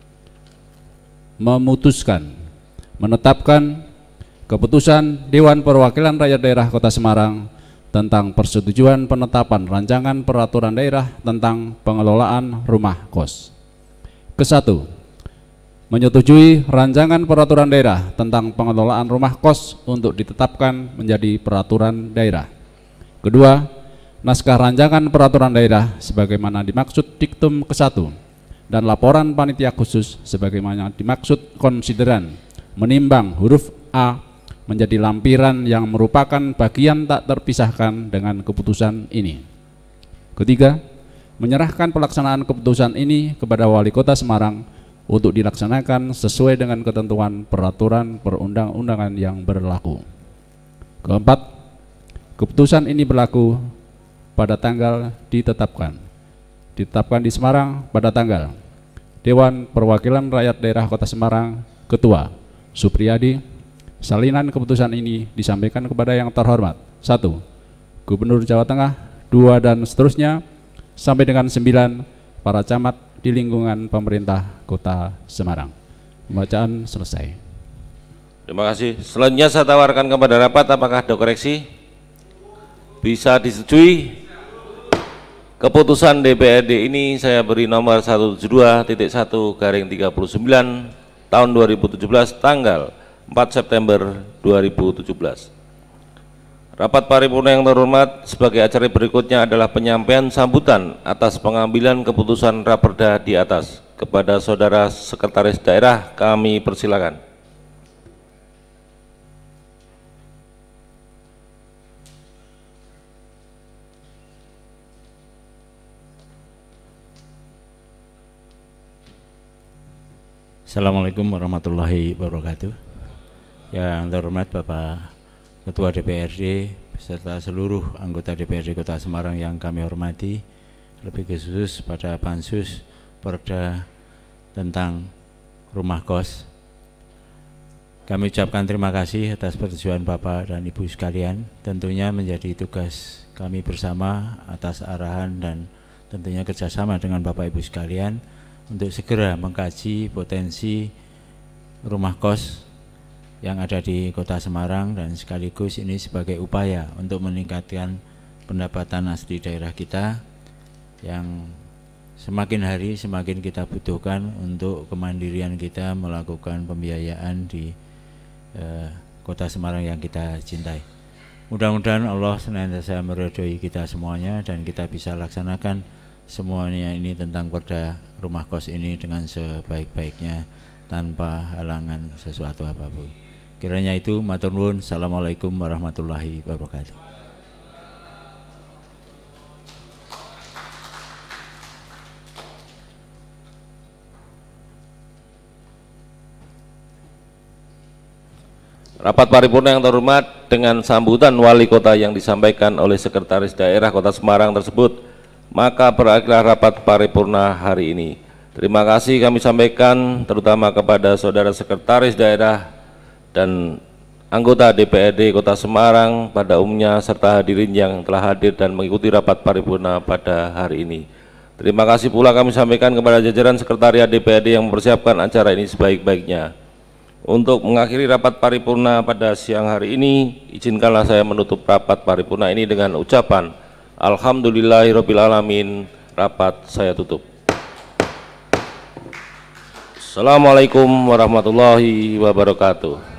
memutuskan, menetapkan keputusan Dewan Perwakilan Rakyat Daerah Kota Semarang tentang persetujuan penetapan rancangan peraturan daerah tentang pengelolaan rumah kos. Kesatu, menyetujui rancangan peraturan daerah tentang pengelolaan rumah kos untuk ditetapkan menjadi peraturan daerah. Kedua, naskah rancangan peraturan daerah sebagaimana dimaksud diktum kesatu dan laporan panitia khusus sebagaimana dimaksud konsideran menimbang huruf A menjadi lampiran yang merupakan bagian tak terpisahkan dengan keputusan ini. Ketiga, menyerahkan pelaksanaan keputusan ini kepada Wali Kota Semarang untuk dilaksanakan sesuai dengan ketentuan peraturan perundang-undangan yang berlaku. Keempat, keputusan ini berlaku pada tanggal ditetapkan. Ditetapkan di Semarang pada tanggal Dewan Perwakilan Rakyat Daerah Kota Semarang, Ketua Supriyadi. Salinan keputusan ini disampaikan kepada yang terhormat satu, Gubernur Jawa Tengah, dua dan seterusnya sampai dengan sembilan para camat di lingkungan pemerintah Kota Semarang. Pembacaan selesai. Terima kasih. Selanjutnya saya tawarkan kepada rapat apakah ada koreksi? Bisa disetujui? Keputusan D P R D ini saya beri nomor seratus tujuh puluh dua titik satu garing tiga puluh sembilan tahun dua ribu tujuh belas tanggal empat September dua ribu tujuh belas. Rapat paripurna yang terhormat, sebagai acara berikutnya adalah penyampaian sambutan atas pengambilan keputusan raperda di atas. Kepada Saudara Sekretaris Daerah kami persilakan. Assalamualaikum warahmatullahi wabarakatuh. Yang terhormat Bapak Ketua D P R D beserta seluruh anggota D P R D Kota Semarang yang kami hormati, lebih khusus pada Pansus Perda tentang rumah kos. Kami ucapkan terima kasih atas persetujuan Bapak dan Ibu sekalian. Tentunya menjadi tugas kami bersama atas arahan dan tentunya kerjasama dengan Bapak Ibu sekalian untuk segera mengkaji potensi rumah kos yang ada di Kota Semarang, dan sekaligus ini sebagai upaya untuk meningkatkan pendapatan asli daerah kita yang semakin hari semakin kita butuhkan untuk kemandirian kita melakukan pembiayaan di eh, Kota Semarang yang kita cintai. Mudah-mudahan Allah senantiasa meridhoi kita semuanya dan kita bisa laksanakan semuanya ini tentang perda rumah kos ini dengan sebaik-baiknya tanpa halangan sesuatu apapun. Kiranya itu, matur nuwun. Assalamualaikum warahmatullahi wabarakatuh. Rapat paripurna yang terhormat, dengan sambutan wali kota yang disampaikan oleh Sekretaris Daerah Kota Semarang tersebut, maka berakhirlah rapat paripurna hari ini. Terima kasih kami sampaikan terutama kepada saudara Sekretaris Daerah dan anggota D P R D Kota Semarang pada umumnya serta hadirin yang telah hadir dan mengikuti rapat paripurna pada hari ini. Terima kasih pula kami sampaikan kepada jajaran Sekretariat D P R D yang mempersiapkan acara ini sebaik-baiknya. Untuk mengakhiri rapat paripurna pada siang hari ini, izinkanlah saya menutup rapat paripurna ini dengan ucapan Alhamdulillahirabbil alamin. Rapat saya tutup. Assalamualaikum warahmatullahi wabarakatuh.